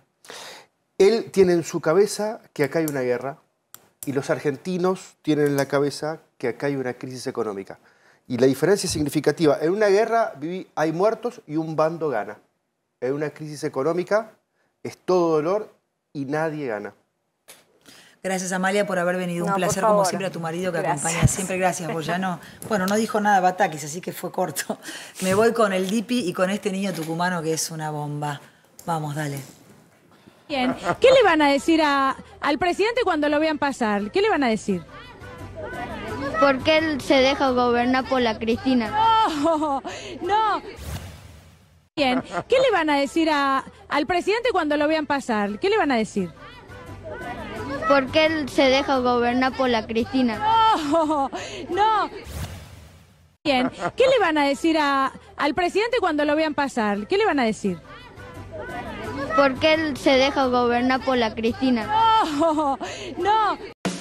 S5: Él tiene en su cabeza que acá hay una guerra y los argentinos tienen en la cabeza que acá hay una crisis económica. Y la diferencia es significativa. En una guerra viví- hay muertos y un bando gana. En una crisis económica es todo dolor y nadie gana.
S1: Gracias, Amalia, por haber venido. Un
S12: No, por
S1: placer, como
S12: favor.
S1: siempre, a tu marido que
S12: Gracias.
S1: acompaña siempre. Gracias, Boyano. Bueno, no dijo nada Batakis, así que fue corto. Me voy con el Dipi y con este niño tucumano que es una bomba. Vamos, dale.
S13: Bien. ¿Qué le van a decir a- al presidente cuando lo vean pasar? ¿Qué le van a decir?
S16: ¿Por qué él se deja gobernar por la Cristina?
S13: No, no. Bien. ¿Qué le van a decir a- al presidente cuando lo vean pasar? ¿Qué le van a decir?
S16: ¿Por qué él se deja gobernar por la Cristina?
S13: No, no. Bien. ¿Qué le van a decir a- al presidente cuando lo vean pasar? ¿Qué le van a decir?
S16: ¿Por qué él se deja gobernar por la Cristina?
S13: No, no.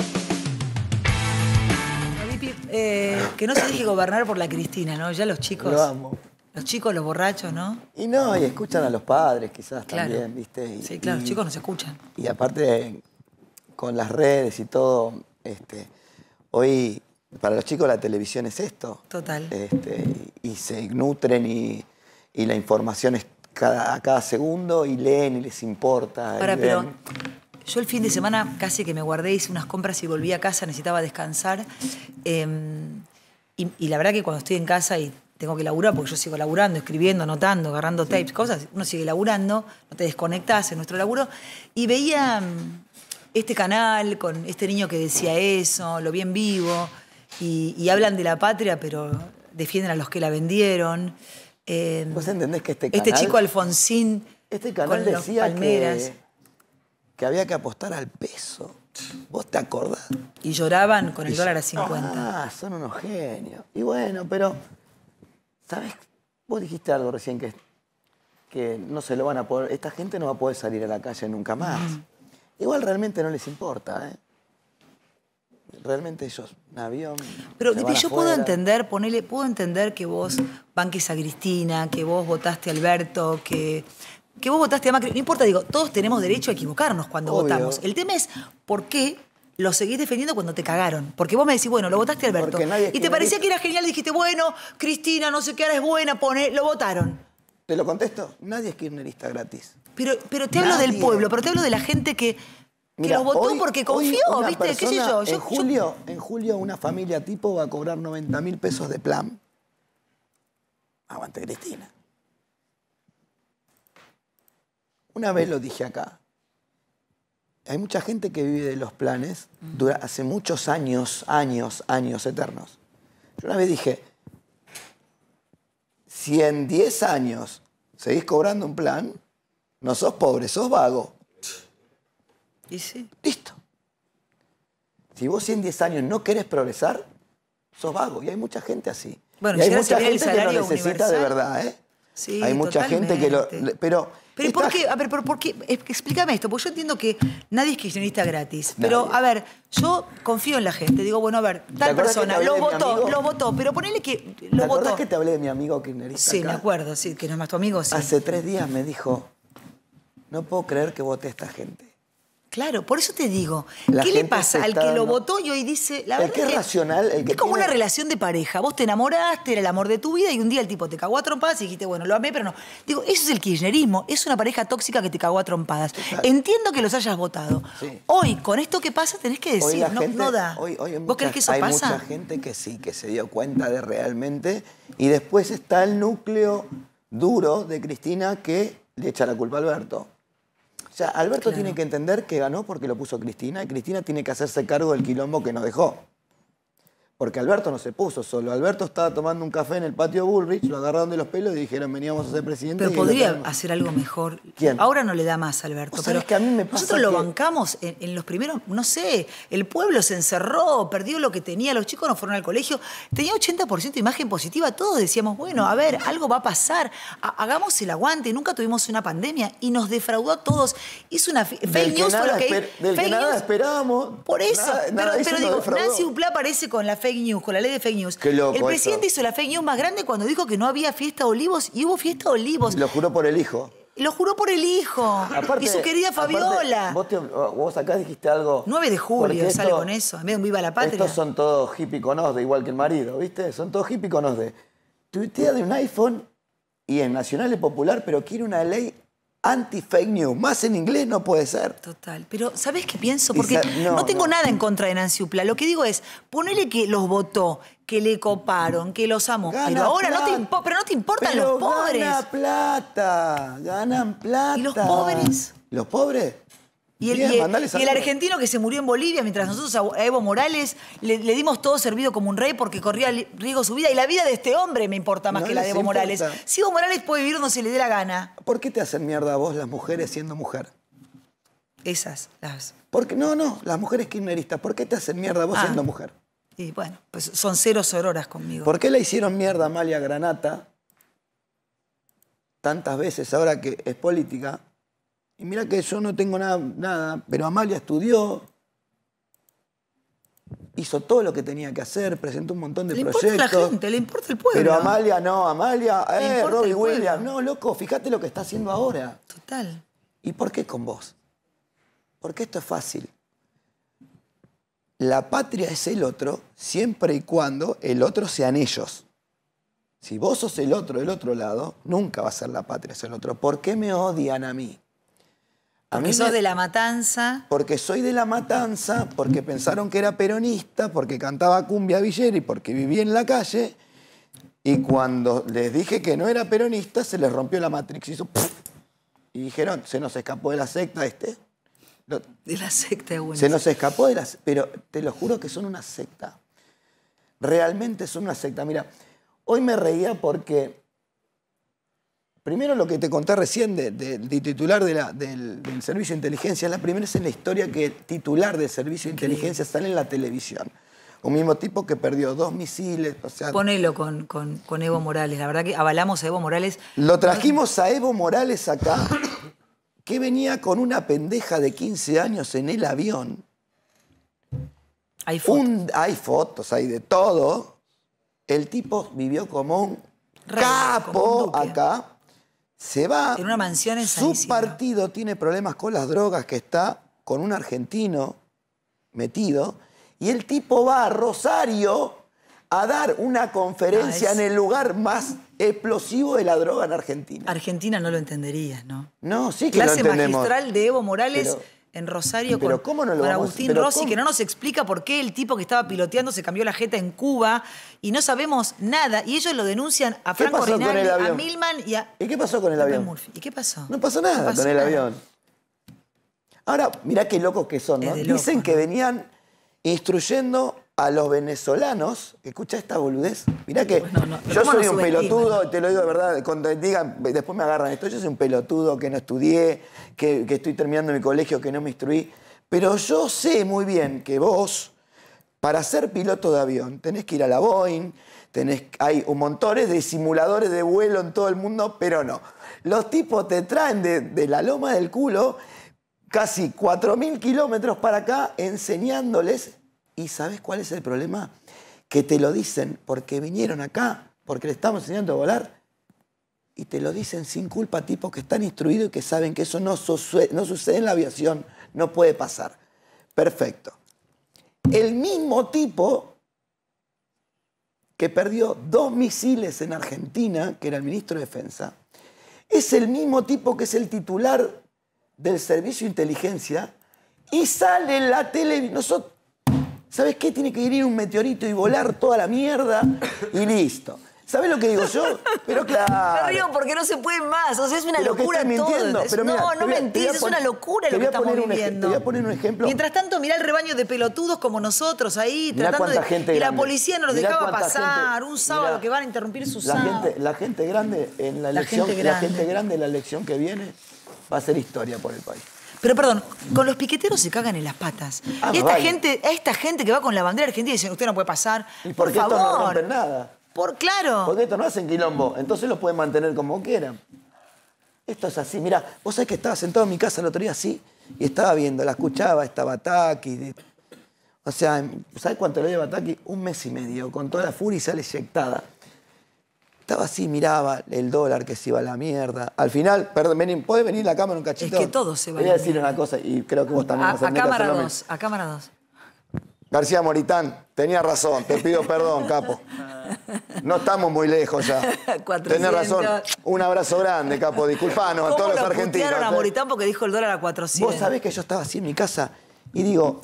S1: Dipi, eh, que no se deje gobernar por la Cristina, ¿no? Ya los chicos.
S7: Lo amo.
S1: Los chicos, los borrachos, ¿no?
S7: Y no, y escuchan a los padres quizás
S1: Claro.
S7: también, ¿viste? Y,
S1: Sí, claro,
S7: y-
S1: los chicos nos escuchan.
S7: Y aparte, con las redes y todo, este, hoy para los chicos la televisión es esto.
S1: Total.
S7: Este, y, y se nutren y, y la información es cada, a cada segundo y leen y les importa.
S1: Ahora,
S7: y
S1: pero
S7: ven.
S1: yo el fin de semana casi que me guardé, hice unas compras y volví a casa, necesitaba descansar. Eh, y, y la verdad que cuando estoy en casa y tengo que laburar, porque yo sigo laburando, escribiendo, anotando, agarrando tapes, cosas, uno sigue laburando, no te desconectás en nuestro laburo. Y veía mm, este canal con este niño que decía eso, lo vi en vivo, y, y hablan de la patria, pero defienden a los que la vendieron. Eh,
S7: ¿Vos entendés que este
S1: Este
S7: canal...
S1: chico Alfonsín
S7: Este canal
S1: con los
S7: decía
S1: Palmeras.
S7: que, que había que apostar al peso. ¿Vos te acordás?
S1: Y lloraban con el
S7: Y-
S1: dólar a cincuenta.
S7: Ah, son unos genios. Y bueno, pero, ¿sabés? Vos dijiste algo recién que, que no se lo van a poder... Esta gente no va a poder salir a la calle nunca más. Mm. Igual realmente no les importa, ¿eh? Realmente ellos, un avión...
S1: Pero Dipi, yo puedo entender, ponele, puedo entender que vos banques a Cristina, que vos votaste a Alberto, que, que vos votaste a Macri. No importa, digo, todos tenemos derecho a equivocarnos cuando Obvio. votamos. El tema es por qué lo seguís defendiendo cuando te cagaron. Porque vos me decís, bueno, lo votaste a Alberto. Y te parecía que era genial, dijiste, bueno, Cristina, no sé qué, ahora es buena, pone, lo votaron.
S7: ¿Te lo contesto? Nadie es kirchnerista gratis.
S1: Pero, pero te Nadie. hablo del pueblo, pero te hablo de la gente que... Que Mira, lo votó hoy, porque confió, ¿viste? Persona, ¿Qué sé yo? yo
S7: en, julio, yo... en julio una familia tipo va a cobrar noventa mil pesos de plan. Aguante Cristina. Una vez lo dije acá. Hay mucha gente que vive de los planes dura, hace muchos años, años, años eternos. Yo una vez dije, si en diez años seguís cobrando un plan, no sos pobre, sos vago.
S1: ¿Y sí?
S7: Listo. Si vos en diez años no querés progresar, sos vago. Y hay mucha gente así.
S1: Bueno,
S7: y hay mucha gente
S1: que
S7: lo necesita universal. de verdad, ¿eh?
S1: Sí,
S7: hay mucha
S1: totalmente.
S7: gente que lo... Pero,
S1: pero esta... ¿por qué? A ver, ¿por, por qué? Explícame esto, porque yo entiendo que nadie es kirchnerista gratis. Pero, nadie. a ver, yo confío en la gente. Digo, bueno, a ver, tal persona lo votó, lo votó, pero ponele que lo
S7: ¿Te
S1: votó.
S7: acordás que te hablé de mi amigo kirchnerista
S1: Sí,
S7: acá?
S1: me acuerdo, sí, que no es más tu amigo, sí.
S7: Hace tres días me dijo, no puedo creer que voté a esta gente.
S1: Claro, por eso te digo,
S7: la
S1: ¿qué le pasa al que
S7: dando...
S1: lo votó y hoy dice... La
S7: el
S1: verdad
S7: que es
S1: que
S7: racional, el que
S1: es como
S7: tiene...
S1: una relación de pareja. Vos te enamoraste, era el amor de tu vida y un día el tipo te cagó a trompadas y dijiste, bueno, lo amé, pero no. Digo, eso es el kirchnerismo, es una pareja tóxica que te cagó a trompadas. Total. Entiendo que los hayas votado. Sí. Hoy, con esto que pasa, tenés que decir, no,
S7: gente,
S1: no da.
S7: Hoy, hoy
S1: ¿Vos
S7: mucha,
S1: crees que eso
S7: hay
S1: pasa?
S7: Hay mucha gente que sí, que se dio cuenta de realmente. Y después está el núcleo duro de Cristina que le echa la culpa a Alberto. O sea, Alberto claro. tiene que entender que ganó porque lo puso Cristina y Cristina tiene que hacerse cargo del quilombo que nos dejó. Porque Alberto no se puso solo. Alberto estaba tomando un café en el patio Bullrich, lo agarraron de los pelos y dijeron, veníamos a ser presidente.
S1: Pero podría hacer algo mejor.
S7: ¿Quién?
S1: Ahora no le da más a Alberto. Pero
S7: que a mí me pasa
S1: nosotros
S7: que...
S1: lo bancamos en, en los primeros, no sé, el pueblo se encerró, perdió lo que tenía, los chicos no fueron al colegio, tenía ochenta por ciento de imagen positiva, todos decíamos, bueno, a ver, algo va a pasar, ha, hagamos el aguante, nunca tuvimos una pandemia y nos defraudó a todos. Hizo una fake news fue lo que
S7: esper, Del que nada esperábamos.
S1: Por eso,
S7: nada,
S1: pero,
S7: nada,
S1: pero digo, Nancy Uplá aparece con la fake news, con la ley de fake news.
S7: Qué loco
S1: el presidente
S7: eso.
S1: hizo la fake news más grande cuando dijo que no había fiesta de Olivos y hubo fiesta de Olivos.
S7: Lo juró por el hijo.
S1: Lo juró por el hijo. Aparte, y su querida Fabiola.
S7: Aparte, vos, te, vos acá dijiste algo...
S1: nueve de julio sale esto, con eso, en vez de un Viva la Patria.
S7: Estos son todos hippie conos de igual que el marido, ¿viste? Son todos hippie conos de... Tuitea de un iPhone y en Nacional es popular, pero quiere una ley anti-fake news. Más en inglés no puede ser.
S1: Total. Pero, ¿sabés qué pienso? Porque
S7: no,
S1: no tengo
S7: no.
S1: nada en contra de Nancy Uplá. Lo que digo es, ponele que los votó, que le coparon, que los amó.
S7: Gana
S1: pero ahora
S7: plata.
S1: no te, impo pero no te importan
S7: pero
S1: los pobres.
S7: Gana plata. Ganan plata.
S1: ¿Y los pobres?
S7: ¿Los pobres?
S1: Y el,
S7: Bien,
S1: y, el, y el argentino que se murió en Bolivia, mientras nosotros a Evo Morales le, le dimos todo servido como un rey porque corría riesgo su vida. Y la vida de este hombre me importa más no que la de Evo importa. Morales. Si Evo Morales puede vivir donde se le dé la gana.
S7: ¿Por qué te hacen mierda a vos las mujeres siendo mujer?
S1: Esas, las...
S7: Porque, no, no, las mujeres kirchneristas. ¿Por qué te hacen mierda a vos ah. siendo mujer?
S1: Y bueno, pues son cero sororas conmigo.
S7: ¿Por qué le hicieron mierda a Amalia Granata tantas veces ahora que es política? Y mira que yo no tengo nada, nada, pero Amalia estudió, hizo todo lo que tenía que hacer, presentó un montón de
S1: le
S7: proyectos.
S1: Le importa a la gente, le importa el pueblo.
S7: Pero Amalia no, Amalia, eh, Robbie Williams, no, loco, fíjate lo que está haciendo ahora.
S1: Total.
S7: ¿Y por qué con vos? Porque esto es fácil. La patria es el otro siempre y cuando el otro sean ellos. Si vos sos el otro del otro lado, nunca va a ser la patria, es el otro. ¿Por qué me odian a mí? A
S1: porque
S7: mí
S1: sos
S7: me...
S1: de La Matanza.
S7: Porque soy de La Matanza, porque pensaron que era peronista, porque cantaba cumbia villera y porque vivía en la calle. Y cuando les dije que no era peronista, se les rompió la Matrix. Hizo ¡puf! Y dijeron, se nos escapó de la secta este. Lo...
S1: De la secta, bueno.
S7: Se nos escapó de la... Pero te lo juro que son una secta. Realmente son una secta. Mira, hoy me reía porque... Primero lo que te conté recién del de, de titular de la, del, del Servicio de Inteligencia, es la primera vez en la historia que el titular del Servicio de Inteligencia sale en la televisión. Un mismo tipo que perdió dos misiles. O sea,
S1: Ponelo con, con, con Evo Morales. La verdad que avalamos a Evo Morales.
S7: Lo trajimos a Evo Morales acá, que venía con una pendeja de quince años en el avión.
S1: Hay fotos.
S7: Un, hay fotos, hay de todo. El tipo vivió como un
S1: Rey,
S7: capo
S1: como un duque.
S7: acá. Se va.
S1: En una mansión en San
S7: Su
S1: Isidro.
S7: partido tiene problemas con las drogas, que está con un argentino metido. Y el tipo va a Rosario a dar una conferencia
S1: Ah, es-
S7: en el lugar más explosivo de la droga en Argentina.
S1: Argentina no lo entenderías, ¿no?
S7: No, sí que
S1: Clase
S7: lo entendemos.
S1: magistral de Evo Morales
S7: Pero-
S1: en Rosario
S7: pero
S1: con,
S7: ¿cómo no lo
S1: con
S7: vamos-
S1: Agustín
S7: pero
S1: Rossi,
S7: cómo?
S1: que no nos explica por qué el tipo que estaba piloteando se cambió la jeta en Cuba y no sabemos nada. Y ellos lo denuncian a
S7: ¿Qué
S1: Franco
S7: pasó con
S1: Rinaldi,
S7: el
S1: a
S7: avión?
S1: Milman y a...
S7: ¿Y qué pasó con el
S1: Pepe
S7: avión?
S1: Murphy. ¿Y qué pasó?
S7: No pasó nada
S1: No pasó
S7: con el
S1: nada.
S7: avión. Ahora, mirá qué locos que son, ¿no?
S1: Es de loco,
S7: Dicen que venían instruyendo a los venezolanos. Escuchá esta boludez. Mirá que yo
S1: ¿cómo
S7: soy
S1: nos
S7: un
S1: subestiman?
S7: pelotudo, te lo digo de verdad, cuando digan, después me agarran esto, yo soy un pelotudo que no estudié, que, que estoy terminando mi colegio, que no me instruí. Pero yo sé muy bien que vos, para ser piloto de avión, tenés que ir a la Boeing, tenés, hay un montón de simuladores de vuelo en todo el mundo, pero no. Los tipos te traen de, de la loma del culo casi cuatro mil kilómetros para acá enseñándoles. ¿Y sabes cuál es el problema? Que te lo dicen porque vinieron acá, porque le estamos enseñando a volar, y te lo dicen sin culpa, tipos que están instruidos y que saben que eso no, sucede, no sucede en la aviación, no puede pasar. Perfecto. El mismo tipo que perdió dos misiles en Argentina, que era el ministro de Defensa, es el mismo tipo que es el titular del Servicio de Inteligencia y sale en la televisión. ¿Sabes qué? Tiene que ir un meteorito y volar toda la mierda y listo. ¿Sabes lo que digo yo? Pero claro.
S1: Me río porque no se puede más. O sea, es una
S7: Pero que
S1: locura
S7: estoy mintiendo,
S1: todo. Es-
S7: pero mira,
S1: no,
S7: te
S1: no
S7: voy a- te
S1: mentís,
S7: voy a
S1: es
S7: pon-
S1: una locura
S7: te
S1: lo
S7: voy
S1: que
S7: a poner
S1: estamos
S7: un ej-
S1: viviendo.
S7: Te voy a poner un ejemplo.
S1: Mientras tanto, mirá el rebaño de pelotudos como nosotros ahí,
S7: Mirá
S1: tratando
S7: cuánta
S1: de...
S7: gente
S1: y la
S7: grande.
S1: policía no los
S7: Mirá
S1: dejaba
S7: cuánta
S1: pasar.
S7: gente-
S1: un sábado
S7: mirá,
S1: que van a interrumpir su
S7: La
S1: sábado.
S7: gente, la gente grande en la
S1: La
S7: elección,
S1: gente
S7: la
S1: grande.
S7: gente grande en la elección que viene va a ser historia por el país.
S1: Pero perdón, con los piqueteros se cagan en las patas.
S7: Ah,
S1: y esta
S7: vale.
S1: gente, a esta gente que va con la bandera argentina y dicen, usted no puede pasar.
S7: ¿Y
S1: por
S7: por qué
S1: favor.
S7: estos no rompen nada?
S1: Por claro.
S7: Porque estos no hacen quilombo, entonces los pueden mantener como quieran. Esto es así, mirá, vos sabés que estaba sentado en mi casa el otro día así y estaba viendo, la escuchaba, estaba Taki. de- O sea, ¿sabés cuánto le lleva Taki? Un mes y medio, con toda la furia y sale eyectada. Estaba así, miraba el dólar que se iba a la mierda. Al final, perdón, vení, ¿puede venir la cámara un cachito?
S1: Es que todo se va
S7: Te voy
S1: a
S7: a
S1: la
S7: decir una cosa y creo que vos también
S1: A,
S7: vas a
S1: a
S7: tener que
S1: cámara
S7: hacerlo
S1: dos, a cámara dos.
S7: García Moritán, tenía razón, te pido perdón, capo. No estamos muy lejos ya.
S1: cuatrocientos.
S7: Tenés razón. Un abrazo grande, capo. Disculpanos a
S1: ¿Cómo
S7: todos los
S1: lo
S7: argentinos.
S1: putearon a
S7: eh.
S1: Moritán porque dijo el dólar a cuatrocientos?
S7: Vos sabés que yo estaba así en mi casa y digo,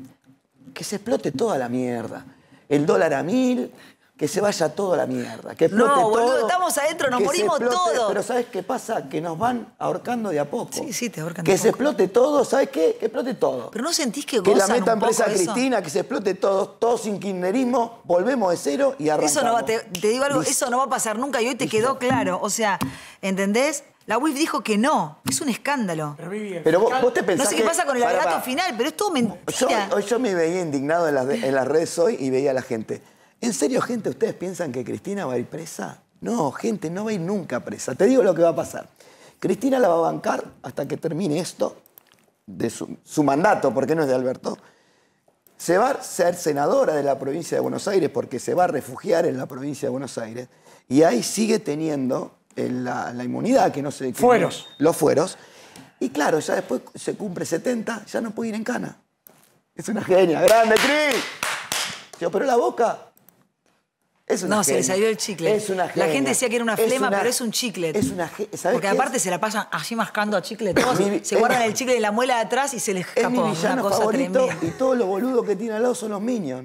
S7: que se explote toda la mierda. El dólar a mil, que se vaya todo a la mierda. Que explote
S1: No, boludo,
S7: todo,
S1: estamos adentro, nos
S7: que se
S1: morimos
S7: explote,
S1: todos.
S7: Pero ¿sabés qué pasa? Que nos van ahorcando de a poco.
S1: Sí, sí, te ahorcan
S7: Que
S1: de
S7: se
S1: poco.
S7: explote todo, ¿sabes qué? Que explote todo.
S1: Pero no sentís que
S7: Que la
S1: gozan
S7: meta
S1: un poco
S7: empresa
S1: eso?
S7: Cristina, que se explote todo, todo sin kirchnerismo, volvemos de cero y arrancamos.
S1: Eso no va, te, te digo algo,
S7: Listo.
S1: eso no va a pasar nunca y hoy te quedó claro. O sea, ¿entendés? La U I F dijo que no. Es un escándalo.
S7: Pero vos, vos te pensás
S1: No sé qué
S7: que-
S1: pasa con el
S7: Pará,
S1: alegato
S7: pará.
S1: final, pero es todo
S7: Yo,
S1: mentira.
S7: hoy yo me veía indignado en las, de- en las redes hoy y veía a la gente. ¿En serio, gente, ustedes piensan que Cristina va a ir presa? No, gente, no va a ir nunca presa. Te digo lo que va a pasar. Cristina la va a bancar hasta que termine esto de su, su mandato, porque no es de Alberto. Se va a ser senadora de la provincia de Buenos Aires porque se va a refugiar en la provincia de Buenos Aires. Y ahí sigue teniendo el- la, la inmunidad, que no sé... que
S8: Fueros.
S7: no- los fueros. Y claro, ya después se cumple setenta, ya no puede ir en cana. Es una genia. ¡Grande, Cris! Se operó la boca. Es una
S1: No, se le
S7: genia.
S1: salió el chicle.
S7: Es una
S1: La
S7: genia.
S1: gente decía que era una
S7: Es
S1: flema,
S7: una-
S1: pero es un chicle.
S7: Es una ge- ¿sabés
S1: Porque
S7: qué
S1: aparte
S7: es?
S1: se la pasan así mascando a chicle todos.
S7: Mi-
S1: se
S7: es-
S1: guardan el chicle de la muela de atrás y se les
S7: Es
S1: escapó.
S7: mi
S1: Una
S7: villano
S1: cosa
S7: favorito
S1: tremenda.
S7: y todos los boludos que tiene al lado son los Minions.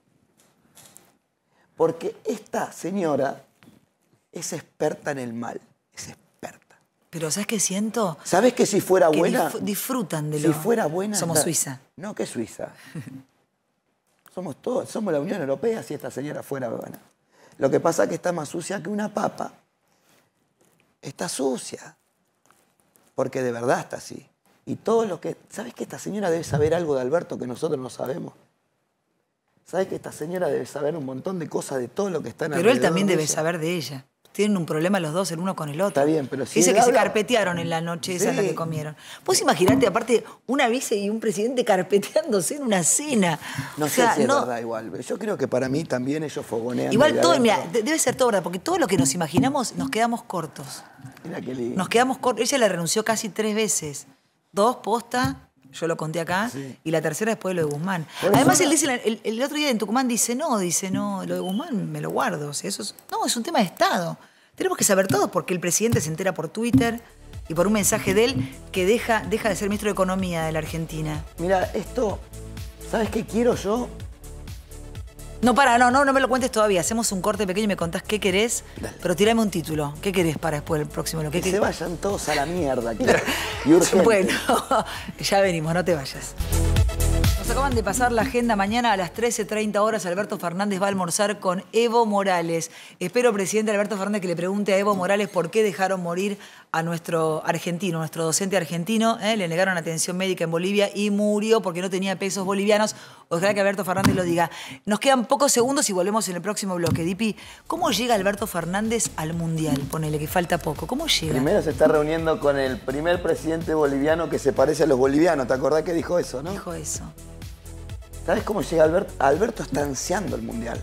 S7: Porque esta señora es experta en el mal. Es experta.
S1: Pero ¿sabes qué siento?
S7: ¿Sabes que si fuera
S1: Que
S7: buena?
S1: dif- disfrutan de
S7: Si
S1: lo...
S7: fuera buena...
S1: Somos
S7: está-
S1: Suiza.
S7: No, ¿qué Suiza? Somos todos, somos la Unión Europea si esta señora fuera buena. Lo que pasa es que está más sucia que una papa. Está sucia. Porque de verdad está así. Y todo lo que... ¿Sabes que esta señora debe saber algo de Alberto que nosotros no sabemos? ¿sabes que esta señora debe saber un montón de cosas de todo lo que está en
S1: Pero él también
S7: de
S1: debe
S7: ella?
S1: saber de ella. Tienen un problema los dos, el uno con el otro.
S7: Está bien, pero si
S1: Dice
S7: él
S1: que se
S7: habla-
S1: carpetearon en la noche esa
S7: Sí.
S1: en la que comieron. Vos imaginate, aparte, una vice y un presidente carpeteándose en una cena.
S7: No
S1: O
S7: sé
S1: sea,
S7: si es
S1: no-
S7: verdad igual. Yo creo que para mí también ellos fogonean.
S1: Igual
S7: desde
S1: todo,
S7: adentro.
S1: mira, de- debe ser todo verdad, porque todo lo que nos imaginamos nos quedamos cortos.
S7: Mira qué lindo.
S1: Nos quedamos cortos. Ella le renunció casi tres veces. Dos posta, yo lo conté acá, y la tercera después de lo de Guzmán.
S7: Por
S1: Además,
S7: eso-
S1: él dice, el, el otro día en Tucumán dice, no, dice, no, lo de Guzmán me lo guardo. O sea, eso es, no, es un tema de Estado. Tenemos que saber todo porque el presidente se entera por Twitter y por un mensaje de él que deja, deja de ser ministro de Economía de la Argentina.
S7: Mira, esto, ¿sabes qué quiero yo?
S1: No, para, no, no, no me lo cuentes todavía. Hacemos un corte pequeño y me contás qué querés, pero tirame un título. ¿Qué querés para después del próximo? Lo que
S7: Que se
S1: querés?
S7: vayan todos a la mierda aquí. Y urgente.
S1: Bueno, ya venimos, no te vayas. Nos acaban de pasar la agenda. Mañana a las trece treinta horas Alberto Fernández va a almorzar con Evo Morales. Espero, presidente Alberto Fernández, que le pregunte a Evo Morales por qué dejaron morir a nuestro argentino, nuestro docente argentino. ¿eh? Le negaron atención médica en Bolivia y murió porque no tenía pesos bolivianos. Ojalá que Alberto Fernández lo diga. Nos quedan pocos segundos y volvemos en el próximo bloque. Dipi, ¿cómo llega Alberto Fernández al Mundial? Ponele que falta poco. ¿Cómo llega?
S7: Primero se está reuniendo con el primer presidente boliviano que se parece a los bolivianos. ¿Te acordás que dijo eso, no?
S1: Dijo eso.
S7: ¿Sabes cómo llega Alberto? Alberto está ansiando el Mundial.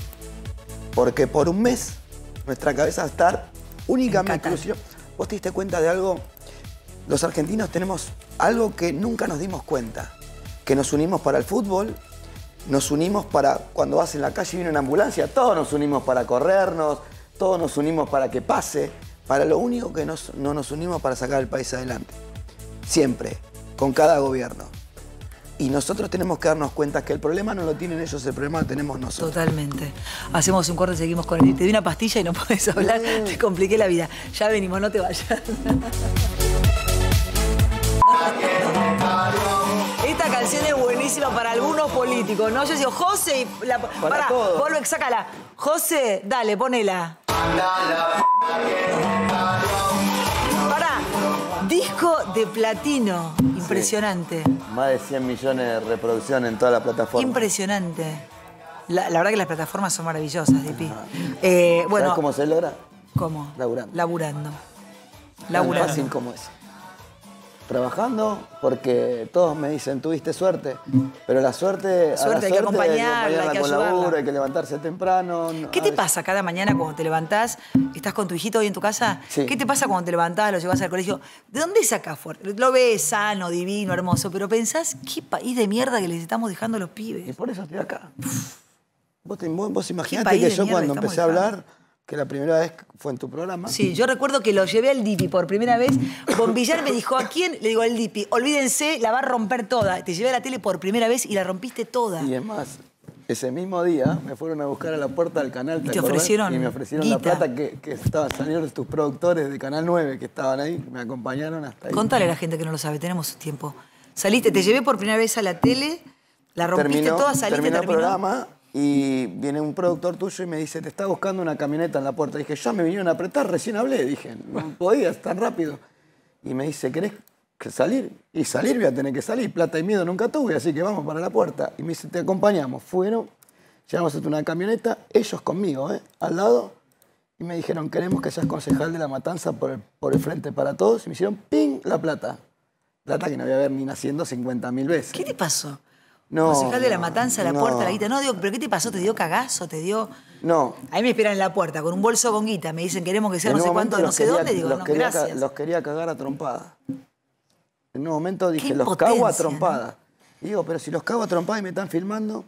S7: Porque por un mes nuestra cabeza va a estar únicamente exclusiva. ¿Vos te diste cuenta de algo? Los argentinos tenemos algo que nunca nos dimos cuenta. Que nos unimos para el fútbol, nos unimos para cuando vas en la calle y viene una ambulancia, todos nos unimos para corrernos, todos nos unimos para que pase. Para lo único que nos, no nos unimos para sacar el país adelante. Siempre, con cada gobierno. Y nosotros tenemos que darnos cuenta que el problema no lo tienen ellos, el problema lo tenemos nosotros.
S1: Totalmente. Hacemos un corte y seguimos con él. Te di una pastilla y no podés hablar, te compliqué la vida. Ya venimos, no te vayas. Esta canción es buenísima para algunos políticos, ¿no? Yo digo, José, y la,
S7: Para
S1: pará,
S7: todos.
S1: vuelve, sácala. José, dale, ponela. Pará, disco de platino. Impresionante.
S7: Más de cien millones de reproducciones en toda la plataforma.
S1: Impresionante. La, la verdad que las plataformas son maravillosas, Dipi. Eh, bueno,
S7: ¿Sabes cómo se logra?
S1: ¿Cómo?
S7: Laburando.
S1: Laburando.
S7: Tan
S1: Laburando.
S7: fácil como es. Trabajando, porque todos me dicen, tuviste suerte, pero la suerte, a la
S1: Suerte, hay que acompañarla, hay que
S7: con
S1: ayudarla.
S7: laburo, hay que levantarse temprano.
S1: ¿Qué te pasa cada mañana cuando te levantás? ¿Estás con tu hijito hoy en tu casa?
S7: Sí.
S1: ¿Qué te pasa cuando te levantás, lo llevas al colegio? ¿De dónde sacás fuerza? Lo ves sano, divino, hermoso, pero pensás, qué país de mierda que les estamos dejando a los pibes.
S7: Y por eso estoy acá. Vos, te- vos, vos imaginate
S1: país
S7: que
S1: de
S7: yo
S1: mierda
S7: cuando
S1: estamos
S7: empecé a
S1: dejando?
S7: hablar, que la primera vez fue en tu programa.
S1: Sí, yo recuerdo que lo llevé al Dipi por primera vez. Bombillar me dijo, ¿a quién? Le digo, al Dipi, olvídense, la va a romper toda. Te llevé a la tele por primera vez y la rompiste toda.
S7: Y es más, ese mismo día me fueron a buscar a la puerta del canal.
S1: ¿Y te
S7: acordás?
S1: ofrecieron
S7: Y me ofrecieron la
S1: guita?
S7: plata que, que estaban saliendo de tus productores de Canal nueve que estaban ahí, me acompañaron hasta ahí.
S1: Contale a la gente que no lo sabe, tenemos tiempo. Saliste, te llevé por primera vez a la tele, la rompiste
S7: terminó,
S1: toda, saliste,
S7: terminó el
S1: terminó.
S7: programa y viene un productor tuyo y me dice, te está buscando una camioneta en la puerta. Dije, ya me vinieron a apretar, recién hablé. Dije, no podías tan rápido. Y me dice, ¿querés que salir? Y salir voy a tener que salir. Plata y miedo nunca tuve, así que vamos para la puerta. Y me dice, te acompañamos. Fueron, llegamos a una camioneta, ellos conmigo, ¿eh? Al lado. Y me dijeron, queremos que seas concejal de La Matanza por el, por el Frente para Todos. Y me hicieron, ¡ping!, la plata. Plata que no voy a ver ni naciendo cincuenta mil veces.
S1: ¿Qué te pasó?
S7: No,
S1: Concejal de La
S7: no,
S1: Matanza, la
S7: no.
S1: puerta, la guita. No, digo, ¿pero qué te pasó? ¿Te dio cagazo? ¿Te dio...?
S7: No.
S1: Ahí me esperan en la puerta con un bolso con guita. Me dicen, queremos que sea
S7: En
S1: no
S7: un
S1: sé cuánto,
S7: momento
S1: no
S7: los
S1: sé
S7: quería-
S1: dónde. Digo,
S7: los
S1: no,
S7: quería, ca-
S1: gracias.
S7: los quería cagar a trompada. En un momento dije,
S1: Qué
S7: los
S1: impotencia,
S7: cago a trompada. Y digo, pero si los cago a trompada y me están filmando.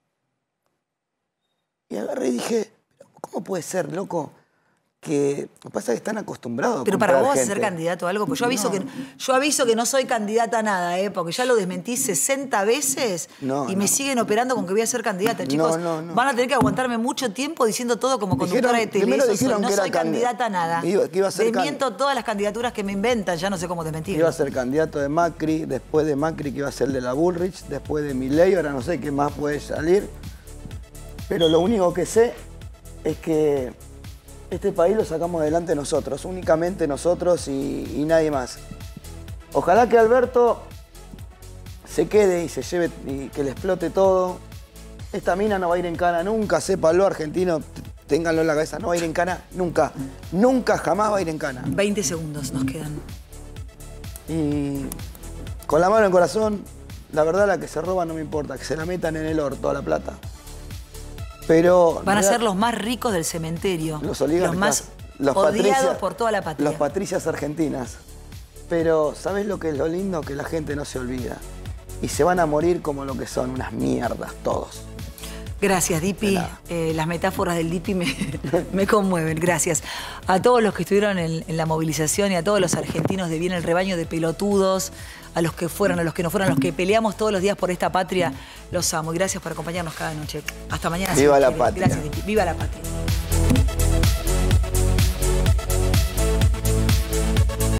S7: Y agarré y dije, ¿cómo puede ser, loco? Que lo que pasa es que están acostumbrados a
S1: Pero para
S7: comprar
S1: vos vas a ser
S7: gente.
S1: candidato a algo, pues yo aviso,
S7: No.
S1: que, yo aviso que no soy candidata a nada, ¿eh? Porque ya lo desmentí sesenta veces
S7: No,
S1: y
S7: no.
S1: me siguen operando con que voy a ser candidata. Chicos,
S7: no, no.
S1: van a tener que aguantarme mucho tiempo diciendo todo como conductora
S7: Dijeron-
S1: de tele.
S7: primero
S1: Eso
S7: dijeron
S1: soy. No
S7: que era
S1: soy
S7: candid-
S1: candidata a nada.
S7: Iba- que iba a ser can-
S1: Desmiento todas las candidaturas que me inventan, ya no sé cómo desmentir.
S7: Iba a ser candidato de Macri, después de Macri que iba a ser de la Bullrich, después de Milei, ahora no sé qué más puede salir. Pero lo único que sé es que este país lo sacamos adelante nosotros, únicamente nosotros y, y nadie más. Ojalá que Alberto se quede y se lleve y que le explote todo Esta mina no va a ir en cana nunca, sépalo, argentino, ténganlo en la cabeza, no va a ir en cana nunca. Nunca, jamás va a ir en cana.
S1: veinte segundos nos quedan.
S7: Y con la mano en el corazón, la verdad la que se roba no me importa, que se la metan en el orto a la plata. Pero...
S1: Van a ser los más ricos del cementerio.
S7: Los oligarcas.
S1: Los más
S7: los
S1: odiados
S7: patricias,
S1: por toda la patria.
S7: Los patricias argentinas. Pero, ¿sabes lo que es lo lindo? Que la gente no se olvida. Y se van a morir como lo que son, unas mierdas, todos.
S1: Gracias, Dipi. Eh, las metáforas del Dipi me, me conmueven. Gracias. A todos los que estuvieron en, en la movilización y a todos los argentinos de bien, el rebaño de pelotudos, a los que fueron, a los que no fueron, a los que peleamos todos los días por esta patria, los amo. Y gracias por acompañarnos cada noche. Hasta mañana.
S7: Viva la patria.
S1: Gracias, Dipi. Viva la patria.